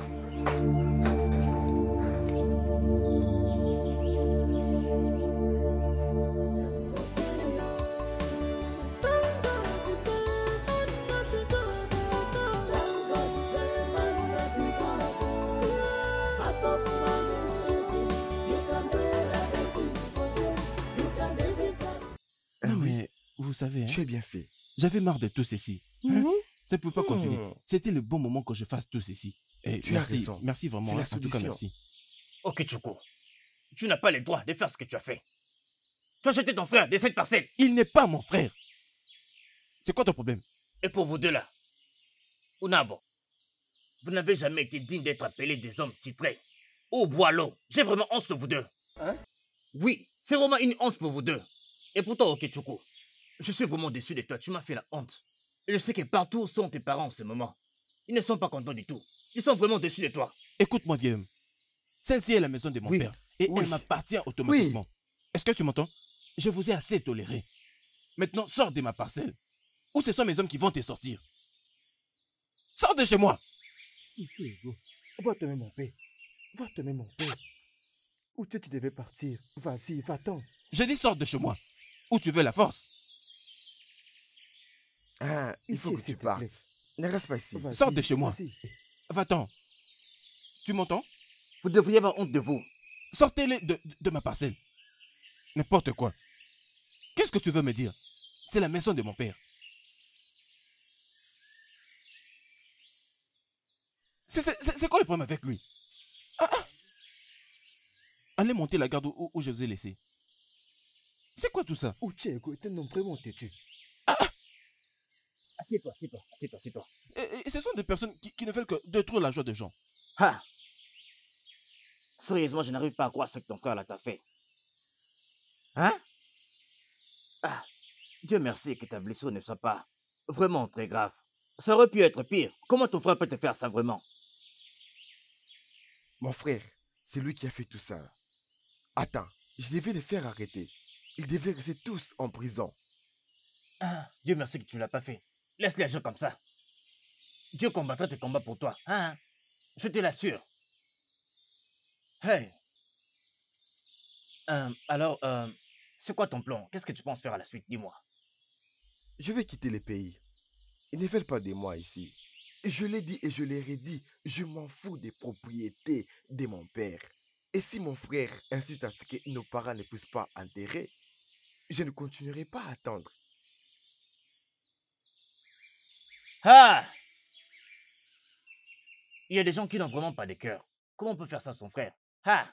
Non, mais vous savez, hein, Tu as bien fait. j'avais marre de tout ceci. Hein? Ça ne peut pas continuer. Mhm. C'était le bon moment que je fasse tout ceci. Et Tu as merci, raison. merci vraiment. C'est la hein, en tout cas, solution. merci. Ok, Choukou, tu n'as pas le droit de faire ce que tu as fait. Tu as jeté ton frère de cette parcelle. Il n'est pas mon frère. C'est quoi ton problème? Et pour vous deux là, Unabo, vous n'avez jamais été digne d'être appelés des hommes titrés. Oh, Boileau, j'ai vraiment honte de vous deux. Hein? Oui, c'est vraiment une honte pour vous deux. Et pourtant, ok, Choukou, je suis vraiment déçu de toi, tu m'as fait la honte. Et je sais que partout sont tes parents en ce moment. Ils ne sont pas contents du tout. Ils sont vraiment déçus de toi. Écoute-moi, vieux homme. Celle-ci est la maison de mon Oui. père. Et Oui. elle m'appartient automatiquement. Est-ce que tu m'entends? Je vous ai assez toléré. Maintenant, sors de ma parcelle. Ou ce sont mes hommes qui vont te sortir. Sors de chez moi. Va te mettre mon père. Va te mettre mon père. Où tu devais partir? Vas-y, va-t'en. Je dis sors de chez moi. Ou tu veux la force. Ah, il faut Ici, que s'il tu te plaît. partes. Ne reste pas ici. Vas-y, Sors de chez moi. vas-y. Va-t'en. Tu m'entends? Vous devriez avoir honte de vous. Sortez-les de ma parcelle. N'importe quoi. Qu'est-ce que tu veux me dire? C'est la maison de mon père. C'est quoi le problème avec lui? Allez monter la garde où je vous ai laissé. C'est quoi tout ça? Uchego est un homme vraiment têtu. Assieds-toi, assieds-toi, assieds-toi, assieds-toi. Et ce sont des personnes qui ne veulent que détruire la joie des gens. Ah! Sérieusement, je n'arrive pas à croire ce que ton frère là t'a fait. Hein? Dieu merci que ta blessure ne soit pas vraiment très grave. Ça aurait pu être pire. Comment ton frère peut te faire ça vraiment? Mon frère, c'est lui qui a fait tout ça. Attends, je devais les faire arrêter. Ils devaient rester tous en prison. Ah, Dieu merci que tu ne l'as pas fait. Laisse-les agir comme ça. Dieu combattra tes combats pour toi. Hein? Je te l'assure. Hey. Alors, c'est quoi ton plan? Qu'est-ce que tu penses faire à la suite? Dis-moi. Je vais quitter le pays. Ils ne veulent pas de moi ici. Je l'ai dit et je l'ai redit, je m'en fous des propriétés de mon père. Et si mon frère insiste à ce que nos parents ne puissent pas enterrer, je ne continuerai pas à attendre. Ah! Il y a des gens qui n'ont vraiment pas de cœur. Comment on peut faire ça à son frère? Ah!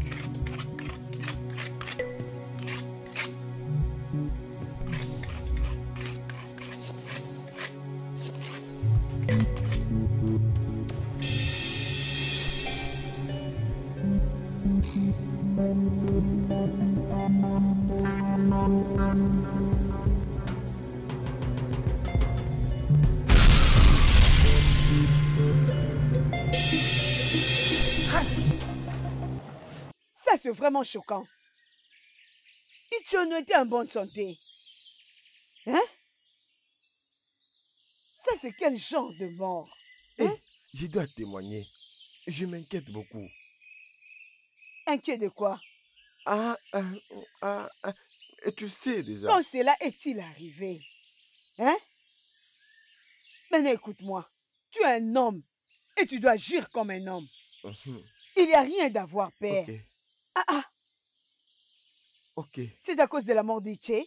Ça, c'est vraiment choquant. Ichono était en bonne santé. Hein? Ça, c'est quel genre de mort? Hein? Je dois témoigner. Je m'inquiète beaucoup. Inquiet de quoi? Et tu sais déjà. Quand cela est-il arrivé? Hein? Maintenant, écoute-moi. Tu es un homme et tu dois agir comme un homme. Il n'y a rien d'avoir peur. Ok. Ok. C'est à cause de la mort d'Iché?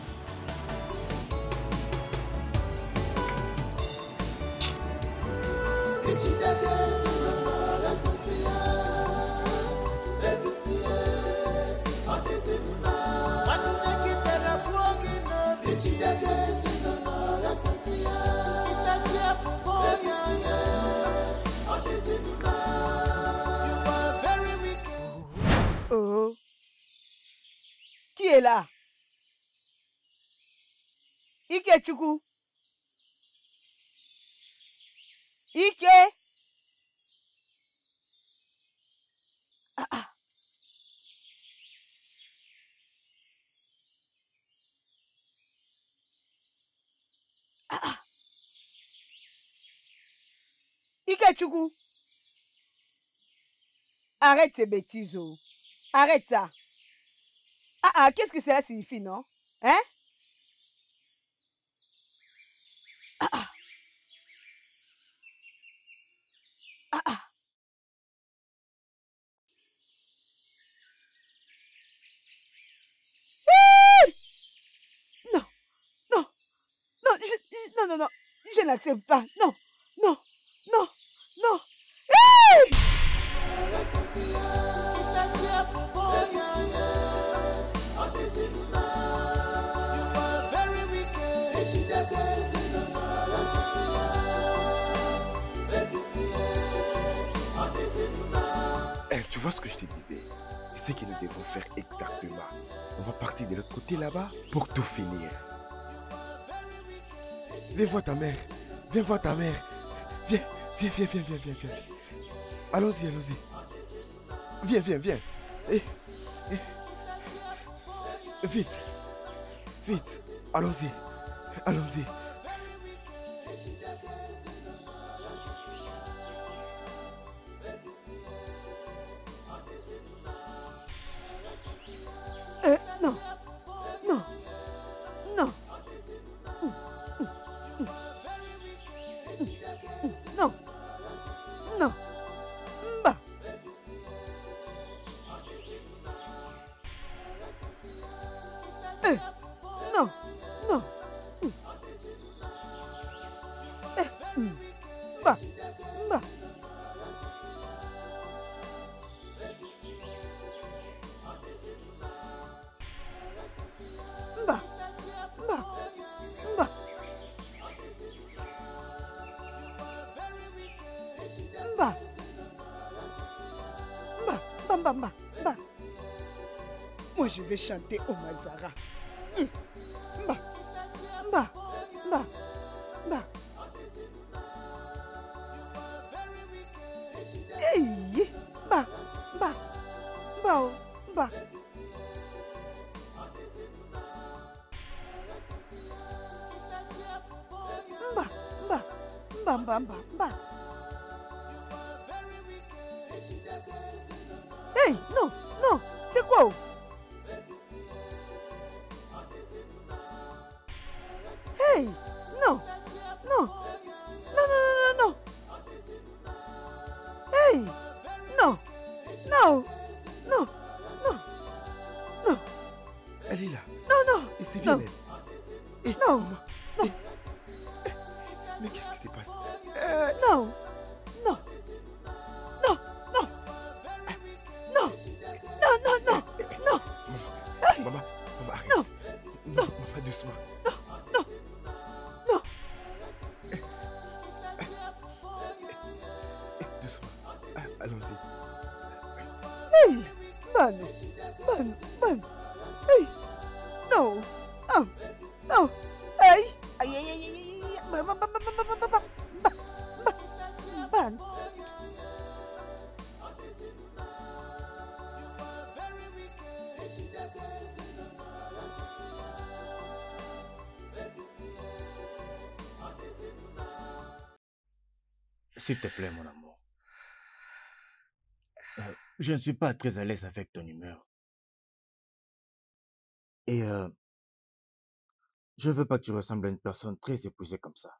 Oh. Qui est là? Ike Chukwu? Ike? Ike Chukwu? Arrête ces bêtises. Oh. Arrête ça. Qu'est-ce que cela signifie, non? Hein? Non, non, non, non, je n'accepte pas. Non, non, non, non. Hey! Tu vois ce que je te disais? C'est ce que nous devons faire exactement. On va partir de l'autre côté là-bas pour tout finir. Viens voir ta mère. Viens voir ta mère. Viens. Allons-y. Viens. Vite. Allons-y. Non. Mba. Non. Mba. Moi, je vais chanter au Mazara. Mba. Bah, bah, bah. Hey, bah, bah, bah, oh, bah. Bah, bah, bah, bah, bah, bah. Hey, non, non, c'est quoi? Oh? Hey, non, non, non, non, non, non, non. Hey, non, non, non, non, non, Elle est là. non, non, Et c'est bien non, elle. Et non, maman. non. Et- Mais qu'est-ce qui se passe? non, non, non, non, non, non, non, non, non, Maman, maman, arrête. non, Non, maman, doucement. non, non. Doucement. Allons-y. Hey, man, man, hey, non, oh, non, hey, aïe, aïe, aïe, aïe, aïe, bah, bah, bah, bah, bah, bah, bah, bah, bah, man. S'il te plaît, mon amour. Je ne suis pas très à l'aise avec ton humeur. Et je veux pas que tu ressembles à une personne très épuisée comme ça.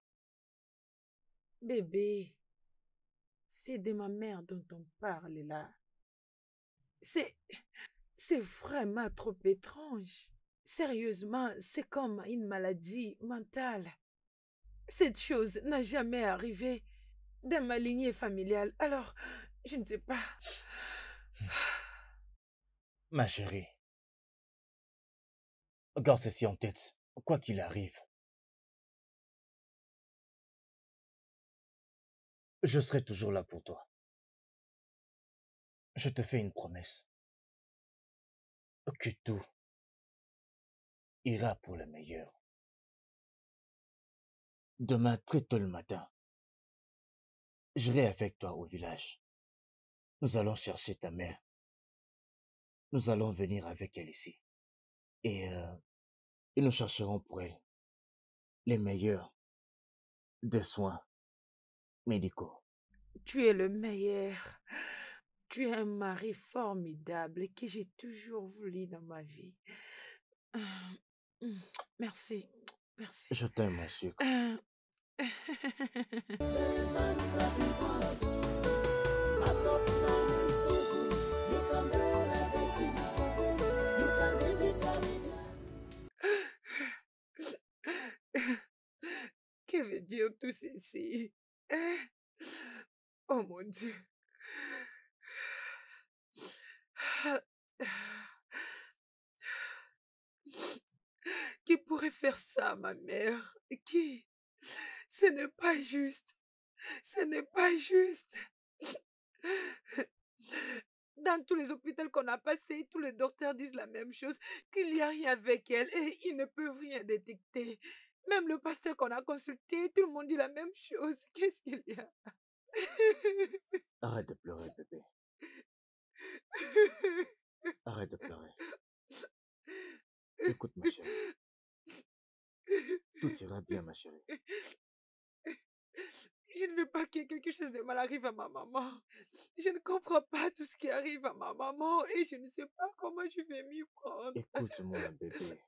Bébé, c'est de ma mère dont on parle là. C'est vraiment trop étrange. Sérieusement, c'est comme une maladie mentale. Cette chose n'a jamais arrivé dans ma lignée familiale. Alors, je ne sais pas. Ma chérie, garde ceci en tête, quoi qu'il arrive. Je serai toujours là pour toi. Je te fais une promesse. Que tout ira pour le meilleur. Demain, très tôt le matin, j'irai avec toi au village. Nous allons chercher ta mère. Nous allons venir avec elle ici. Et nous chercherons pour elle les meilleurs des soins médicaux. Tu es le meilleur. Tu es un mari formidable que j'ai toujours voulu dans ma vie. Merci. Merci. Je t'aime, mon sucre. Que veut dire tout ceci? Hein? Oh mon Dieu. Qui pourrait faire ça à ma mère? Qui? Ce n'est pas juste. Ce n'est pas juste. Dans tous les hôpitaux qu'on a passés, tous les docteurs disent la même chose, qu'il n'y a rien avec elle et ils ne peuvent rien détecter. Même le pasteur qu'on a consulté, tout le monde dit la même chose. Qu'est-ce qu'il y a? Arrête de pleurer, bébé. Arrête de pleurer. Écoute, ma chérie. Tout ira bien, ma chérie. Je ne veux pas que quelque chose de mal arrive à ma maman. Je ne comprends pas tout ce qui arrive à ma maman et je ne sais pas comment je vais m'y prendre. Écoute-moi, bébé.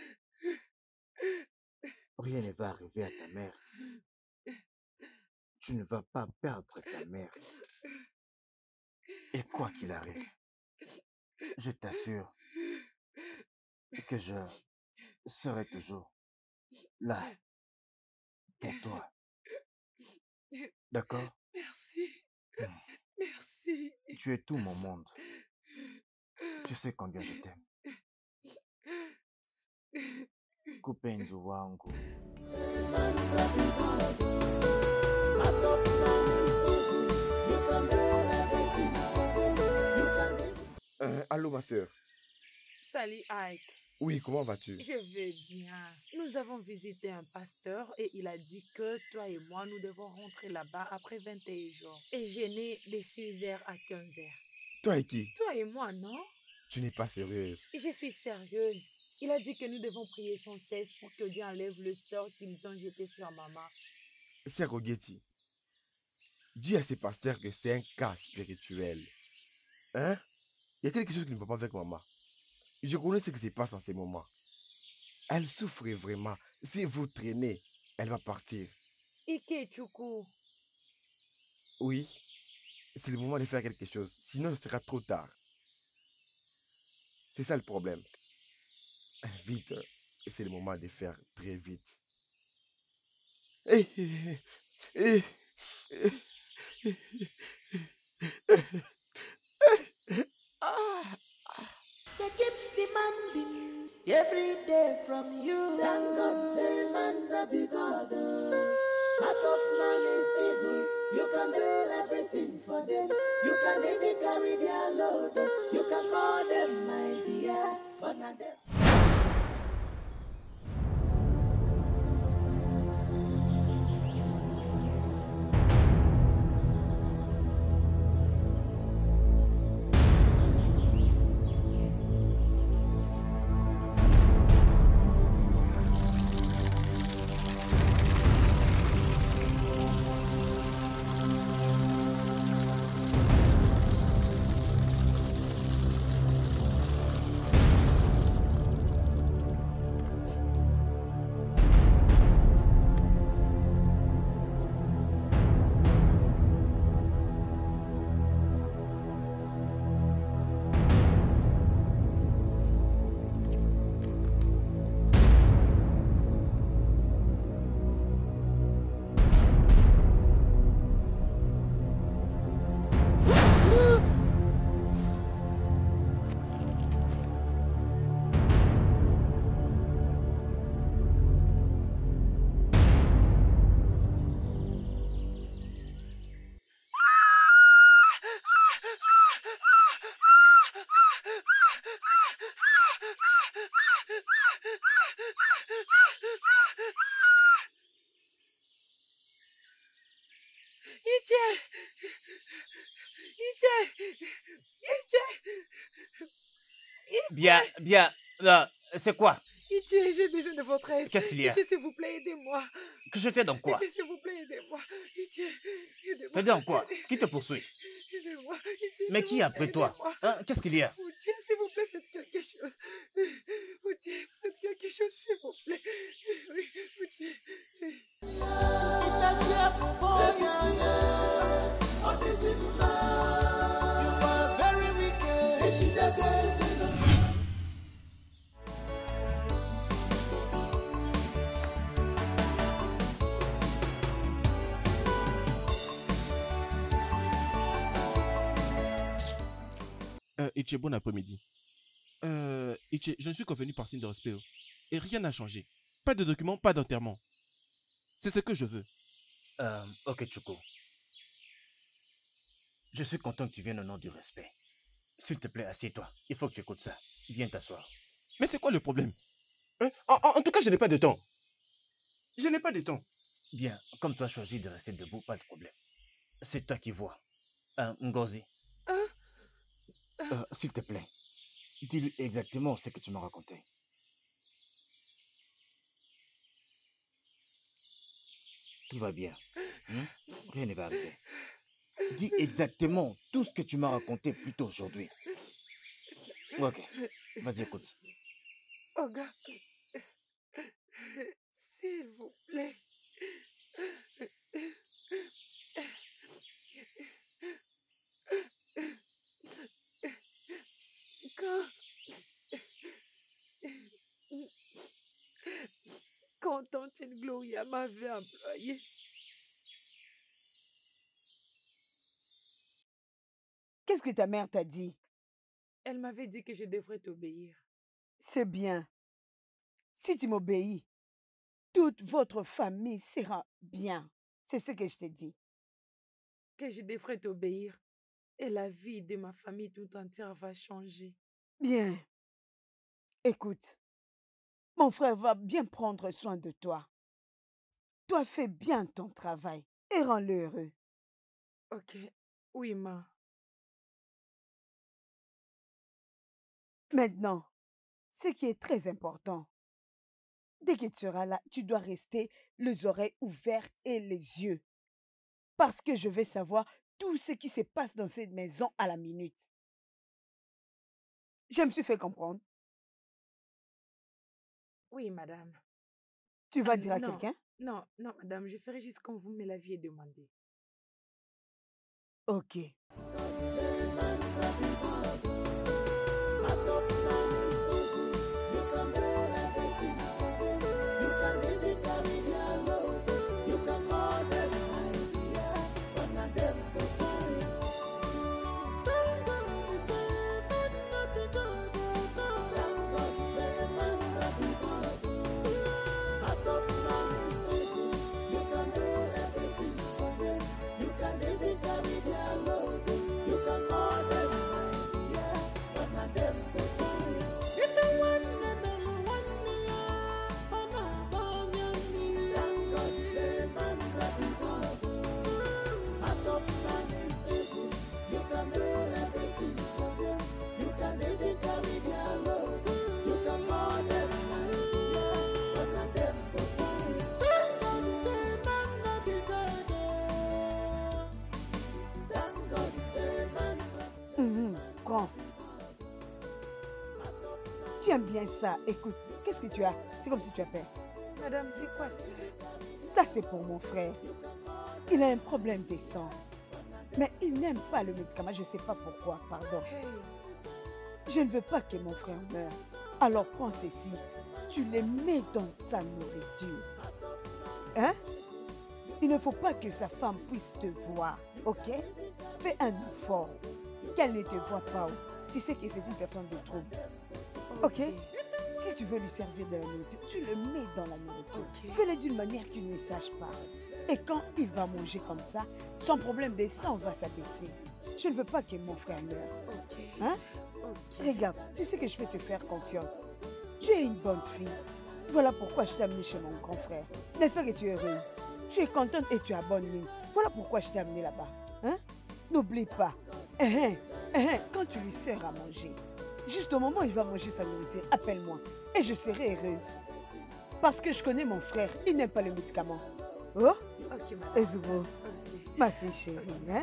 Rien ne va arriver à ta mère. Tu ne vas pas perdre ta mère. Et quoi qu'il arrive, je t'assure que je serai toujours là pour toi. D'accord? Merci. Merci. Tu es tout mon monde. Tu sais combien je t'aime. Kupenzi wangu. Allô, ma soeur. Salut, Ike. Oui, comment vas-tu? Je vais bien. Nous avons visité un pasteur et il a dit que toi et moi, nous devons rentrer là-bas après 21 jours. Et jeûner de 6 heures à 15 heures. Toi et qui? Toi et moi, non? Tu n'es pas sérieuse. Je suis sérieuse. Il a dit que nous devons prier sans cesse pour que Dieu enlève le sort qu'ils ont jeté sur maman. Sœur Ogeti, dis à ces pasteurs que c'est un cas spirituel. Hein? Il y a quelque chose qui ne va pas avec maman. Je connais ce qui se passe en ces moments. Elle souffre vraiment. Si vous traînez, elle va partir. Ike Choukou. Oui, c'est le moment de faire quelque chose. Sinon, ce sera trop tard. C'est ça le problème. Vite, c'est le moment de faire très vite. Eh, eh, eh, eh, eh, ah. They keep demanding every day from you. Thank God, say man that be God. Heart of man is evil. You can do everything for them. You can even carry their load. You can call them my dear, but not them. Iche! Iche! Iche! Bien, bien. C'est quoi? Iche, j'ai besoin de votre aide. Qu'est-ce qu'il y a? Iche, s'il vous plaît, aidez-moi. Que je fais donc quoi? Iche, s'il vous plaît, aidez-moi. Iche, aidez-moi. T'aider en quoi? Qui te poursuit? Aidez-moi. Iche, Mais s'il qui vous est après plaît, toi? aidez-moi. Hein? Qu'est-ce qu'il y a? Iche, s'il vous plaît, faites quelque chose. Iche, faites quelque chose, s'il vous plaît. Oui, Iche. It's a cheerful boy, yeah. On this is man. You are very wicked. It's the girls in the Itche, bon après-midi. Itche, je ne suis convenu par signe de respect. Et rien n'a changé. Pas de document, pas d'enterrement. C'est ce que je veux. Ok, Chouko. Je suis content que tu viennes au nom du respect. S'il te plaît, assieds-toi. Il faut que tu écoutes ça. Viens t'asseoir. Mais c'est quoi le problème? En tout cas, je n'ai pas de temps. Je n'ai pas de temps. Bien, comme tu as choisi de rester debout, pas de problème. C'est toi qui vois. Ngozi, s'il te plaît, dis-lui exactement ce que tu m'as raconté. Tout va bien. Rien ne va arriver. Dis exactement tout ce que tu m'as raconté plus tôt aujourd'hui. Ok, vas-y, écoute. Oga, s'il vous plaît. Quand Tantine Gloria m'avait employé, Qu'est-ce que ta mère t'a dit? elle m'avait dit que je devrais t'obéir. C'est bien. Si tu m'obéis, toute votre famille sera bien. C'est ce que je t'ai dit. Que je devrais t'obéir. Et la vie de ma famille tout entière va changer. Bien. Écoute, Mon frère va bien prendre soin de toi. Toi, fais bien ton travail et rends-le heureux. Ok. Oui, ma. Maintenant, ce qui est très important, dès que tu seras là, tu dois rester les oreilles ouvertes et les yeux. Parce que je vais savoir tout ce qui se passe dans cette maison à la minute. Je me suis fait comprendre. Oui, madame. Tu vas dire à Non, quelqu'un? non, non, madame, je ferai juste comme vous me l'aviez demandé. Ok. Prends. Tu aimes bien ça. Écoute, qu'est-ce que tu as? C'est comme si tu as peur. Madame, c'est quoi ça? Ça, c'est pour mon frère. Il a un problème de sang. Mais il n'aime pas le médicament, je ne sais pas pourquoi, pardon. Hey, Je ne veux pas que mon frère meure. Alors prends ceci. Tu les mets dans ta nourriture. Hein? Il ne faut pas que sa femme puisse te voir, ok? Fais un effort. Qu'elle ne te voit pas. Tu sais que c'est une personne de trouble. Ok? Si tu veux lui servir de la nourriture, tu le mets dans la nourriture. Ok. Fais-le d'une manière qu'il ne sache pas. Et quand il va manger comme ça, son problème de sang va s'abaisser. Je ne veux pas que mon frère meure. Ok. Hein? Ok. Regarde, tu sais que je peux te faire confiance. Tu es une bonne fille. Voilà pourquoi je t'ai amenée chez mon grand frère. N'est-ce pas que tu es heureuse? Tu es contente et tu as bonne mine. Voilà pourquoi je t'ai amenée là-bas. Hein? N'oublie pas. Quand tu lui sers à manger, juste au moment où il va manger sa nourriture, appelle-moi et je serai heureuse. Parce que je connais mon frère, il n'aime pas les médicaments. Oh? Ok, madame. Ezubo, Ok. ma fille chérie, hein?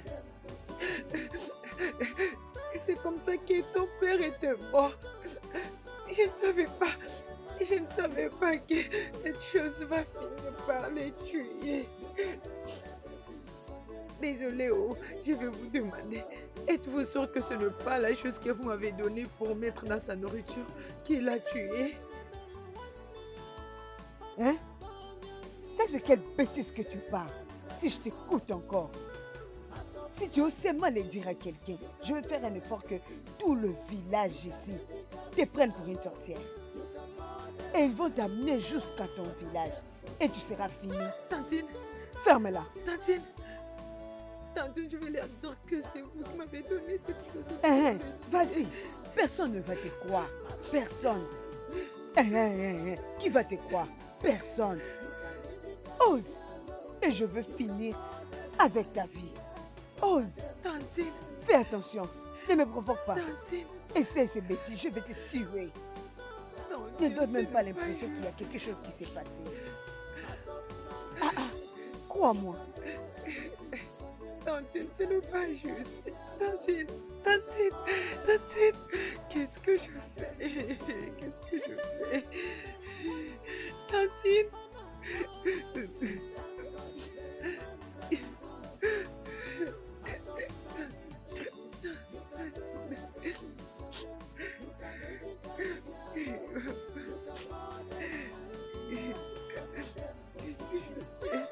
C'est comme ça que ton père était mort. Je ne savais pas que cette chose va finir par les tuer. Désolée, oh, je vais vous demander, êtes-vous sûr que ce n'est pas la chose que vous m'avez donnée pour mettre dans sa nourriture qui l'a tué? Hein? Ça, c'est quelle bêtise que tu parles. Si je t'écoute encore. Si tu oses mal le dire à quelqu'un, je vais faire un effort que tout le village ici te prenne pour une sorcière. Et ils vont t'amener jusqu'à ton village. Et tu seras fini. Tantine, Ferme-la. Tantine, Tantine, je vais leur dire que c'est vous qui m'avez donné cette chose. Vas-y. Personne ne va te croire. Personne. Qui va te croire? Personne. Ose. Et je veux finir avec ta vie. Ose. Tantine, Fais attention. Ne me provoque pas. Tantine, Essaie ces bêtises, je vais te tuer. Ne Tantine, donne ce même pas n'est l'impression qu'il y a juste. quelque chose qui s'est passé. Crois-moi. Tantine, ce n'est pas juste. Tantine, Tantine, Tantine, qu'est-ce que je fais? Qu'est-ce que je fais? Tantine. Qu'est-ce que je fais?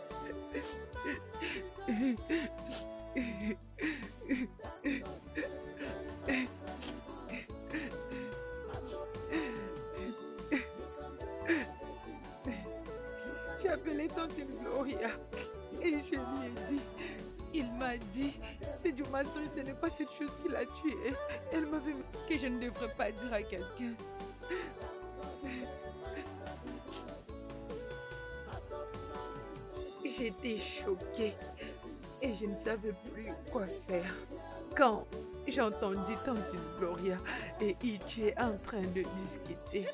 J'ai appelé Tantine Gloria et je lui ai dit. Il m'a dit, c'est du mensonge, ce n'est pas cette chose qui l'a tué. Elle m'avait dit que je ne devrais pas dire à quelqu'un. J'étais choquée et je ne savais plus quoi faire. Quand j'ai entendu Tantine Gloria et Ichi en train de discuter.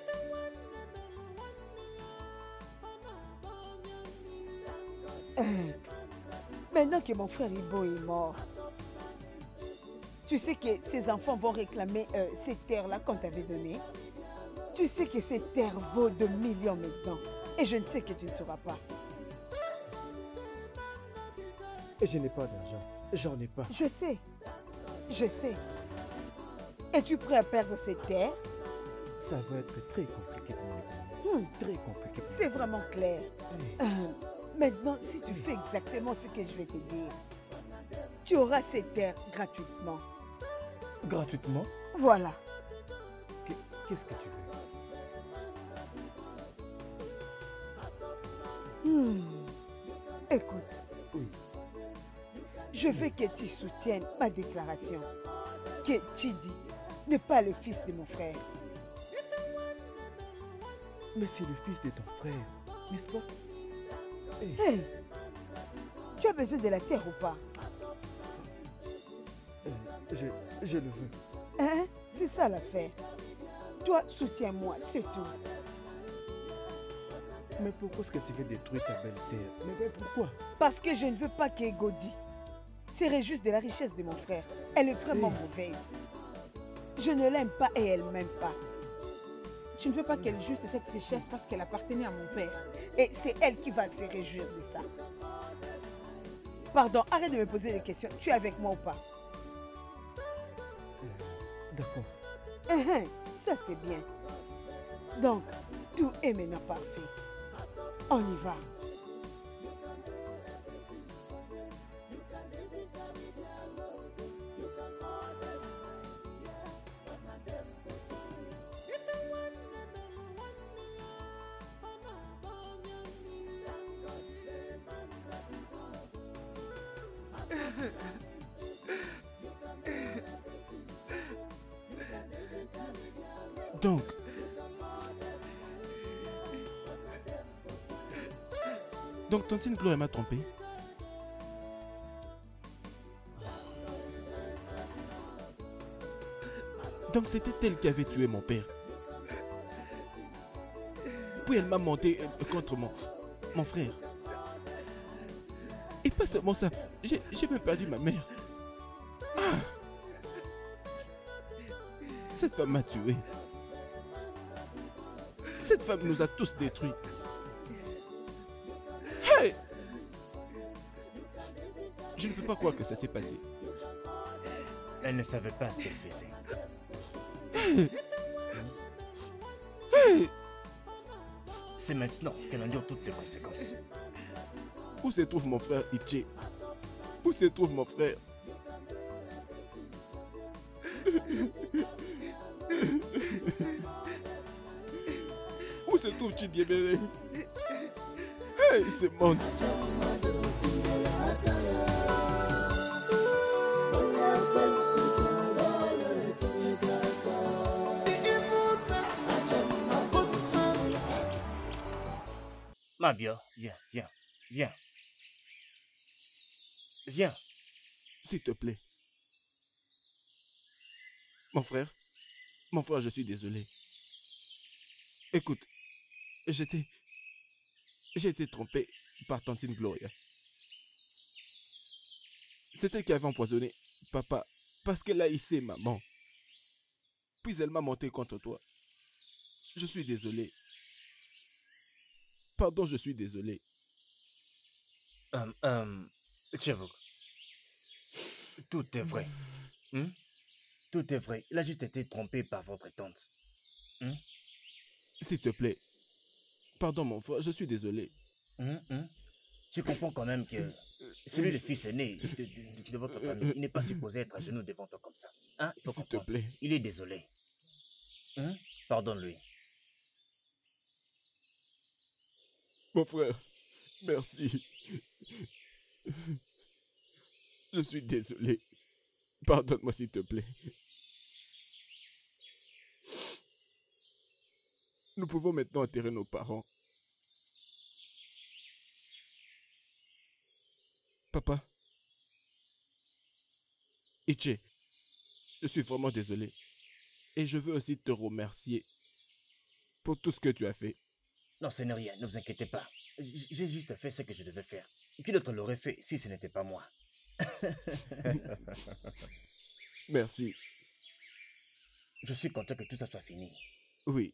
Maintenant que mon frère Ibo est mort, tu sais que ses enfants vont réclamer ces terres-là qu'on t'avait données. Tu sais que ces terres vaut de millions maintenant. Et je ne sais que tu ne sauras pas. Je n'ai pas d'argent. J'en ai pas. Je sais. Je sais. Es-tu prêt à perdre ces terres? Ça va être très compliqué pour moi. Très compliqué pour C'est moi. vraiment clair. Hey. Maintenant, si tu fais exactement ce que je vais te dire, tu auras ces terres gratuitement. Gratuitement? Voilà. Qu'est-ce que tu veux? Écoute. Oui. Je veux que tu soutiennes ma déclaration. Que Chidi n'est pas le fils de mon frère. Mais c'est le fils de ton frère, n'est-ce pas? Hey. Hey, tu as besoin de la terre ou pas? Je le veux. Hein? C'est ça l'affaire. Toi, soutiens-moi, c'est tout. Mais pourquoi est-ce que tu veux détruire ta belle-sœur? Mais pourquoi? Parce que je ne veux pas qu'Egodi se réjouisse de la richesse de mon frère. Elle est vraiment mauvaise. Je ne l'aime pas et elle ne m'aime pas. Je ne veux pas qu'elle jouisse de cette richesse parce qu'elle appartenait à mon père. Et c'est elle qui va se réjouir de ça. Pardon, arrête de me poser des questions. Tu es avec moi ou pas? D'accord. Ça c'est bien. Donc, tout est maintenant parfait. On y va. Donc Tantine Gloria m'a trompé. Donc c'était elle qui avait tué mon père. Puis elle m'a monté contre mon frère. Et pas seulement ça, j'ai même perdu ma mère. Ah! Cette femme m'a tué. Cette femme nous a tous détruits. Hey! Je ne peux pas croire que ça s'est passé. Elle ne savait pas ce qu'elle faisait. Hey! C'est maintenant qu'elle endure toutes les conséquences. Où se trouve mon frère Ichi? Où se trouve mon frère? Où se trouve Chidiebere? Hey, ce monde! Mabio, viens, viens, viens. Viens. S'il te plaît. Mon frère, je suis désolé. Écoute, j'ai été trompé par Tantine Gloria. C'est elle qui avait empoisonné papa parce qu'elle a hissé maman. Puis elle m'a monté contre toi. Je suis désolé. Pardon, je suis désolé. Tchèvre, tout est vrai. Tout est vrai. Il a juste été trompé par votre tante. S'il te plaît. Pardon, mon frère, je suis désolé. Tu comprends quand même que celui le fils aîné de votre famille, il n'est pas supposé être à genoux devant toi comme ça. Hein? Il faut S'il te comprendre. plaît. Il est désolé. Pardonne-lui. Mon frère, merci. Je suis désolé. Pardonne-moi s'il te plaît. Nous pouvons maintenant enterrer nos parents. Papa. Itche, je suis vraiment désolé. Et je veux aussi te remercier pour tout ce que tu as fait. Non, ce n'est rien, ne vous inquiétez pas. J'ai juste fait ce que je devais faire. Qui d'autre l'aurait fait si ce n'était pas moi? Merci. Je suis content que tout ça soit fini. Oui.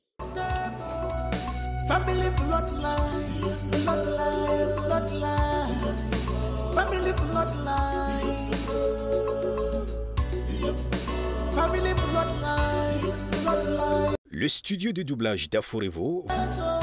Family bloodline, bloodline, bloodline. Family bloodline. Family bloodline, bloodline. Le studio de doublage d'Aforevo